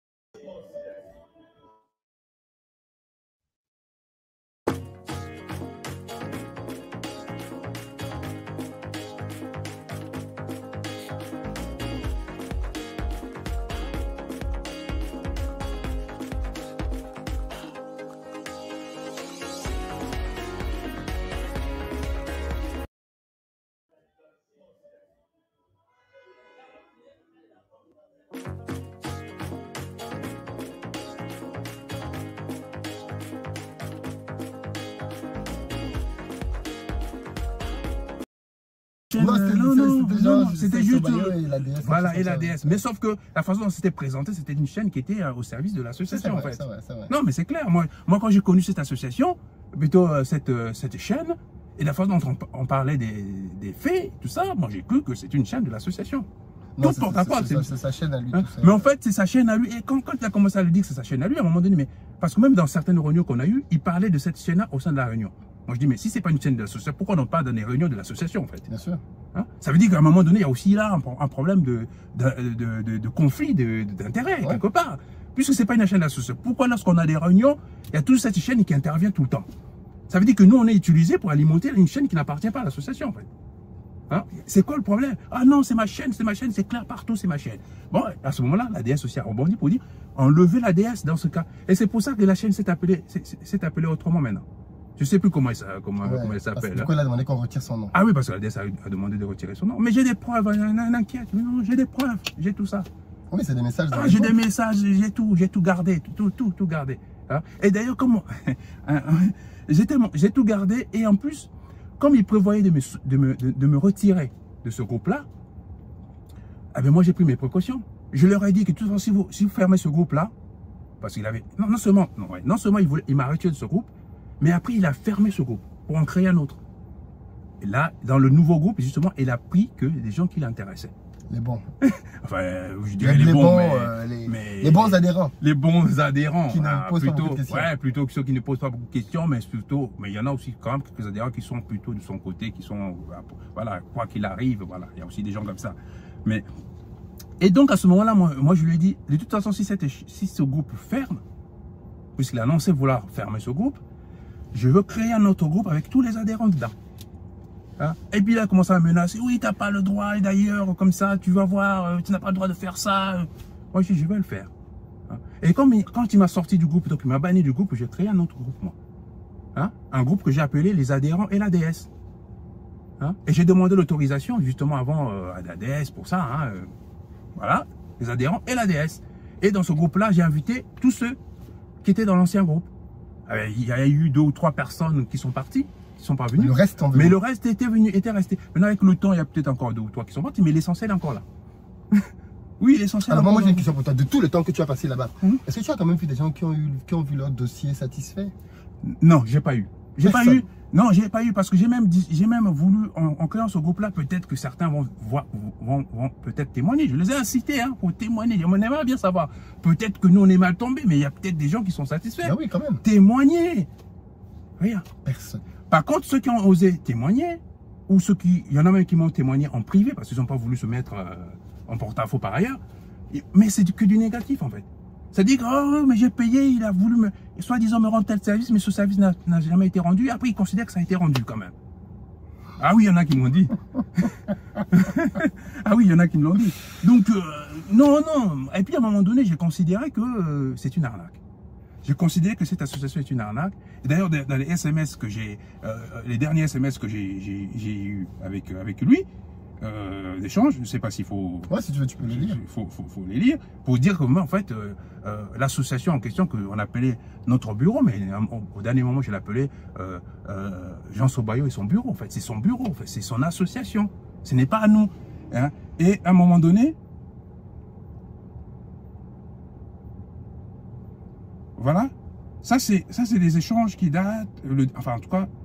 Non, c'était juste. Voilà, et la DS. Mais sauf que la façon dont c'était présenté, c'était une chaîne qui était au service de l'association, en fait. Non, mais c'est clair. Moi, quand j'ai connu cette association, plutôt cette chaîne, et la façon dont on parlait des faits, tout ça, moi j'ai cru que c'était une chaîne de l'association. Non, c'est sa chaîne à lui. Mais en fait, c'est sa chaîne à lui. Et quand il a commencé à lui dire que c'est sa chaîne à lui, à un moment donné, mais parce que même dans certaines réunions qu'on a eues, il parlait de cette chaîne-là au sein de la réunion. Moi, je dis, mais si ce n'est pas une chaîne de l'association, pourquoi on n'en parle dans les réunions de l'association, en fait? Bien sûr. Hein? Ça veut dire qu'à un moment donné, il y a aussi là un problème de conflit d'intérêt, quelque part. Puisque ce n'est pas une chaîne d'association. Pourquoi lorsqu'on a des réunions, il y a toute cette chaîne qui intervient tout le temps? Ça veut dire que nous, on est utilisé pour alimenter une chaîne qui n'appartient pas à l'association, en fait. Hein? C'est quoi le problème? Ah non, c'est ma chaîne, c'est clair partout, c'est ma chaîne. Bon, à ce moment-là, la DS aussi a rebondi pour dire, enlever la DS dans ce cas. Et c'est pour ça que la chaîne s'est appelée autrement maintenant. Je ne sais plus comment elle s'appelle. Pourquoi elle a demandé qu'on retire son nom? Ah oui, parce que la DS a demandé de retirer son nom. Mais j'ai des preuves, n'inquiète. Non, j'ai des preuves, j'ai tout ça. Oui, c'est des messages. Ah, j'ai des messages, j'ai tout gardé, tout gardé. Hein? Et d'ailleurs, comment j'ai tout gardé, et en plus, comme il prévoyait de me retirer de ce groupe-là, eh bien moi j'ai pris mes précautions. Je leur ai dit que de toute façon, si vous fermez ce groupe-là, parce qu'il avait. Non seulement il m'a retiré de ce groupe, mais après il a fermé ce groupe pour en créer un autre. Et là, dans le nouveau groupe, justement, il a pris que des gens qui l'intéressaient. Les bons. Enfin, je dirais les bons, mais les bons adhérents. Les bons adhérents. Qui ne posent pas beaucoup de questions. Ouais, plutôt que ceux qui ne posent pas beaucoup de questions, mais il y en a aussi quand même quelques adhérents qui sont plutôt de son côté, qui sont, voilà, quoi qu'il arrive, voilà, il y a aussi des gens comme ça. Mais, et donc à ce moment-là, moi je lui ai dit, de toute façon, si ce groupe ferme, puisqu'il a annoncé vouloir fermer ce groupe, je veux créer un autre groupe avec tous les adhérents dedans. Hein? Et puis il a commencé à menacer, oui, tu n'as pas le droit, et d'ailleurs, comme ça, tu vas voir, tu n'as pas le droit de faire ça. Moi, je dis, je vais le faire. Hein? Et quand il m'a sorti du groupe, donc il m'a banni du groupe, j'ai créé un autre groupe, moi. Hein? Un groupe que j'ai appelé les adhérents et l'ADS. Hein? Et j'ai demandé l'autorisation justement avant à l'ADS pour ça. Hein, voilà, les adhérents et l'ADS. Et dans ce groupe-là, j'ai invité tous ceux qui étaient dans l'ancien groupe. Il y a eu 2 ou 3 personnes qui sont parties, qui sont pas venues. Mais le reste était resté. Maintenant, avec le temps, il y a peut-être encore 2 ou 3 qui sont partis, mais l'essentiel est encore là. Oui, l'essentiel. Alors moi j'ai une question pour toi. De tout le temps que tu as passé là-bas, est-ce que tu as quand même vu des gens qui ont vu leur dossier satisfait? Non, j'ai pas eu. J'ai pas eu. Non, j'ai pas eu parce que j'ai même voulu, en créant ce groupe-là, peut-être que certains vont peut-être témoigner. Je les ai incités hein, pour témoigner. On aimerait bien savoir. Peut-être que nous, on est mal tombés, mais il y a peut-être des gens qui sont satisfaits. Ah oui, quand même. Témoigner. Rien. Personne. Par contre, ceux qui ont osé témoigner, ou ceux qui, il y en a même qui m'ont témoigné en privé, parce qu'ils n'ont pas voulu se mettre en porte-à-faux par ailleurs, mais c'est que du négatif en fait. C'est-à-dire que, oh, mais j'ai payé, il a voulu soi-disant me rendre tel service, mais ce service n'a jamais été rendu. Après, il considère que ça a été rendu quand même. Ah oui, il y en a qui m'ont dit. Ah oui, il y en a qui me l'ont dit. Donc, non. Et puis, à un moment donné, j'ai considéré que c'est une arnaque. J'ai considéré que cette association est une arnaque. Et d'ailleurs, dans les SMS que j'ai, les derniers SMS que j'ai eu avec lui, d'échange, je ne sais pas s'il faut. Ouais, si tu veux, tu peux les lire. Il faut les lire pour dire que moi, en fait, l'association en question qu'on appelait notre bureau, mais au dernier moment, je l'appelais Jean Sobayo et son bureau. En fait, c'est son bureau, en fait, c'est son association. Ce n'est pas à nous. Hein. Et à un moment donné, voilà. Ça, c'est des échanges qui datent, enfin, en tout cas,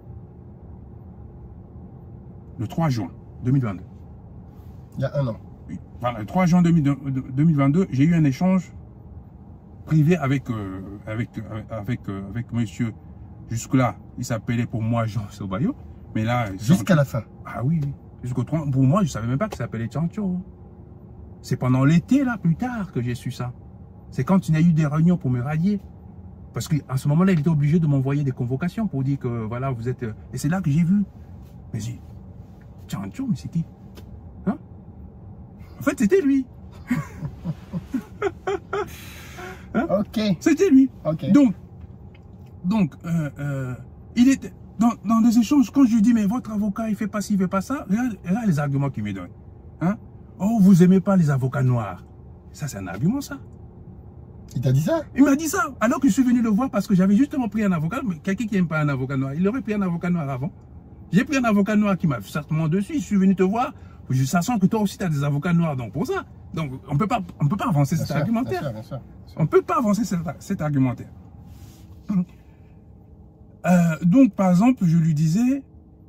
le 3 juin 2022. Il y a 1 an. Voilà, le 3 juin 2022, j'ai eu un échange privé avec monsieur. Jusque-là, il s'appelait pour moi Jean Sobayo. Mais là. Jusqu'à la fin. Ah oui, oui. Jusqu'au 3. Pour moi, je ne savais même pas qu'il s'appelait Tchancho. C'est pendant l'été, là, plus tard, que j'ai su ça. C'est quand il y a eu des réunions pour me radier. Parce qu'à ce moment-là, il était obligé de m'envoyer des convocations pour dire que, voilà, vous êtes. Et c'est là que j'ai vu. Mais j'ai dit, Tchancho, mais c'est qui? Hein? En fait, c'était lui. Hein? Ok. C'était lui. Ok. Donc, il était dans des échanges, quand je lui dis, mais votre avocat, il fait pas ci, il fait pas ça, regarde les arguments qu'il me donne. Hein? Oh, vous aimez pas les avocats noirs. Ça, c'est un argument, ça. Il t'a dit ça? Il m'a dit ça. Alors que je suis venu le voir parce que j'avais justement pris un avocat, mais quelqu'un qui n'aime pas un avocat noir, il aurait pris un avocat noir avant. J'ai pris un avocat noir qui m'a certainement dessus. Je suis venu te voir. Sachant que toi aussi, tu as des avocats noirs, donc pour ça. Donc, on peut pas avancer cet argumentaire. Bien sûr. On ne peut pas avancer cet argumentaire. Donc, par exemple, je lui disais,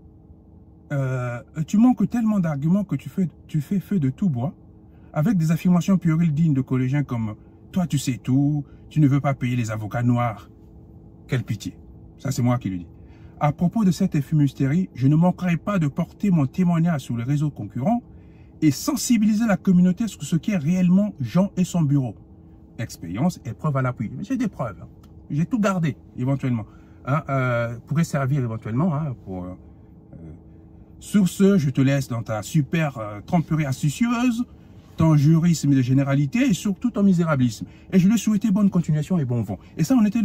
tu manques tellement d'arguments que tu fais feu de tout bois, avec des affirmations puériles dignes de collégiens comme « Toi, tu sais tout, tu ne veux pas payer les avocats noirs. » Quelle pitié. Ça, c'est moi qui le dis. À propos de cette fumisterie, je ne manquerai pas de porter mon témoignage sur les réseaux concurrents et sensibiliser la communauté sur ce qu'est réellement Jean et son bureau. Expérience et preuves à l'appui. J'ai des preuves. J'ai tout gardé, éventuellement. Hein, pourrait servir éventuellement. Hein, Sur ce, je te laisse dans ta super tromperie astucieuse, ton jurisme de généralité et surtout ton misérabilisme. Et je lui souhaitais bonne continuation et bon vent. Et ça, on était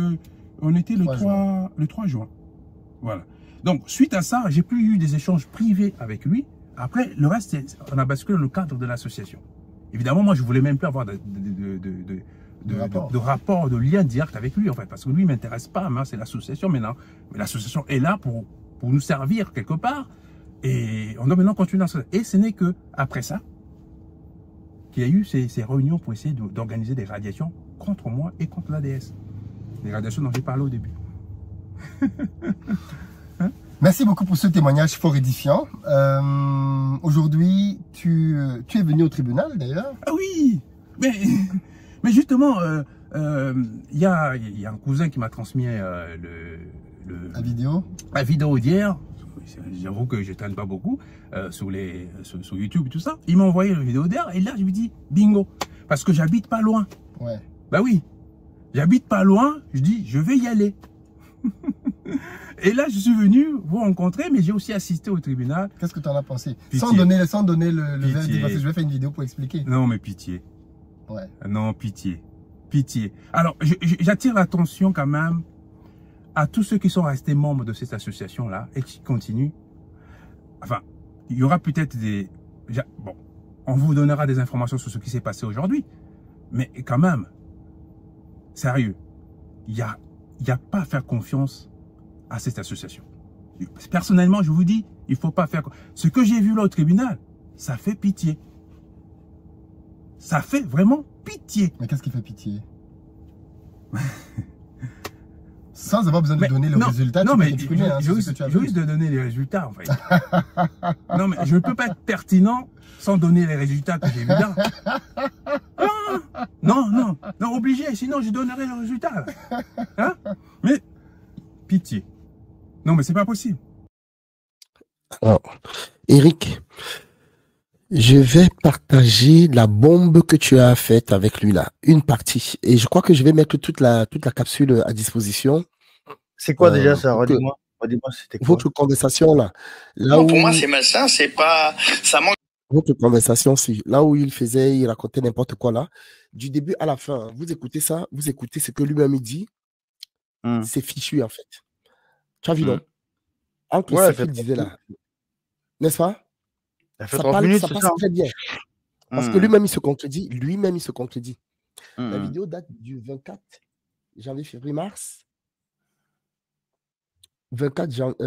le 3 juin. Voilà. Donc, suite à ça, j'ai plus eu des échanges privés avec lui. Après, le reste, on a basculé dans le cadre de l'association. Évidemment, moi, je voulais même plus avoir de rapport, de lien direct avec lui, en fait, parce que lui, il ne m'intéresse pas. Hein, c'est l'association maintenant. Mais l'association est là pour nous servir quelque part. Et on doit maintenant continuer dans ça. Et ce n'est que après ça qu'il y a eu ces réunions pour essayer d'organiser des radiations contre moi et contre l'ADS. Les radiations dont j'ai parlé au début. Merci beaucoup pour ce témoignage fort édifiant. Aujourd'hui, tu es venu au tribunal d'ailleurs. Ah oui, mais justement, il y a un cousin qui m'a transmis la vidéo d'hier. J'avoue que je ne traîne pas beaucoup sur YouTube et tout ça. Il m'a envoyé la vidéo d'hier et là, je lui dis bingo. Parce que j'habite pas loin. Ouais. Bah oui, j'habite pas loin. Je dis, je vais y aller. Et là, je suis venu vous rencontrer, mais j'ai aussi assisté au tribunal. Qu'est-ce que tu en as pensé? Pitié. Sans donner le verdict, parce que je vais faire une vidéo pour expliquer. Non, mais pitié. Ouais. Non, pitié. Pitié. Alors, j'attire l'attention quand même à tous ceux qui sont restés membres de cette association-là et qui continuent, enfin, il y aura peut-être des... Bon, on vous donnera des informations sur ce qui s'est passé aujourd'hui, mais quand même, sérieux, il n'y a pas à faire confiance à cette association. Personnellement, je vous dis, il ne faut pas faire... Ce que j'ai vu là au tribunal, ça fait pitié. Ça fait vraiment pitié. Mais qu'est-ce qui fait pitié? Sans avoir besoin de donner le résultat, non, tu mais peux t'exprimer, hein, je c'est ce que tu as vu. risque de donner les résultats, en fait. Non, mais je ne peux pas être pertinent sans donner les résultats que j'ai vus là. Non, obligé, sinon je donnerai le résultat. Hein? Mais, pitié. Non, mais c'est pas possible. Alors, Eric, je vais partager la bombe que tu as faite avec lui là, une partie. Et je crois que je vais mettre toute la capsule à disposition. C'est quoi déjà ça? Redis-moi, c'était quoi? Votre conversation là. Non, pour moi, c'est malsain, c'est pas. Ça manque. Votre conversation, là où il racontait n'importe quoi là, du début à la fin, vous écoutez ça, vous écoutez ce que lui-même il dit, c'est fichu en fait. Tu as vu, non? Entre ce qu'il disait là, n'est-ce pas? Ça fait 30 minutes, ça passe très bien. Parce que lui-même, il se contredit. La vidéo date du 24 janvier, février, mars. 24 janvier.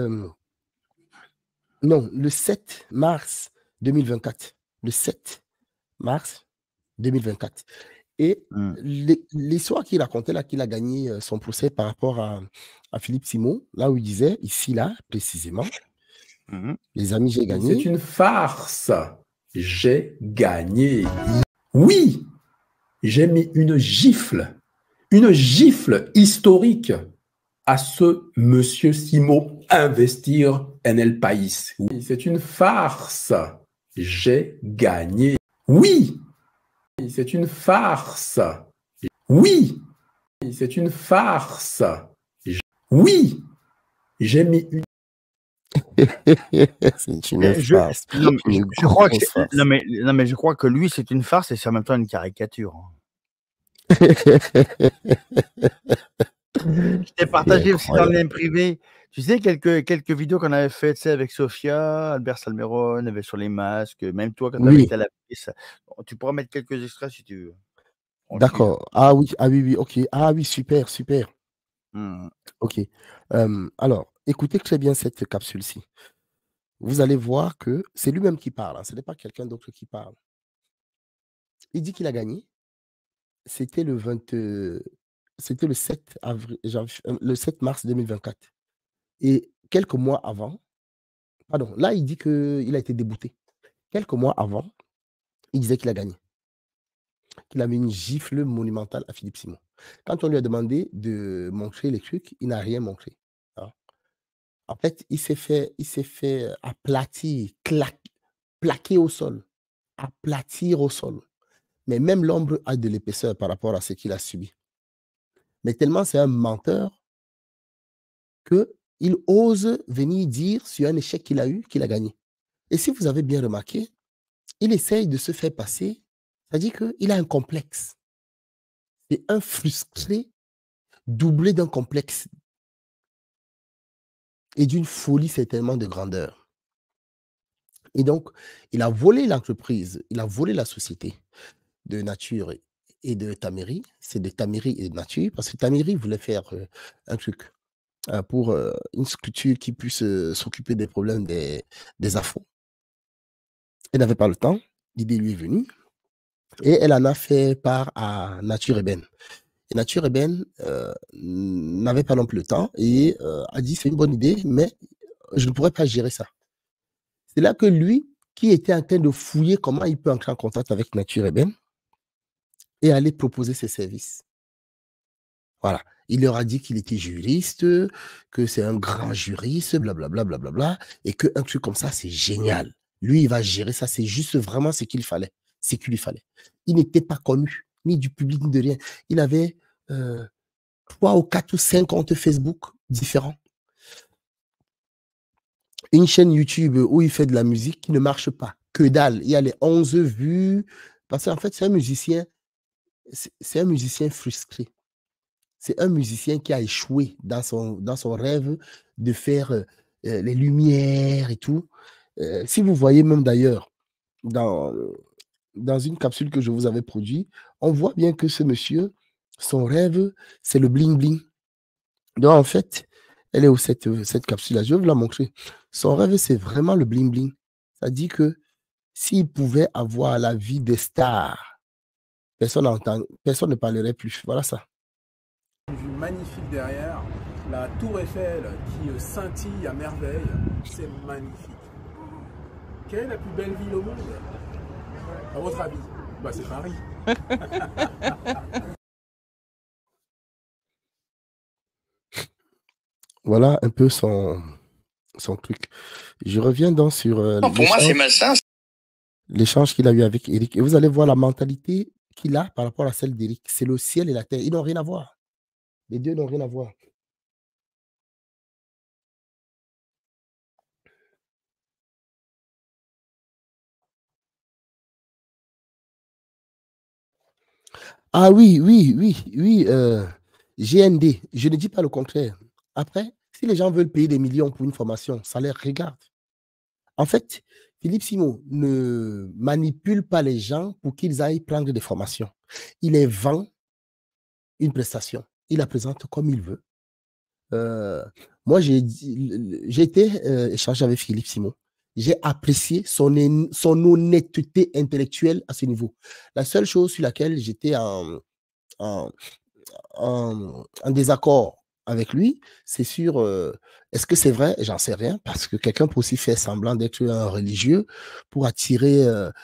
Non, le 7 mars 2024. Le 7 mars 2024. Et l'histoire qu'il racontait là, qu'il a gagné son procès par rapport à Philippe Simon, là où il disait, ici, là, précisément, les amis, j'ai gagné. C'est une farce. J'ai gagné. Oui, j'ai mis une gifle historique à ce monsieur Simon investir NL País. Oui, c'est une farce. J'ai gagné. Oui, c'est une farce. Oui, c'est une farce. Oui, j'ai mis une... C'est une farce. Non, mais je crois que lui, c'est une farce et c'est en même temps une caricature. Je t'ai partagé aussi dans le lien privé. Tu sais, quelques vidéos qu'on avait faites avec Sophia, Albert Salmeron, avait sur les masques, même toi, quand tu avais été à la police. Tu pourras mettre quelques extraits si tu veux. D'accord. Ah oui, ok. Ah oui, super. Ok. Alors, écoutez très bien cette capsule-ci. Vous allez voir que c'est lui-même qui parle, hein, ce n'est pas quelqu'un d'autre qui parle. Il dit qu'il a gagné. C'était le 7 le 7 mars 2024. Et quelques mois avant, pardon, là, il dit qu'il a été débouté. Quelques mois avant, il disait qu'il a gagné. Qu'il a mis une gifle monumentale à Philippe Simon. Quand on lui a demandé de montrer les trucs, il n'a rien montré. Hein. En fait, il s'est fait aplatir, plaquer au sol, aplatir au sol. Mais même l'ombre a de l'épaisseur par rapport à ce qu'il a subi. Mais tellement c'est un menteur qu'il ose venir dire sur un échec qu'il a eu, qu'il a gagné. Et si vous avez bien remarqué, il essaye de se faire passer, c'est-à-dire qu'il a un complexe. C'est un frustré doublé d'un complexe et d'une folie certainement de grandeur. Et donc, il a volé l'entreprise, il a volé la société de Nature et de Tamiri. C'est de Tamiri et de Nature, parce que Tamiri voulait faire un truc pour une structure qui puisse s'occuper des problèmes des afros. Elle n'avait pas le temps, l'idée lui est venue, et elle en a fait part à Nature Eben. Et Nature Eben n'avait pas non plus le temps et a dit c'est une bonne idée, mais je ne pourrais pas gérer ça. C'est là que lui, qui était en train de fouiller comment il peut entrer en contact avec Nature Eben, et aller proposer ses services. Voilà. Il leur a dit qu'il était juriste, que c'est un grand juriste, blablabla, blablabla, et qu'un truc comme ça, c'est génial. Lui, il va gérer ça, c'est juste vraiment ce qu'il fallait, ce qu'il lui fallait. Il n'était pas connu, ni du public, ni de rien. Il avait 3 ou 4 ou 5 comptes Facebook différents. Une chaîne YouTube où il fait de la musique qui ne marche pas. Que dalle. Il y a les 11 vues. Parce qu'en fait, c'est un musicien frustré. C'est un musicien qui a échoué dans son rêve de faire les lumières et tout. Si vous voyez même d'ailleurs dans une capsule que je vous avais produite, on voit bien que ce monsieur, son rêve, c'est le bling-bling. Donc, en fait, elle est où cette capsule-là? Je vais vous la montrer. Son rêve, c'est vraiment le bling-bling. Ça dit que s'il pouvait avoir la vie des stars, personne ne parlerait plus. Voilà ça. Vue magnifique derrière, la tour Eiffel qui scintille à merveille, c'est magnifique. Quelle est la plus belle ville au monde? À votre avis? Bah, c'est Paris. Voilà un peu son truc. Je reviens donc sur Pour moi, c'est malsain. l'échange qu'il a eu avec Eric. Et vous allez voir la mentalité qu'il a par rapport à celle d'Eric. C'est le ciel et la terre. Ils n'ont rien à voir. Les deux n'ont rien à voir. Ah oui, GND. Je ne dis pas le contraire. Après, si les gens veulent payer des millions pour une formation, ça les regarde. En fait, Philippe Simon ne manipule pas les gens pour qu'ils aillent prendre des formations. Il les vend une prestation. Il la présente comme il veut. Moi, j'ai été échangé avec Philippe Simon. J'ai apprécié son honnêteté intellectuelle à ce niveau. La seule chose sur laquelle j'étais en désaccord avec lui, c'est sur est-ce que c'est vrai? J'en sais rien, parce que quelqu'un peut aussi faire semblant d'être un religieux pour attirer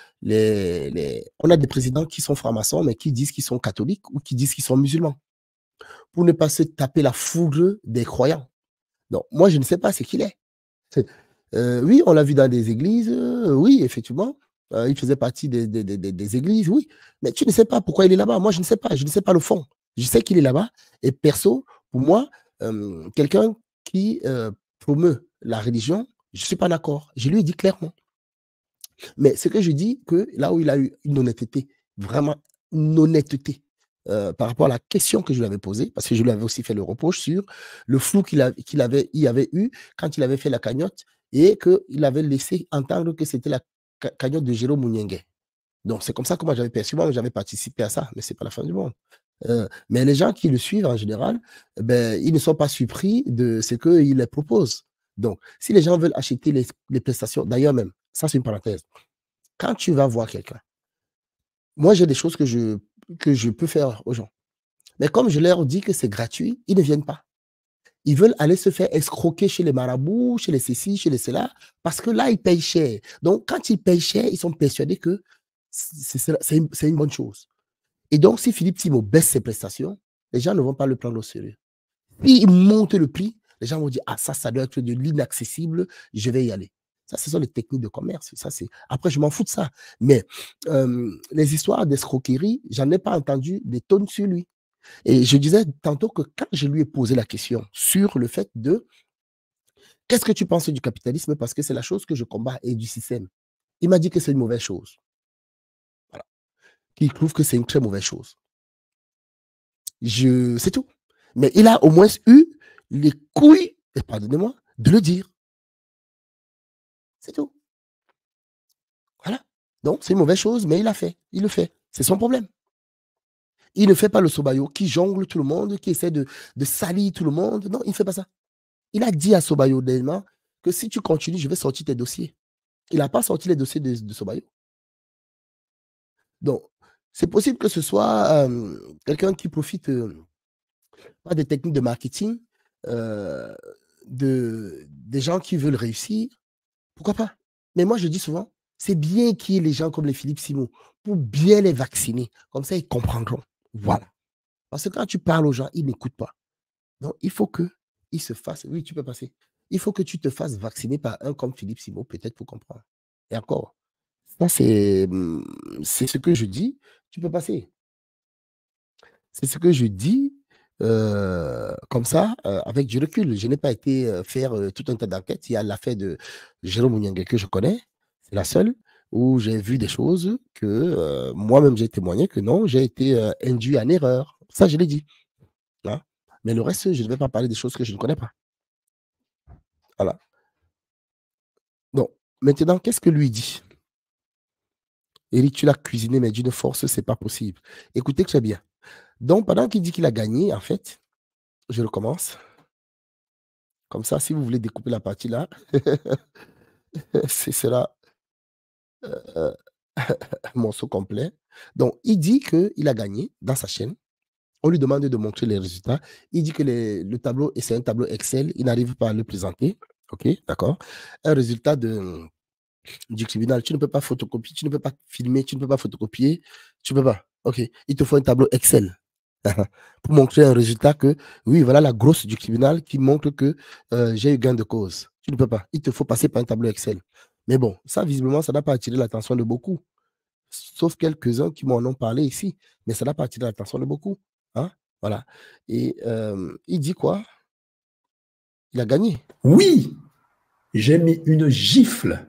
On a des présidents qui sont francs-maçons, mais qui disent qu'ils sont catholiques ou qui disent qu'ils sont musulmans, pour ne pas se taper la foudre des croyants. Donc, moi, je ne sais pas ce qu'il est. Oui, on l'a vu dans des églises, oui, effectivement. Il faisait partie des églises, oui. Mais tu ne sais pas pourquoi il est là-bas. Moi, je ne sais pas. Je ne sais pas le fond. Je sais qu'il est là-bas. Et perso, pour moi, quelqu'un qui promeut la religion, je ne suis pas d'accord. Je lui ai dit clairement. Mais ce que je dis, que là où il a eu une honnêteté, vraiment une honnêteté, par rapport à la question que je lui avais posée, parce que je lui avais aussi fait le reproche sur le flou qu'il avait eu quand il avait fait la cagnotte et qu'il avait laissé entendre que c'était la cagnotte de Jérôme Mouniengue. Donc, c'est comme ça que moi j'avais perçu, moi j'avais participé à ça, mais ce n'est pas la fin du monde. Mais les gens qui le suivent en général, ils ne sont pas surpris de ce qu'il les propose. Donc, si les gens veulent acheter les prestations, d'ailleurs même, ça c'est une parenthèse, quand tu vas voir quelqu'un, moi j'ai des choses que je peux faire aux gens. Mais comme je leur dis que c'est gratuit, ils ne viennent pas. Ils veulent aller se faire escroquer chez les marabouts, chez les ceci, chez les cela, parce que là, ils payent cher. Donc, quand ils payent cher, ils sont persuadés que c'est une bonne chose. Et donc, si Philippe Simon baisse ses prestations, les gens ne vont pas le prendre au sérieux. Si il monte le prix, les gens vont dire, ah, ça doit être de l'inaccessible, je vais y aller. Ça, ce sont les techniques de commerce. Après, je m'en fous de ça. Mais les histoires d'escroquerie, j'en ai pas entendu des tonnes sur lui. Et je disais tantôt que quand je lui ai posé la question sur le fait de qu'est-ce que tu penses du capitalisme, parce que c'est la chose que je combats, et du système, il m'a dit que c'est une mauvaise chose. Voilà. Qu'il trouve que c'est une très mauvaise chose. C'est tout. Mais il a au moins eu les couilles, pardonnez-moi, de le dire. C'est tout. Voilà. Donc, c'est une mauvaise chose, mais il le fait. C'est son problème. Il ne fait pas le Sobayo qui jongle tout le monde, qui essaie de salir tout le monde. Non, il ne fait pas ça. Il a dit à Sobayo dernièrement que si tu continues, je vais sortir tes dossiers. Il n'a pas sorti les dossiers de Sobayo. Donc, c'est possible que ce soit quelqu'un qui profite pas des techniques de marketing, des gens qui veulent réussir. Pourquoi pas? Mais moi, je dis souvent, c'est bien qu'il y ait les gens comme les Philippe Simon pour bien les vacciner. Comme ça, ils comprendront. Voilà. Parce que quand tu parles aux gens, ils n'écoutent pas. Donc, il faut qu'ils se fassent... Oui, tu peux passer. Il faut que tu te fasses vacciner par un comme Philippe Simon, peut-être pour comprendre. Et encore, ça, c'est ce que je dis. Tu peux passer. C'est ce que je dis comme ça, avec du recul. Je n'ai pas été faire tout un tas d'enquêtes. Il y a l'affaire de Jérôme Mouniengue que je connais. C'est la seule où j'ai vu des choses que moi-même j'ai témoigné que non, j'ai été induit en erreur. Ça, je l'ai dit. Hein. Mais le reste, je ne vais pas parler des choses que je ne connais pas. Voilà. Donc, maintenant, qu'est-ce que lui dit? Eric, tu l'as cuisiné, mais d'une force, c'est pas possible. Écoutez très bien. Donc, pendant qu'il dit qu'il a gagné, en fait, je recommence. Comme ça, si vous voulez découper la partie là, ce sera un morceau complet. Donc, il dit qu'il a gagné dans sa chaîne. On lui demande de montrer les résultats. Il dit que le tableau, et c'est un tableau Excel, il n'arrive pas à le présenter. OK, d'accord. Un résultat du tribunal, tu ne peux pas photocopier, tu ne peux pas filmer, tu ne peux pas photocopier, tu ne peux pas. OK, il te faut un tableau Excel pour montrer un résultat que, oui, voilà la grosse du tribunal qui montre que j'ai eu gain de cause. Tu ne peux pas. Il te faut passer par un tableau Excel. Mais bon, ça, visiblement, ça n'a pas attiré l'attention de beaucoup. Sauf quelques-uns qui m'en ont parlé ici. Mais ça n'a pas attiré l'attention de beaucoup. Hein? Voilà. Et il dit quoi? Il a gagné. Oui, j'ai mis une gifle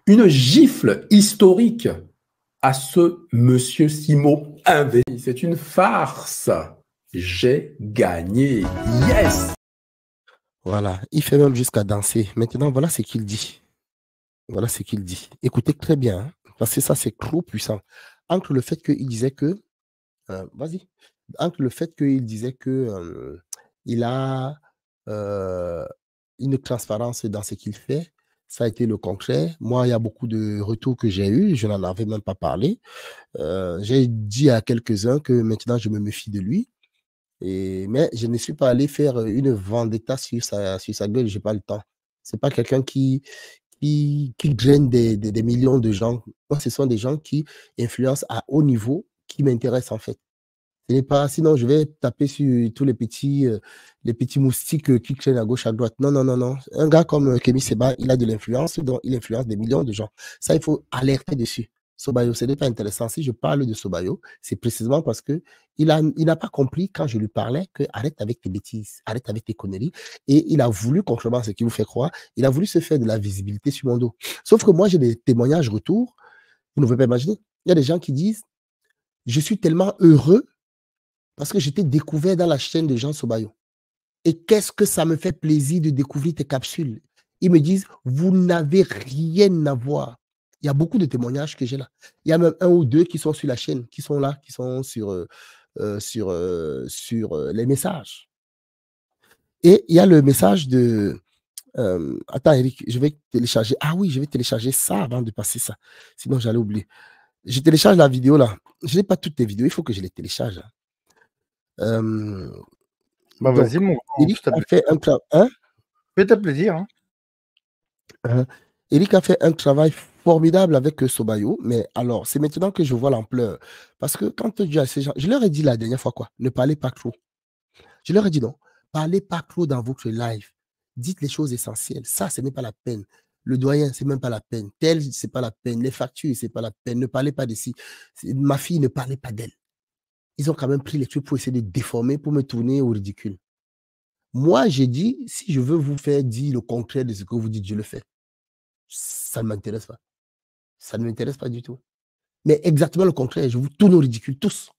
historique à ce monsieur Simo Invé. C'est une farce. J'ai gagné. Yes! Voilà. Il fait même jusqu'à danser. Maintenant, voilà ce qu'il dit. Voilà ce qu'il dit. Écoutez très bien, hein, parce que ça, c'est trop puissant. Entre le fait qu'il disait que... vas-y. Entre le fait qu'il disait que il a une transparence dans ce qu'il fait, ça a été le concret. Moi, il y a beaucoup de retours que j'ai eus, je n'en avais même pas parlé. J'ai dit à quelques-uns que maintenant, je me méfie de lui. Mais je ne suis pas allé faire une vendetta sur sa gueule, je n'ai pas le temps. Ce n'est pas quelqu'un qui draine des millions de gens. Moi, ce sont des gens qui influencent à haut niveau qui m'intéressent en fait. Ce n'est pas, sinon, je vais taper sur tous les petits moustiques qui traînent à gauche, à droite. Non, non, non, non. Un gars comme Kémy Seba, il a de l'influence, donc il influence des millions de gens. Ça, il faut alerter dessus. Sobayo, ce n'est pas intéressant. Si je parle de Sobayo, c'est précisément parce que il n'a pas compris quand je lui parlais que arrête avec tes bêtises, arrête avec tes conneries. Et il a voulu, contrairement à ce qui vous fait croire, il a voulu se faire de la visibilité sur mon dos. Sauf que moi, j'ai des témoignages retour. Vous ne pouvez pas imaginer. Il y a des gens qui disent, je suis tellement heureux parce que j'étais découvert dans la chaîne de Jean Sobayo. Et qu'est-ce que ça me fait plaisir de découvrir tes capsules. Ils me disent, vous n'avez rien à voir. Il y a beaucoup de témoignages que j'ai là. Il y a même un ou deux qui sont sur la chaîne, qui sont là, qui sont sur les messages. Et il y a le message de... attends, Eric, je vais télécharger. Ah oui, je vais télécharger ça avant de passer ça. Sinon, j'allais oublier. Je télécharge la vidéo là. Je n'ai pas toutes les vidéos, il faut que je les télécharge. Bah, Donc, vas-y, mon Eric a fait un travail. Hein? Fais-toi plaisir. Hein? Eric a fait un travail formidable avec Sobayo, mais alors, c'est maintenant que je vois l'ampleur. Parce que quand tu dis à ces gens, je leur ai dit la dernière fois quoi, ne parlez pas trop. Je leur ai dit non, parlez pas trop dans votre live. Dites les choses essentielles. Ça, ce n'est pas la peine. Le doyen, c'est même pas la peine. Tel, c'est pas la peine. Les factures, c'est pas la peine. Ne parlez pas d'ici. Ma fille, ne parlez pas d'elle. Ils ont quand même pris les trucs pour essayer de déformer, pour me tourner au ridicule. Moi, j'ai dit, si je veux vous faire dire le contraire de ce que vous dites, je le fais. Ça ne m'intéresse pas. Ça ne m'intéresse pas du tout. Mais exactement le contraire, je vous tourne au ridicule, tous.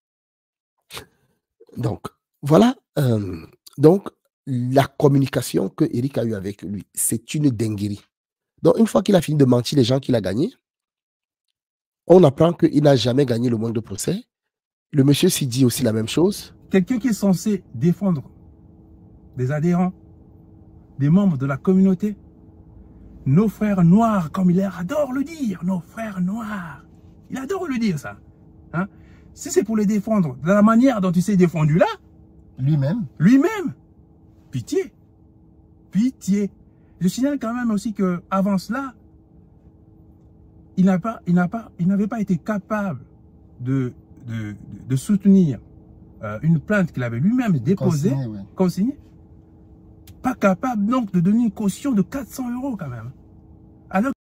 Donc, voilà. Donc, la communication que Eric a eue avec lui, c'est une dinguerie. Donc, une fois qu'il a fini de mentir les gens qu'il a gagnés, on apprend qu'il n'a jamais gagné le moindre procès. Le monsieur s'y dit aussi la même chose. Quelqu'un qui est censé défendre des adhérents, des membres de la communauté, nos frères noirs, comme il adore le dire, nos frères noirs. Il adore le dire, ça. Hein? Si c'est pour les défendre de la manière dont il s'est défendu là, lui-même, pitié, pitié. Je signale quand même aussi que avant cela, il n'avait pas été capable de soutenir une plainte qu'il avait lui-même déposée, consignée. Pas capable donc de donner une caution de 400 € quand même. Alors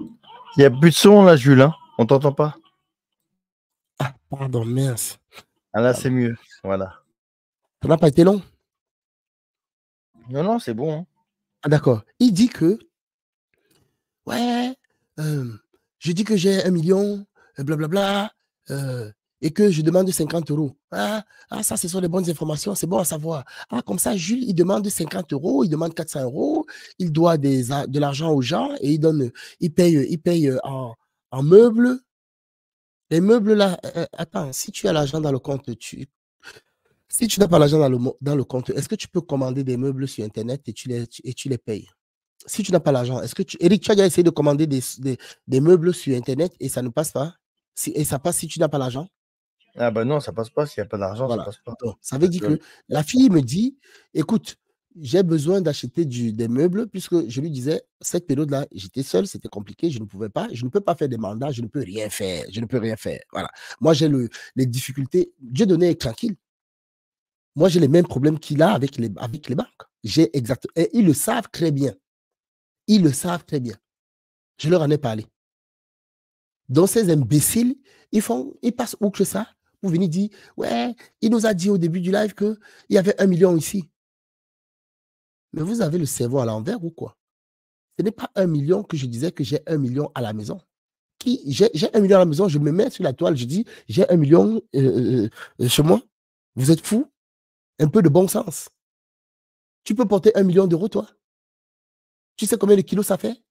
Il n'y a plus de son là, Jules. Hein, on t'entend pas. Ah, pardon, mince. Ah là, c'est mieux. Voilà. Ça n'a pas été long? Non, non, c'est bon. Hein. Ah, d'accord. Il dit que, ouais, je dis que j'ai 1 million, blablabla, et que je demande 50 €. Ah, ça, ce sont des bonnes informations, c'est bon à savoir. Ah, comme ça, Jules, il demande 50 €, il demande 400 €, il doit de l'argent aux gens et il paye en meubles. Les meubles là, attends, si tu as l'argent dans le compte, si tu n'as pas l'argent dans le compte, est-ce que tu peux commander des meubles sur Internet et tu les payes? Si tu n'as pas l'argent, est-ce que Eric, tu as déjà essayé de commander des meubles sur Internet et ça ne passe pas? Et ça passe si tu n'as pas l'argent? Ah ben non, ça passe pas. S'il n'y a pas d'argent, Voilà. ça passe pas. Donc, ça veut dire que la fille me dit, écoute, j'ai besoin d'acheter des meubles puisque je lui disais, cette période-là, j'étais seul, c'était compliqué, je ne peux pas faire des mandats, je ne peux rien faire, Voilà. Moi, j'ai les difficultés. Dieu donné est tranquille. Moi, j'ai les mêmes problèmes qu'il a avec les banques. Et ils le savent très bien. Ils le savent très bien. Je leur en ai parlé. Donc, ces imbéciles, ils passent outre ça pour venir dire, ouais, il nous a dit au début du live qu'il y avait 1 million ici. Mais vous avez le cerveau à l'envers ou quoi? Ce n'est pas 1 million que je disais que j'ai 1 million à la maison. J'ai 1 million à la maison, je me mets sur la toile, je dis, j'ai 1 million chez moi. Vous êtes fous? Un peu de bon sens. Tu peux porter 1 million d'euros, toi? Tu sais combien de kilos ça fait?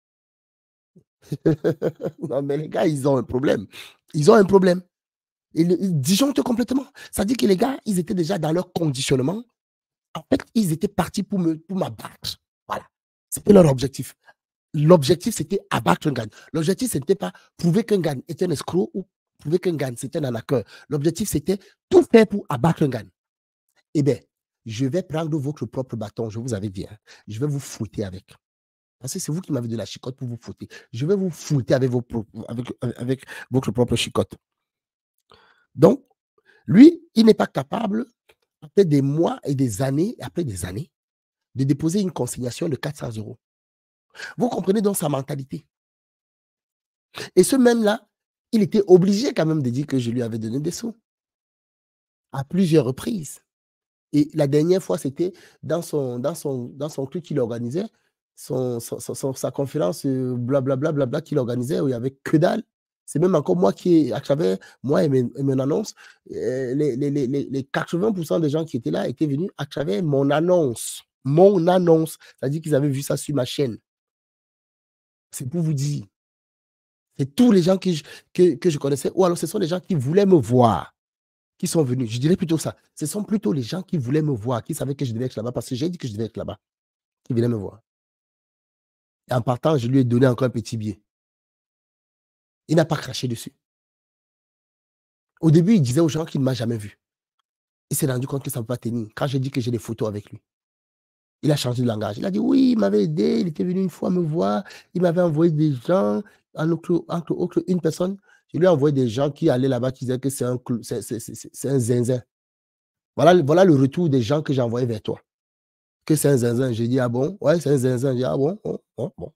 Non, mais les gars, ils ont un problème. Ils ont un problème. Ils disjonctent complètement. Ça dit que les gars, ils étaient déjà dans leur conditionnement. En fait, ils étaient partis pour m'abattre. Voilà. C'était leur objectif. L'objectif, c'était abattre un gagne. L'objectif, ce n'était pas prouver qu'un gagne était un escroc ou prouver qu'un gagne, c'était un arnaqueur. L'objectif, c'était tout faire pour abattre un gagne. Eh bien, je vais prendre votre propre bâton, je vous avais dit. Hein. Je vais vous fouetter avec. Parce que c'est vous qui m'avez de la chicotte pour vous fouetter. Je vais vous fouetter avec votre propre chicotte. Donc, lui, il n'est pas capable, après des mois et des années, de déposer une consignation de 400 €. Vous comprenez donc sa mentalité. Et ce même-là, il était obligé quand même de dire que je lui avais donné des sous. À plusieurs reprises. Et la dernière fois, c'était dans son truc qu'il organisait, sa conférence blablabla qu'il organisait, où il n'y avait que dalle. C'est même encore moi à travers moi et mon annonce, les 80% des gens qui étaient là étaient venus à travers mon annonce. Mon annonce. C'est-à-dire qu'ils avaient vu ça sur ma chaîne. C'est pour vous dire. C'est tous les gens que je connaissais, ou alors ce sont les gens qui voulaient me voir, qui sont venus. Je dirais plutôt ça. Ce sont plutôt les gens qui voulaient me voir, qui savaient que je devais être là-bas, parce que j'ai dit que je devais être là-bas, qui venaient me voir. Et en partant, je lui ai donné encore un petit billet. Il n'a pas craché dessus. Au début, il disait aux gens qu'il ne m'a jamais vu. Il s'est rendu compte que ça ne peut pas tenir. Quand j'ai dit que j'ai des photos avec lui, il a changé de langage. Il a dit oui, il m'avait aidé, il était venu une fois me voir, il m'avait envoyé des gens, entre autres une personne. Je lui ai envoyé des gens qui allaient là-bas, qui disaient que c'est un zinzin. Voilà le retour des gens que j'ai envoyés vers toi. Que c'est un zinzin. J'ai dit, ah bon? Ouais, c'est un zinzin. J'ai dit, ah bon? Bon.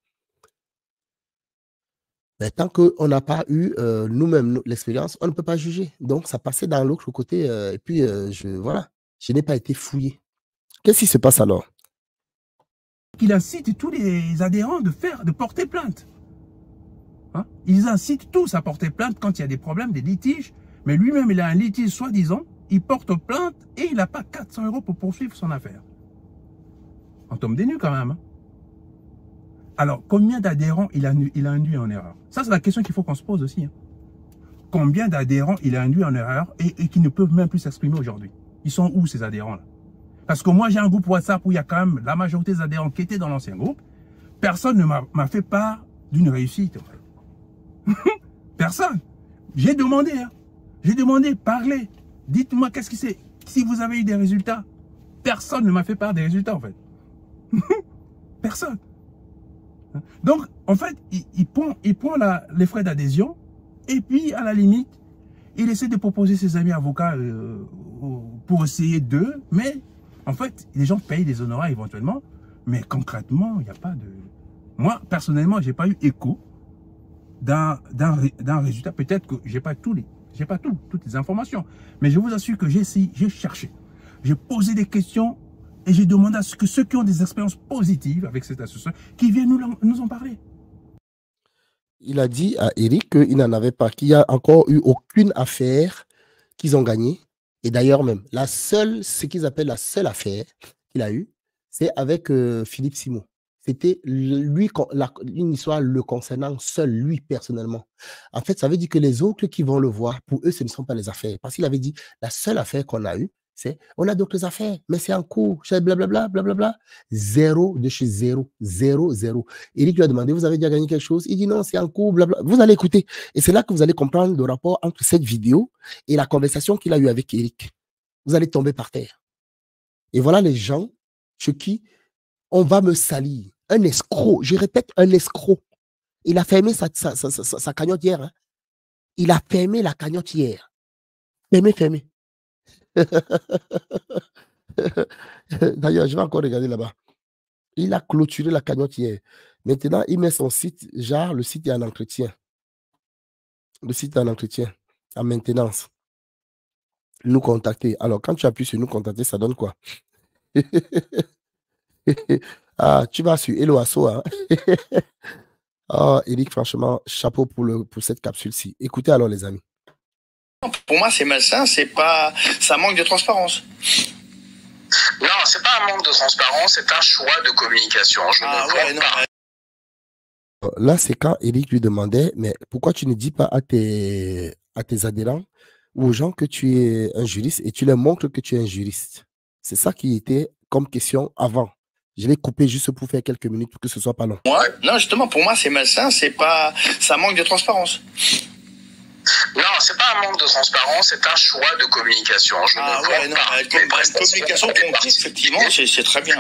Mais tant qu'on n'a pas eu nous-mêmes l'expérience, on ne peut pas juger. Donc, ça passait dans l'autre côté. Et puis, voilà, je n'ai pas été fouillé. Qu'est-ce qui se passe alors? Il incite tous les adhérents de porter plainte. Hein? Ils incitent tous à porter plainte quand il y a des problèmes, des litiges. Mais lui-même, il a un litige soi-disant. Il porte plainte et il n'a pas 400 € pour poursuivre son affaire. On tombe des nues quand même. Hein? Alors, combien d'adhérents il a induit en erreur? Ça, c'est la question qu'il faut qu'on se pose aussi. Hein. Combien d'adhérents il a induit en erreur et qui ne peuvent même plus s'exprimer aujourd'hui? Ils sont où ces adhérents-là? Parce que moi, j'ai un groupe WhatsApp où il y a quand même la majorité des adhérents qui étaient dans l'ancien groupe. Personne ne m'a fait part d'une réussite. En fait. Personne. J'ai demandé. Hein. J'ai demandé, parlez. Dites-moi qu'est-ce qui c'est. Si vous avez eu des résultats. Personne ne m'a fait part des résultats en fait. Personne. Donc, en fait, il prend les frais d'adhésion et puis, à la limite, il essaie de proposer ses amis avocats pour essayer d'eux, mais en fait, les gens payent des honoraires éventuellement, mais concrètement, il n'y a pas Moi, personnellement, j'ai pas eu écho d'un résultat. Peut-être que j'ai pas toutes les informations. Mais je vous assure que j'ai essayé, j'ai cherché. J'ai posé des questions et j'ai demandé à ce que ceux qui ont des expériences positives avec cette association, qui viennent nous en parler. Il a dit à Eric qu'il n'en avait pas, qu'il n'y a encore eu aucune affaire qu'ils ont gagnée. Et d'ailleurs même, ce qu'ils appellent la seule affaire qu'il a eue, c'est avec Philippe Simon. C'était lui, une histoire le concernant seul, lui personnellement. En fait, ça veut dire que les autres qui vont le voir, pour eux, ce ne sont pas les affaires. Parce qu'il avait dit, la seule affaire qu'on a eue, c'est, on a d'autres affaires, mais c'est en cours, blablabla, blablabla. Zéro de chez zéro, zéro. Eric lui a demandé, vous avez déjà gagné quelque chose? Il dit non, c'est en cours, blablabla. Vous allez écouter. Et c'est là que vous allez comprendre le rapport entre cette vidéo et la conversation qu'il a eue avec Eric. Vous allez tomber par terre. Et voilà les gens chez qui on va me salir. Un escroc, je répète, un escroc. Il a fermé sa cagnotte hier. Hein. Il a fermé la cagnotte hier. Fermé. D'ailleurs, je vais encore regarder là-bas. Il a clôturé la cagnotte hier. Maintenant, il met son site, genre le site est en entretien. Le site est en entretien, en maintenance. Nous contacter. Alors, quand tu appuies sur nous contacter, ça donne quoi? Ah, tu vas sur Hello Asso. Hein? Ah, Eric, franchement, chapeau pour cette capsule-ci. Écoutez alors, les amis. Pour moi, c'est malsain, ça manque de transparence. Non, c'est pas un manque de transparence, c'est un choix de communication. Là, c'est quand Eric lui demandait, mais pourquoi tu ne dis pas à tes adhérents ou aux gens que tu es un juriste et tu leur montres que tu es un juriste? C'est ça qui était comme question avant. Je l'ai coupé juste pour faire quelques minutes pour que ce soit pas long. Non, justement, pour moi, c'est malsain, ça manque de transparence. Non, c'est pas un manque de transparence, c'est un choix de communication. Communication continue, effectivement, c'est très bien.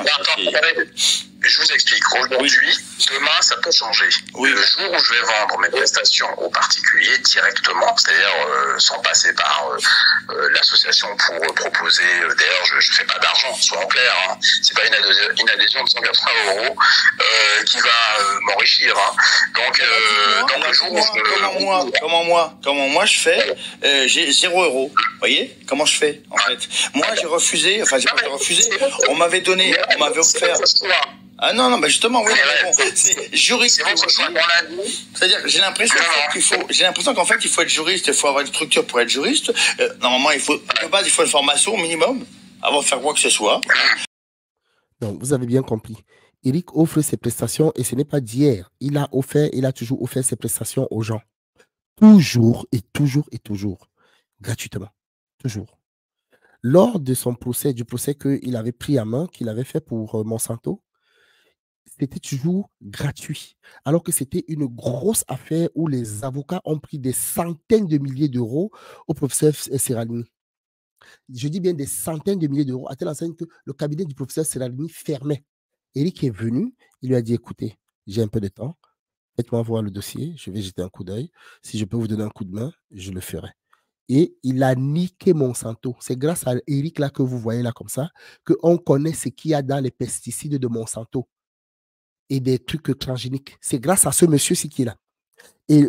Je vous explique. Aujourd'hui, demain, ça peut changer. Le jour où je vais vendre mes prestations aux particuliers directement, c'est-à-dire sans passer par l'association pour proposer. D'ailleurs, je fais pas d'argent, soyons clairs. Hein. C'est pas une adhésion de 180 € qui va m'enrichir. Hein. Donc le jour où comment moi je fais, j'ai 0 €. Vous voyez comment je fais en fait? Moi j'ai refusé, on m'avait offert. Ah non, mais justement, oui, bon, c'est juriste. C'est-à-dire, j'ai l'impression qu'en fait, il faut être juriste, il faut avoir une structure pour être juriste. Normalement, de base, il faut une formation au minimum avant de faire quoi que ce soit. Donc, vous avez bien compris. Eric offre ses prestations et ce n'est pas d'hier. Il a toujours offert ses prestations aux gens. Toujours et toujours et toujours. Gratuitement. Toujours. Lors de du procès qu'il avait pris à main, qu'il avait fait pour Monsanto, c'était toujours gratuit. Alors que c'était une grosse affaire où les avocats ont pris des centaines de milliers d'euros au professeur Serralini. Je dis bien des centaines de milliers d'euros, à telle enseigne que le cabinet du professeur Serralini fermait. Eric est venu, il lui a dit, écoutez, j'ai un peu de temps, faites-moi voir le dossier, je vais jeter un coup d'œil. Si je peux vous donner un coup de main, je le ferai. Et il a niqué Monsanto. C'est grâce à Eric là que vous voyez là comme ça, qu'on connaît ce qu'il y a dans les pesticides de Monsanto et des trucs transgéniques. C'est grâce à ce monsieur-ci qui est là. Et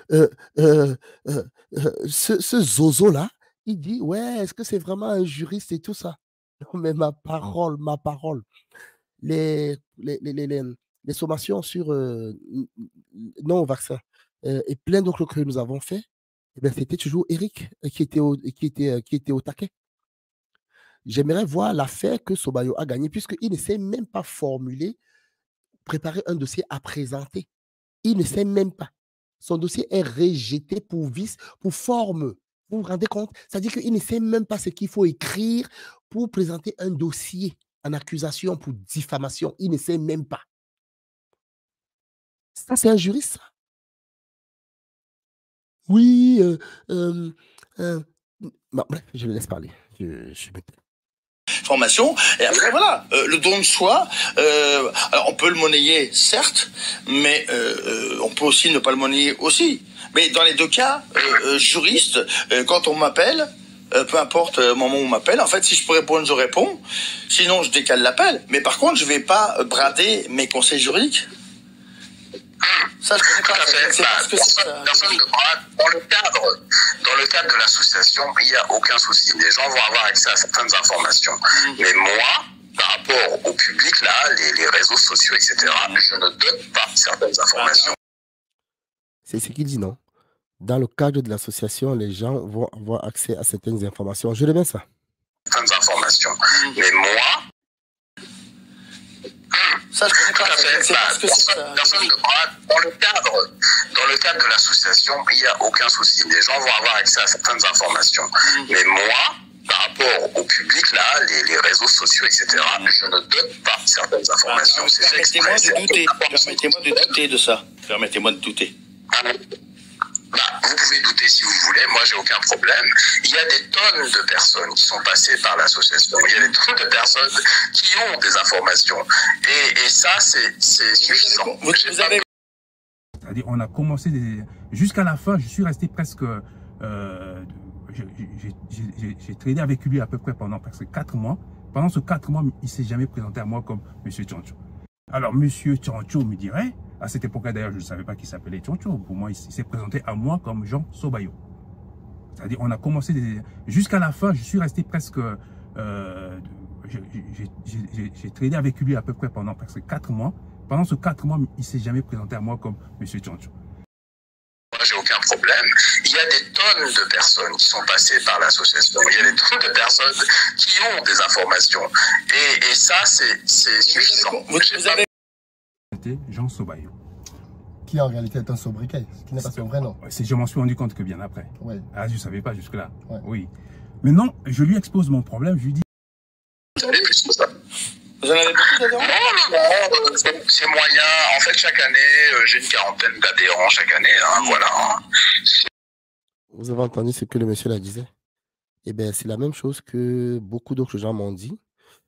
ce zozo-là, il dit, ouais, est-ce que c'est vraiment un juriste et tout ça? Non, mais ma parole. Les sommations sur non au vaccin et plein d'autres que nous avons fait, eh bien, c'était toujours Eric qui était au taquet. J'aimerais voir l'affaire que Sobayo a gagnée, puisqu'il ne sait même pas préparer un dossier à présenter. Il ne sait même pas. Son dossier est rejeté pour vice, pour forme. Vous vous rendez compte? C'est-à-dire qu'il ne sait même pas ce qu'il faut écrire pour présenter un dossier en accusation pour diffamation. Il ne sait même pas. Ça, c'est un juriste, ça? Oui. Bon, bref, je le laisse parler. Formation, et après voilà, le don de soi, alors on peut le monnayer certes, mais on peut aussi ne pas le monnayer aussi. Mais dans les deux cas, juriste, quand on m'appelle, peu importe le moment où on m'appelle, en fait si je peux répondre, je réponds, sinon je décale l'appel. Mais par contre, je vais pas brader mes conseils juridiques. Ça, je connais Tout pas. à fait. C'est parce que c'est ça. Personne ne pourra, dans le cadre de l'association, il n'y a aucun souci. Les gens vont avoir accès à certaines informations. Mais moi, par rapport au public, là, les réseaux sociaux, etc., je ne donne pas certaines informations. C'est ce qu'il dit, non? Dans le cadre de l'association, les gens vont avoir accès à certaines informations. Je remets ça. Certaines informations. Mais moi, ça, je connais tout pas. à fait. C'est parce que c'est ça. Personne ne pourra, dans le cadre de l'association, il n'y a aucun souci. Les gens vont avoir accès à certaines informations. Mais moi, par rapport au public, là, les réseaux sociaux, etc., je ne donne pas certaines informations. C'est fait exprès. Permettez-moi de douter de ça. Permettez-moi de douter. Vous pouvez douter si vous voulez, moi j'ai aucun problème. Il y a des tonnes de personnes qui sont passées par l'association, il y a des tonnes de personnes qui ont des informations. Et ça, c'est suffisant. C'est-à-dire, on a commencé jusqu'à la fin, je suis resté presque. J'ai tradé avec lui à peu près pendant presque 4 mois. Pendant ces 4 mois, il ne s'est jamais présenté à moi comme M. Tchoncho. Alors, M. Tchoncho me dirait, à cette époque-là d'ailleurs, je ne savais pas qu'il s'appelait Tchoncho. Pour moi, il s'est présenté à moi comme Jean Sobayo. C'est-à-dire, on a commencé jusqu'à la fin, je suis resté presque. J'ai tradé avec lui à peu près pendant presque 4 mois. Pendant ces 4 mois, il ne s'est jamais présenté à moi comme M. Tchoncho. Moi, j'ai aucun problème. Il y a des tonnes de personnes qui sont passées par l'association. Il y a des tonnes de personnes qui ont des informations. Et ça, c'est suffisant. Vous avez C'était Jean Sobayo. Qui en réalité est un sobriquet, qui n'est pas son vrai nom. Je m'en suis rendu compte que bien après. Ouais. Ah, je ne savais pas jusque-là. Ouais. Oui. Maintenant, je lui expose mon problème, je lui dis. Vous en avez beaucoup d'adhérents? Non, c'est moyen. En fait, chaque année, j'ai une quarantaine d'adhérents chaque année. Hein, voilà. Vous avez entendu ce que le monsieur là disait? Eh bien, c'est la même chose que beaucoup d'autres gens m'ont dit.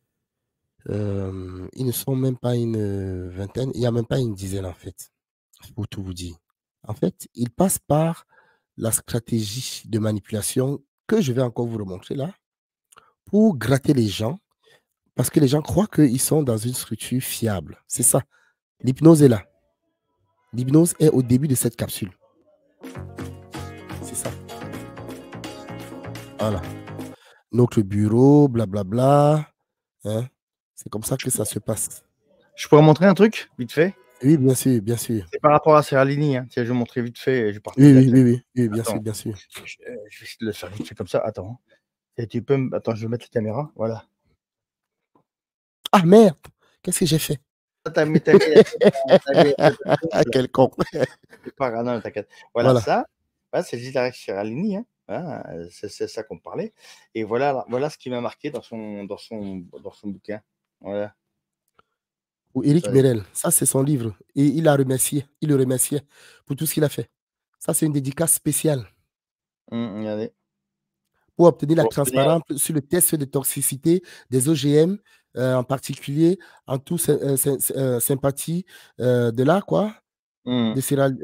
Ils ne sont même pas une vingtaine, il n'y a même pas une dizaine en fait, pour tout vous dire. En fait, ils passent par la stratégie de manipulation que je vais encore vous remontrer là, pour gratter les gens, parce que les gens croient qu'ils sont dans une structure fiable. C'est ça. L'hypnose est là. L'hypnose est au début de cette capsule. C'est ça. Voilà. Notre bureau, blablabla. Hein? C'est comme ça que ça se passe. Je pourrais montrer un truc, vite fait? Oui, bien sûr, bien sûr. C'est par rapport à Serralini. Hein. Tiens, je vais montrer vite fait. Je Oui, bien sûr, bien sûr. Je vais essayer de le faire vite fait comme ça. Attends. Et tu peux Attends, je vais mettre la caméra. Voilà. Ah merde! Qu'est-ce que j'ai fait? Quel con! Non, t'inquiète. Voilà, ça. C'est Gilles Serralini. Hein. C'est ça qu'on parlait. Et voilà ce qui m'a marqué dans son bouquin. Voilà. Ou Éric Merel, ça c'est son livre. Et il le remerciait pour tout ce qu'il a fait. Ça c'est une dédicace spéciale. Regardez. Pour obtenir la transparence sur le test de toxicité des OGM, en particulier en toute sympathie de là, quoi. De Serralini.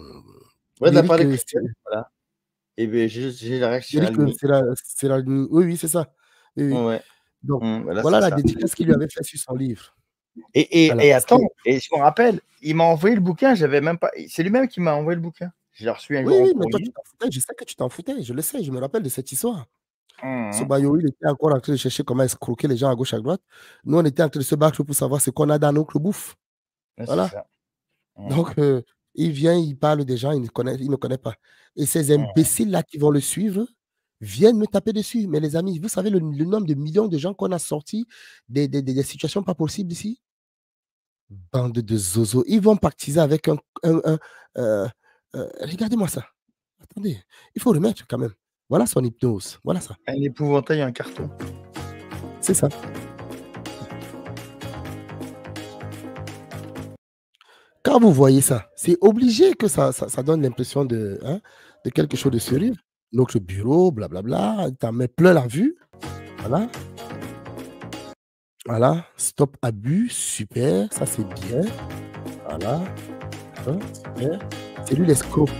Voilà. Et bien, j'ai la réaction. Oui, c'est ça. Oui. Ouais. Donc, voilà la dédicace qu'il lui avait fait sur son livre. Et attends, et je me rappelle, il m'a envoyé le bouquin, j'avais même pas. C'est lui-même qui m'a envoyé le bouquin. J'ai reçu un jour. Oui, mais toi, tu t'en foutais. Je sais que tu t'en foutais. Je le sais, je me rappelle de cette histoire. Sobayo, il était encore en train de chercher comment escroquer les gens à gauche, à droite. Nous, on était en train de se battre pour savoir ce qu'on a dans notre bouffe. Voilà. Donc, il vient, il parle des gens, il ne connaît pas. Et ces imbéciles-là qui vont le suivre viennent me taper dessus. Mais les amis, vous savez le nombre de millions de gens qu'on a sortis des situations pas possibles ici? Bande de zozos. Ils vont pactiser avec regardez-moi ça. Attendez, il faut remettre quand même. Voilà son hypnose. Voilà ça. Un épouvantail, un carton. C'est ça. Quand vous voyez ça, c'est obligé que ça donne l'impression de quelque chose de sérieux. Notre bureau, blablabla, t'en mets plein la vue. Voilà. Voilà. Stop abus, super. Ça, c'est bien. Voilà. Super. C'est lui l'escroc.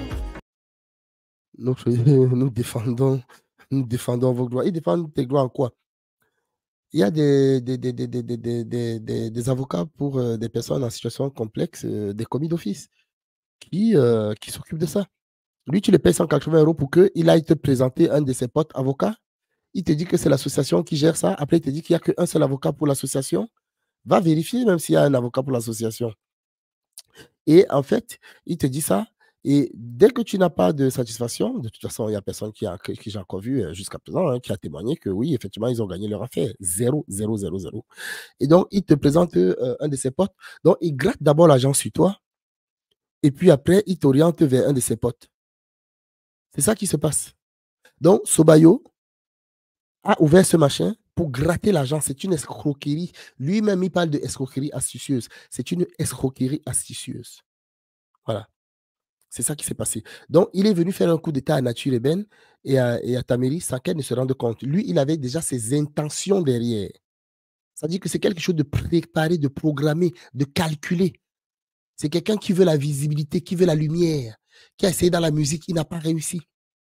Nous défendons vos droits. Ils défendent tes droits en quoi? Il y a des avocats pour des personnes en situation complexe, des commis d'office. qui s'occupe de ça. Lui, tu le payes 180 € pour qu'il aille te présenter un de ses potes avocats. Il te dit que c'est l'association qui gère ça. Après, il te dit qu'il n'y a qu'un seul avocat pour l'association. Va vérifier même s'il y a un avocat pour l'association. Et en fait, il te dit ça. Et dès que tu n'as pas de satisfaction, de toute façon, il n'y a personne qui j'ai encore vu jusqu'à présent, qui a témoigné que oui, effectivement, ils ont gagné leur affaire. 0, 0, 0, 0. Et donc, il te présente un de ses potes. Donc, il gratte d'abord l'argent sur toi. Et puis après, il t'oriente vers un de ses potes. C'est ça qui se passe. Donc, Sobayo a ouvert ce machin pour gratter l'argent. C'est une escroquerie. Lui-même, il parle de escroquerie astucieuse. C'est une escroquerie astucieuse. Voilà. C'est ça qui s'est passé. Donc, il est venu faire un coup d'état à Nature Eben et à Tameri sans qu'elle ne se rende compte. Lui, il avait déjà ses intentions derrière. C'est-à-dire que c'est quelque chose de préparé, de programmé, de calculé. C'est quelqu'un qui veut la visibilité, qui veut la lumière, qui a essayé dans la musique, il n'a pas réussi.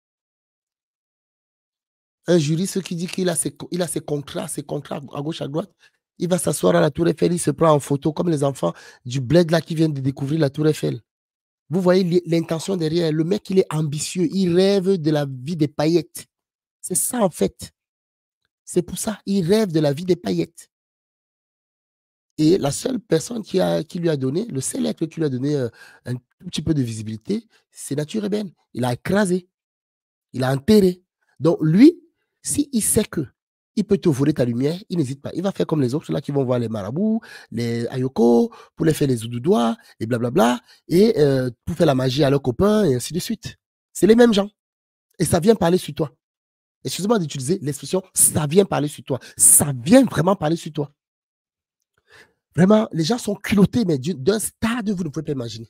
Un juriste qui dit qu'il a ses contrats à gauche, à droite, il va s'asseoir à la Tour Eiffel, il se prend en photo comme les enfants du bled là qui viennent de découvrir la Tour Eiffel. Vous voyez l'intention derrière. Le mec, il est ambitieux. Il rêve de la vie des paillettes. C'est ça, en fait. C'est pour ça. Il rêve de la vie des paillettes. Et la seule personne qui lui a donné, le seul être qui lui a donné un tout petit peu de visibilité, c'est Nature Eben. Il a écrasé. Il a enterré. Donc, lui, s'il sait que il peut te voler ta lumière, il n'hésite pas. Il va faire comme les autres, là qui vont voir les marabouts, les ayoko, pour les faire les oudoudois, et blablabla, et pour faire la magie à leurs copains, et ainsi de suite. C'est les mêmes gens. Et ça vient parler sur toi. Excusez-moi d'utiliser l'expression « ça vient parler sur toi ». Ça vient vraiment parler sur toi. Vraiment, les gens sont culottés, mais d'un stade, vous ne pouvez pas imaginer.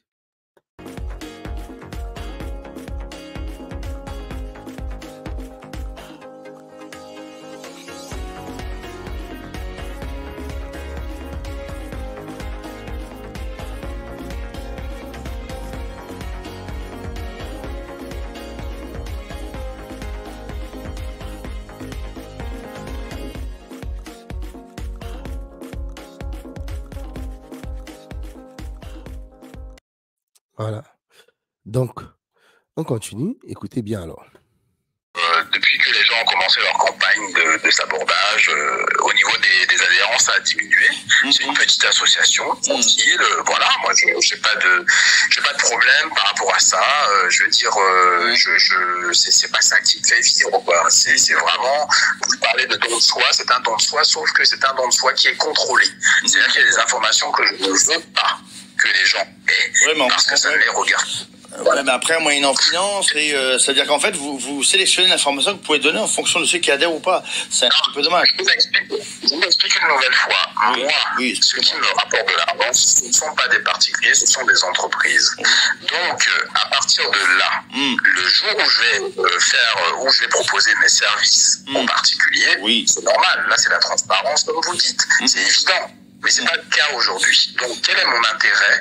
Voilà. Donc, on continue. Écoutez bien alors. Depuis que les gens ont commencé leur campagne de sabordage, au niveau des adhérents, ça a diminué. C'est une petite association, tranquille. Voilà, moi, j'ai pas de problème par rapport à ça. Je veux dire, c'est pas ça qui me fait vivre, quoi. C'est vraiment, vous parlez de don de soi, c'est un don de soi, sauf que c'est un don de soi qui est contrôlé. C'est-à-dire qu'il y a des informations que je ne veux pas que les gens aient, parce que ça ne les regarde. Ouais, mais après, moyennant finance, c'est-à-dire qu'en fait, vous sélectionnez l'information que vous pouvez donner en fonction de ceux qui adhèrent ou pas. C'est un petit peu dommage. Je vous explique une nouvelle fois. Moi, ceux qui me rapportent de l'argent, ce ne sont pas des particuliers, ce sont des entreprises. Donc, à partir de là, le jour où je vais proposer mes services aux particuliers, c'est normal. Là, c'est la transparence, comme vous dites. C'est évident. Mais c'est pas le cas aujourd'hui. Donc, quel est mon intérêt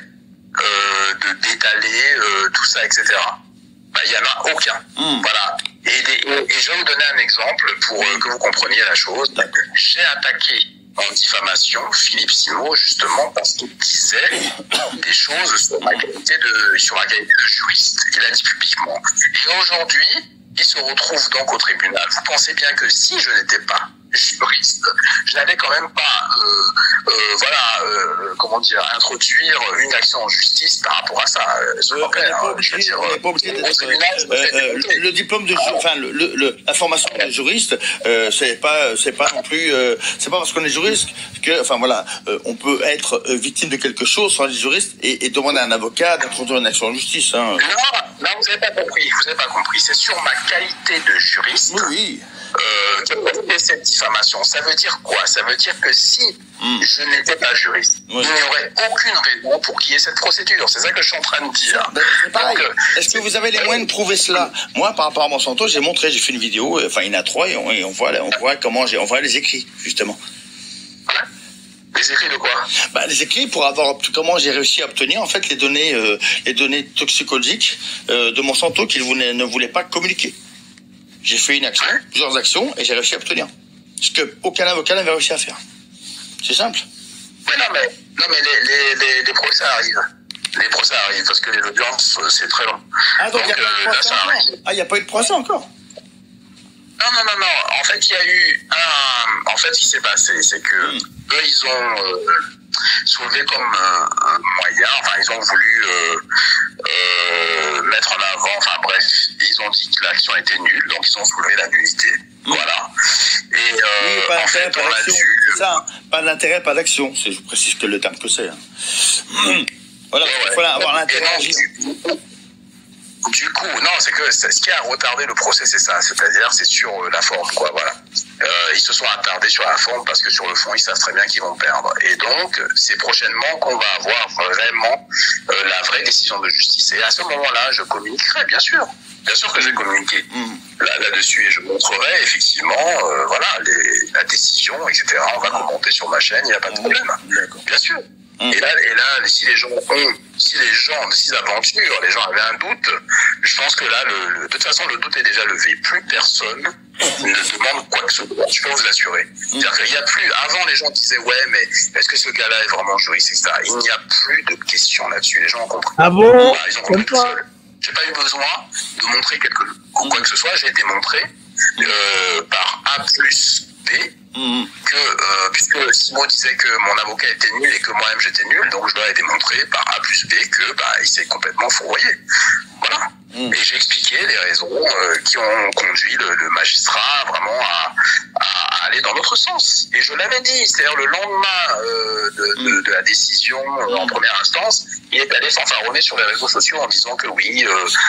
d'étaler tout ça, etc. Il n'y en a aucun. Voilà. Et je vais vous donner un exemple pour que vous compreniez la chose. J'ai attaqué en diffamation Philippe Simo justement parce qu'il disait des choses sur ma qualité de juriste. Il a dit publiquement. Et aujourd'hui, il se retrouve donc au tribunal. Vous pensez bien que si je n'étais pas juriste, je n'allais quand même pas introduire une action en justice par rapport à ça. Le diplôme de la formation de juriste, c'est pas non plus, c'est pas parce qu'on est juriste que, on peut être victime de quelque chose sans être juriste et demander à un avocat d'introduire une action en justice. Non, vous n'avez pas compris. C'est sur ma qualité de juriste. Oui. Cette diffamation, ça veut dire quoi? Ça veut dire que si je n'étais pas juriste, il n'y aurait aucune raison pour qu'il y ait cette procédure. C'est ça que je suis en train de dire. Est-ce que vous avez les moyens de prouver cela? Moi, par rapport à Monsanto, j'ai fait une vidéo, il y en a 3 et on voit comment on voit les écrits, justement. Les écrits de quoi? Les écrits pour avoir comment j'ai réussi à obtenir en fait les données toxicologiques de Monsanto qu'ils ne voulaient pas communiquer. J'ai fait une action, plusieurs actions, et j'ai réussi à obtenir. Ce qu'aucun avocat n'avait réussi à faire. C'est simple. Mais non, mais les procès arrivent. Les procès arrivent parce que les audiences, c'est très long. Ah, donc il n'y a pas eu de procès encore. Ah, il n'y a pas eu de procès encore. Non. En fait, il y a eu un. En fait, ce qui s'est passé, c'est que eux, ils ont soulevé comme un moyen. Enfin, ils ont voulu mettre en avant. Enfin, bref, ils ont dit que l'action était nulle, donc ils ont soulevé la nullité. Voilà. Et oui, pas en fait, d'intérêt, pas d'action. C'est ça, hein. Pas d'intérêt, pas d'action. Je précise que le terme que c'est. Hein. Voilà, il faut avoir l'intérêt à agir. Du coup, non, c'est que ce qui a retardé le procès, c'est ça. C'est-à-dire, c'est sur la forme, quoi, voilà. Ils se sont attardés sur la forme parce que sur le fond, ils savent très bien qu'ils vont perdre. Et donc, c'est prochainement qu'on va avoir vraiment la vraie décision de justice. Et à ce moment-là, je communiquerai, bien sûr. Bien sûr que je vais communiquer là-dessus et je montrerai effectivement, voilà, la décision, etc. On va commenter sur ma chaîne, il n'y a pas de problème. Bien sûr. Et là, si les gens aventures, les gens avaient un doute, je pense que là, de toute façon, le doute est déjà levé. Plus personne ne demande quoi que ce soit. Je peux vous assurer. C'est-à-dire qu'il n'y a plus, avant les gens disaient, ouais, mais est-ce que ce gars-là est vraiment juriste, etc. Il n'y a plus de questions là-dessus. Les gens ont compris. Ah bon? Voilà, ils ont compris tout seuls. J'ai pas eu besoin de montrer quoi que ce soit. J'ai démontré par A plus B que, puisque Simon disait que mon avocat était nul et que moi-même j'étais nul, donc je dois démontrer par A plus B que il s'est complètement fourvoyé. Voilà. Et j'ai expliqué les raisons qui ont conduit le magistrat vraiment à aller dans l'autre sens. Et je l'avais dit, c'est-à-dire le lendemain de la décision en première instance, il est allé fanfaronner sur les réseaux sociaux en disant que oui,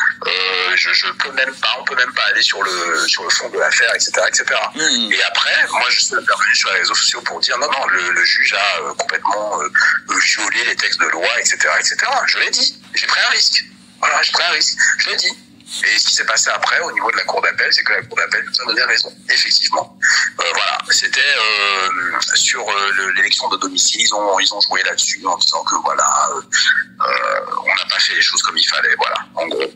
je peux même pas, on peut même pas aller sur le fond de l'affaire, etc., etc. Et après, moi je suis intervenu sur les réseaux sociaux pour dire non, le juge a complètement violé les textes de loi, etc., etc. Je l'ai dit, j'ai pris un risque. Voilà, j'ai pris un risque, je l'ai dit. Et ce qui s'est passé après, au niveau de la Cour d'appel, c'est que la Cour d'appel nous a donné raison, effectivement. Voilà, c'était sur l'élection de domicile, ils ont joué là-dessus en disant que voilà, on n'a pas fait les choses comme il fallait, voilà, en gros.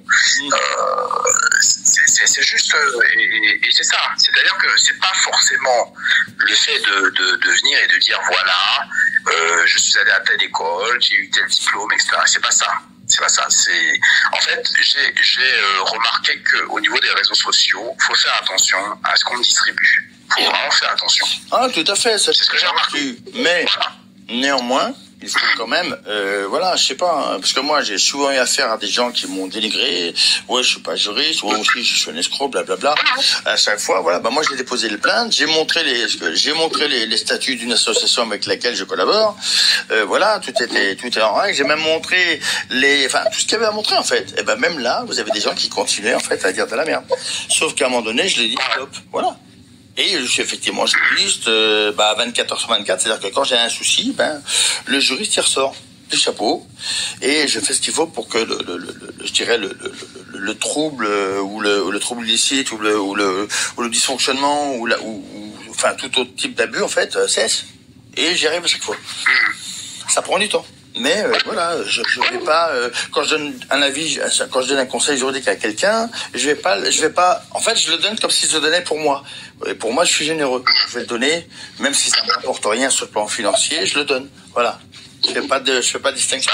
C'est juste, et c'est ça, c'est-à-dire que c'est pas forcément le fait de venir et de dire voilà, je suis allé à telle école, j'ai eu tel diplôme, etc. C'est pas ça. C'est pas ça. En fait, j'ai remarqué qu'au niveau des réseaux sociaux, il faut faire attention à ce qu'on distribue. Il faut vraiment faire attention. Ah, tout à fait. C'est ce que j'ai remarqué. Mais néanmoins, il faut quand même, voilà, je sais pas, parce que moi j'ai souvent eu affaire à des gens qui m'ont dénigré, ouais, je suis pas juriste, ouais, aussi je suis un escroc, blablabla. À chaque fois, voilà, moi j'ai déposé les plaintes, j'ai montré les statuts d'une association avec laquelle je collabore, voilà, tout est en règle. J'ai même montré tout ce qu'il y avait à montrer en fait. Et même là, vous avez des gens qui continuaient en fait à dire de la merde. Sauf qu'à un moment donné, je l'ai dit, stop, voilà. Et je suis effectivement juriste, 24 heures sur 24, c'est-à-dire que quand j'ai un souci, le juriste il ressort du chapeau et je fais ce qu'il faut pour que je dirais le trouble ou le trouble illicite ou le dysfonctionnement ou enfin tout autre type d'abus en fait cesse. Et j'y arrive à chaque fois. Ça prend du temps. Mais voilà, je vais pas quand je donne un avis, quand je donne un conseil juridique à quelqu'un, je vais pas. En fait, je le donne comme si je le donnais pour moi. Et pour moi, je suis généreux. Je vais le donner, même si ça ne m'apporte rien sur le plan financier, je le donne. Voilà. Je fais pas de distinction.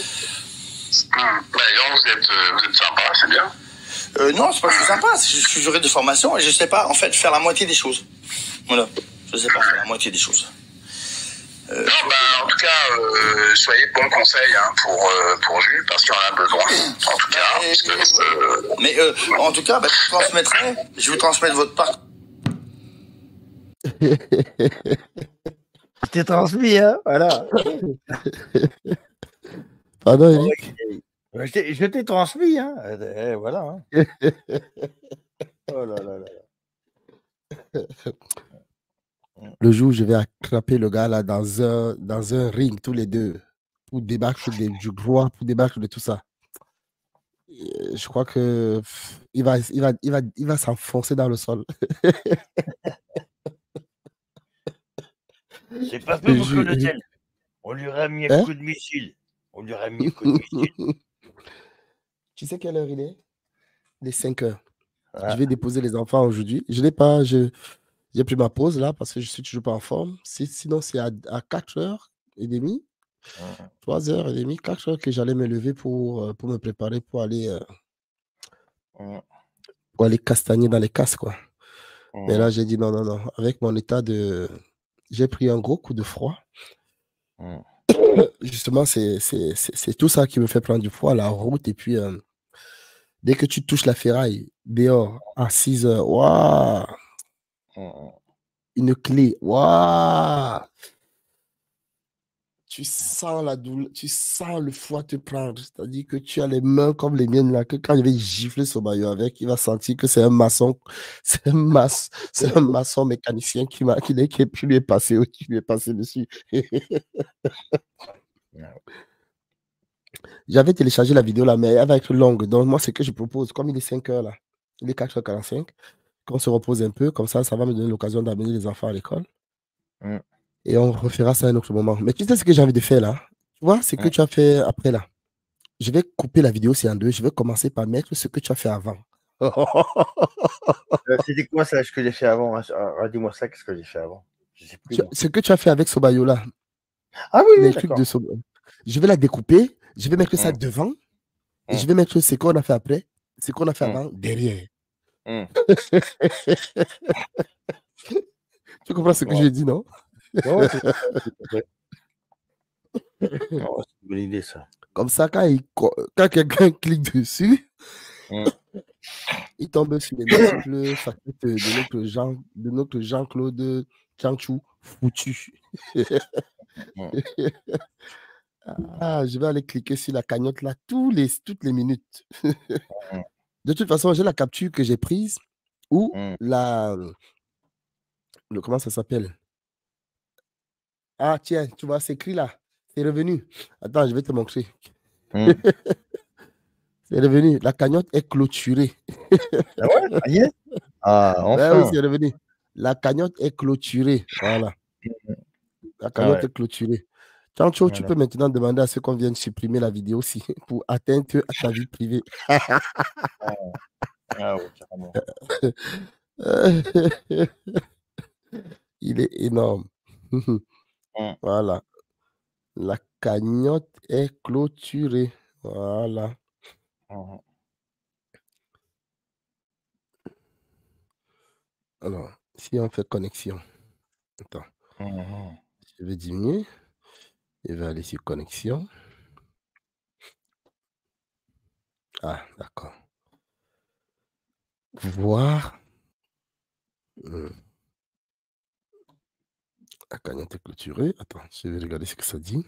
Vous êtes sympa, c'est bien. Non, c'est pas que je suis sympa. Je suis juriste de formation et je sais pas en fait faire la moitié des choses. Voilà. Je sais pas faire la moitié des choses. En tout cas, soyez de bons conseils pour Jules, parce qu'il en a besoin. En tout cas, en tout cas, je vous transmettrai votre part. Je t'ai transmis, hein, voilà. Pardon, Eric. Je t'ai transmis, hein. Voilà. Hein. Oh là là là. Le jour où je vais attraper le gars là dans un ring, tous les deux, pour débattre du droit, pour débattre de tout ça. Je crois que il va s'enfoncer dans le sol. C'est pas peu pour que le tel. On lui aurait mis un coup de missile. Tu sais quelle heure il est? Il est 5 heures. Je vais déposer les enfants aujourd'hui. Je n'ai pas. J'ai pris ma pause là parce que je suis toujours pas en forme. Sinon, c'est à 4h30. 3h30, 4h que j'allais me lever pour me préparer pour aller castagner dans les casses, quoi. Mais là, j'ai dit non, non, non. Avec mon état de... J'ai pris un gros coup de froid. Justement, c'est tout ça qui me fait prendre du froid, la route. Et puis, dès que tu touches la ferraille, dehors, à 6h, waouh, une clé, waouh, tu sens la douleur, tu sens le froid te prendre. C'est-à-dire que tu as les mains comme les miennes là, que quand je vais gifler ce maillot avec, il va sentir que c'est un maçon, c'est un maçon mécanicien qui lui est passé dessus. J'avais téléchargé la vidéo là, mais elle va être longue. Donc, moi, ce que je propose, comme il est 5h là, il est 4h45, qu'on se repose un peu, comme ça va me donner l'occasion d'amener les enfants à l'école. Et on refera ça à un autre moment. Mais tu sais ce que j'ai envie de faire là? Tu vois, ce que tu as fait après là. Je vais couper la vidéo en deux. Je vais commencer par mettre ce que tu as fait avant. C'était quoi ça, ce que j'ai fait avant? Dis-moi ça, qu'est-ce que j'ai fait avant? Je sais plus, Ce que tu as fait avec Sobayo là. Ah oui, les oui, trucs d'accord. de Sobayo. Je vais la découper. Je vais mettre ça devant. Et je vais mettre ce qu'on a fait après. Ce qu'on a fait avant derrière. Tu comprends ce que j'ai dit, non? Ouais, c'est une bonne idée, ça. Comme ça, quand quelqu'un clique dessus, il tombe sur les multiples facettes de notre Jean-Claude Tianchou foutu. Je vais aller cliquer sur la cagnotte là toutes les minutes. De toute façon, j'ai la capture que j'ai prise ou comment ça s'appelle? Ah, tiens, tu vois, c'est écrit là. C'est revenu. Attends, je vais te montrer. C'est revenu. La cagnotte est clôturée. Ah ouais? Ça y est? Ah, Ouais, enfin. oui, c'est revenu. La cagnotte est clôturée. Voilà. La cagnotte est clôturée. Tancho, tu peux maintenant demander à ceux qu'on vienne supprimer la vidéo aussi pour atteindre à ta vie privée. Ouais, carrément. Il est énorme. Voilà. La cagnotte est clôturée. Voilà. Alors, si on fait connexion. Attends. Je vais diminuer. Je vais aller sur connexion. Ah, d'accord. Voir. La cagnotte est clôturée. Attends, je vais regarder ce que ça dit.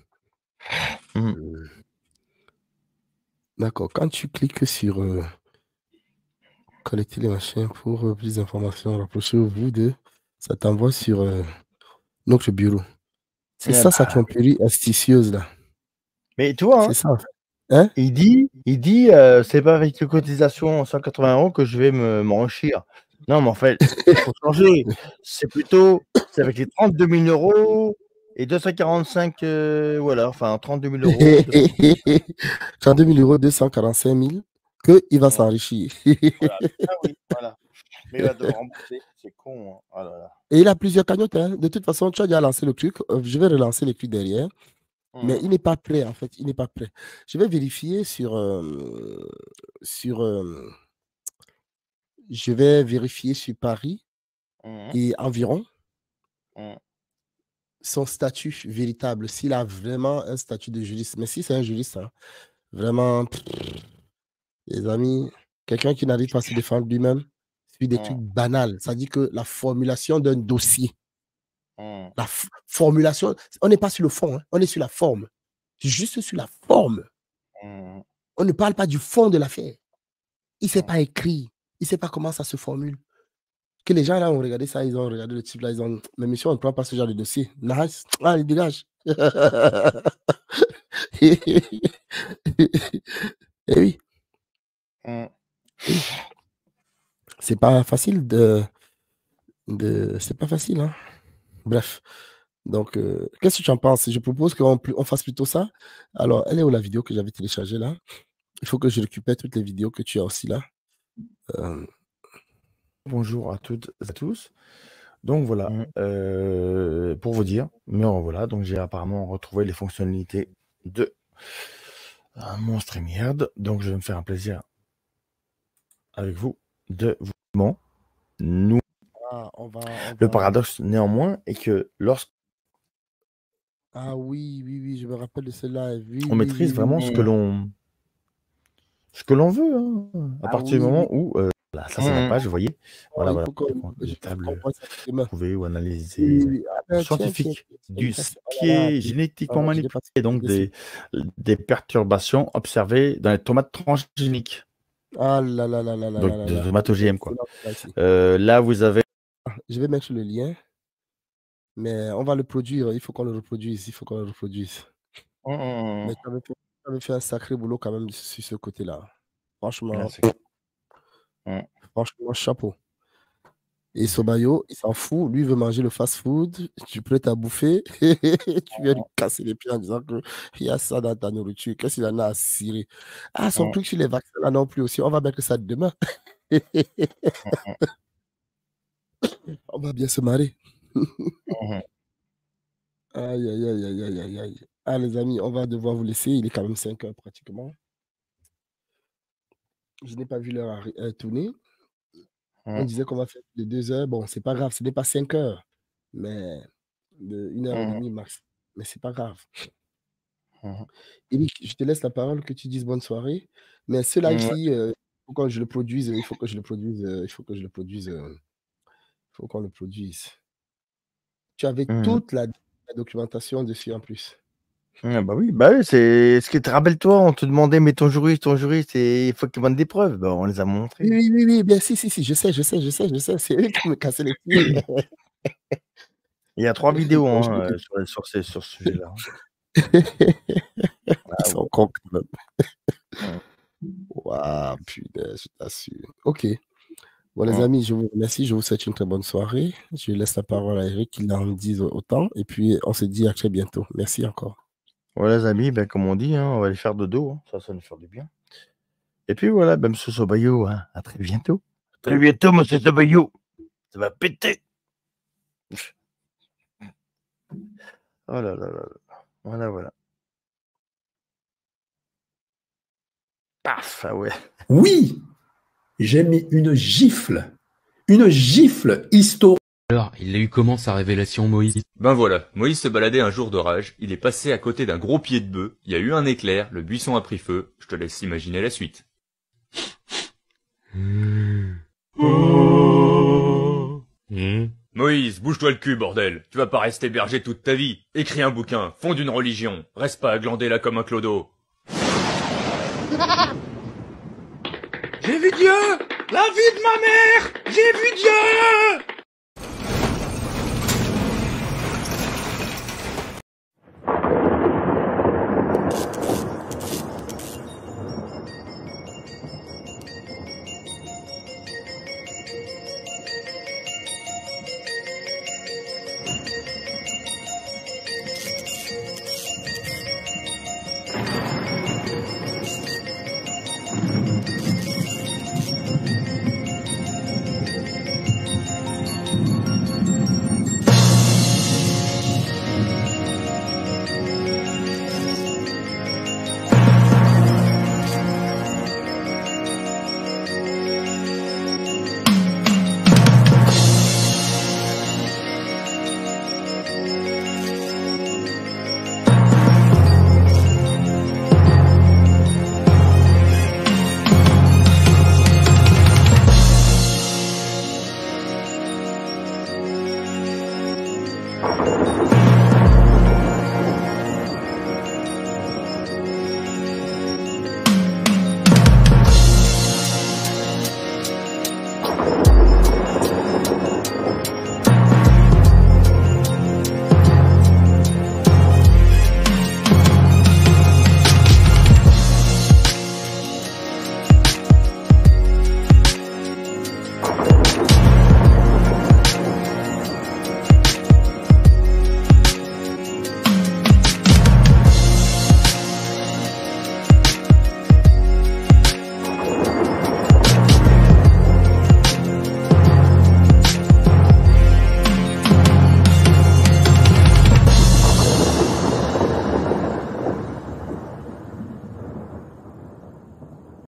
D'accord. Quand tu cliques sur collecter les machins pour plus d'informations, rapprochez-vous de. Ça t'envoie sur notre bureau. C'est ça, sa tromperie astucieuse là. Mais tu vois, c'est ça. Hein? Il dit c'est pas avec les cotisations 180 € que je vais m'enrichir. Non, mais en fait, il faut changer. C'est avec les 32 000 € et 245, voilà, enfin 32 000 €. 32 000 €, 245 000, qu'il va s'enrichir. Voilà. Ah oui, voilà. Mais il va devoir rembourser, c'est con. Hein. Ah là là. Et il a plusieurs cagnottes. Hein. De toute façon, tu as déjà lancé le truc. Je vais relancer les trucs derrière. Mais il n'est pas prêt, en fait. Il n'est pas prêt. Je vais vérifier je vais vérifier sur Paris et environ son statut véritable. S'il a vraiment un statut de juriste. Mais si c'est un juriste, hein, vraiment, les amis, quelqu'un qui n'arrive pas à se défendre lui-même, c'est des trucs banals. Ça dit que la formulation d'un dossier, la formulation, on n'est pas sur le fond, hein, on est sur la forme. Juste sur la forme. On ne parle pas du fond de l'affaire. Il ne sait pas écrire. Il ne sait pas comment ça se formule. Que les gens là ont regardé ça, ils ont regardé le type là, ils ont dit, mais monsieur, on ne prend pas ce genre de dossier. Nice. Ah, il dégage. Et oui. C'est pas facile c'est pas facile, hein. Bref. Donc, qu'est-ce que tu en penses? Je propose qu'on fasse plutôt ça. Alors, elle est où la vidéo que j'avais téléchargée là? Il faut que je récupère toutes les vidéos que tu as aussi là. Bonjour à toutes et à tous. Donc voilà, pour vous dire, mais voilà, donc j'ai apparemment retrouvé les fonctionnalités de mon StreamYard, donc je vais me faire un plaisir avec vous de vous nous. Le paradoxe néanmoins est que lorsque Ah oui, je me rappelle de cela. Oui, on maîtrise vraiment ce que l'on veut, hein, à partir du moment où là, ça c'est la page, vous voyez, voilà, les tables trouver ou analyser scientifique du ce qui est génétiquement manipulé, donc des perturbations observées dans les tomates transgéniques. Ah là là là là là Donc là de là. tomates OGM, quoi. Là vous avez. Je vais mettre le lien, mais on va le produire. Il faut qu'on le reproduise. Mais tu avais fait un sacré boulot quand même sur ce côté-là. Franchement, franchement, chapeau. Et Sobayo, il s'en fout. Lui, il veut manger le fast-food. Tu es prêt à bouffer. Tu viens lui casser les pieds en disant qu'il y a ça dans ta nourriture. Qu'est-ce qu'il en a à cirer? Ah, son truc sur les vaccins, là non plus aussi. On va mettre ça demain. On va bien se marrer. Aïe, aïe, aïe, aïe, aïe, aïe, aïe. Ah, les amis, on va devoir vous laisser. Il est quand même 5 heures pratiquement. Je n'ai pas vu l'heure tourner. On disait qu'on va faire de 2 heures. Bon, c'est pas grave. Ce n'est pas 5 heures, mais de 1h30 max. Mais c'est pas grave. Eric, je te laisse la parole, que tu dises bonne soirée. Mais ce live-ci, il faut que je le produise. Il faut que je le produise. Il faut qu'on le produise. Tu avais toute la documentation dessus en plus. Ah bah oui, c'est ce que rappelle-toi, on te demandait, mais ton juriste, et il faut qu'il montre des preuves. Bah, on les a montrées. Oui, bien si, je sais. C'est eux qui me cassaient les pieds. Il y a 3 vidéos sur ce sujet-là. Ils sont cons quand même. Waouh, putain, je t'assure. Ok. Bon, les amis, je vous remercie. Je vous souhaite une très bonne soirée. Je laisse la parole à Eric, qu'il en dise autant. Et puis, on se dit à très bientôt. Merci encore. Voilà, les amis, comme on dit, on va aller faire dodo. Ça nous fait du bien. Et puis voilà, monsieur Sobayo, à très bientôt. Très bientôt, monsieur Sobayo. Ça va péter. Oh là là là. Voilà. Paf, ah ouais. Oui, j'ai mis une gifle historique. Alors, il a eu comment sa révélation, Moïse? Ben voilà, Moïse se baladait un jour d'orage, il est passé à côté d'un gros pied de bœuf, il y a eu un éclair, le buisson a pris feu, je te laisse imaginer la suite. Moïse, bouge-toi le cul, bordel, tu vas pas rester berger toute ta vie, écris un bouquin, fonde une religion, reste pas à glander là comme un clodo. J'ai vu Dieu! La vie de ma mère! J'ai vu Dieu!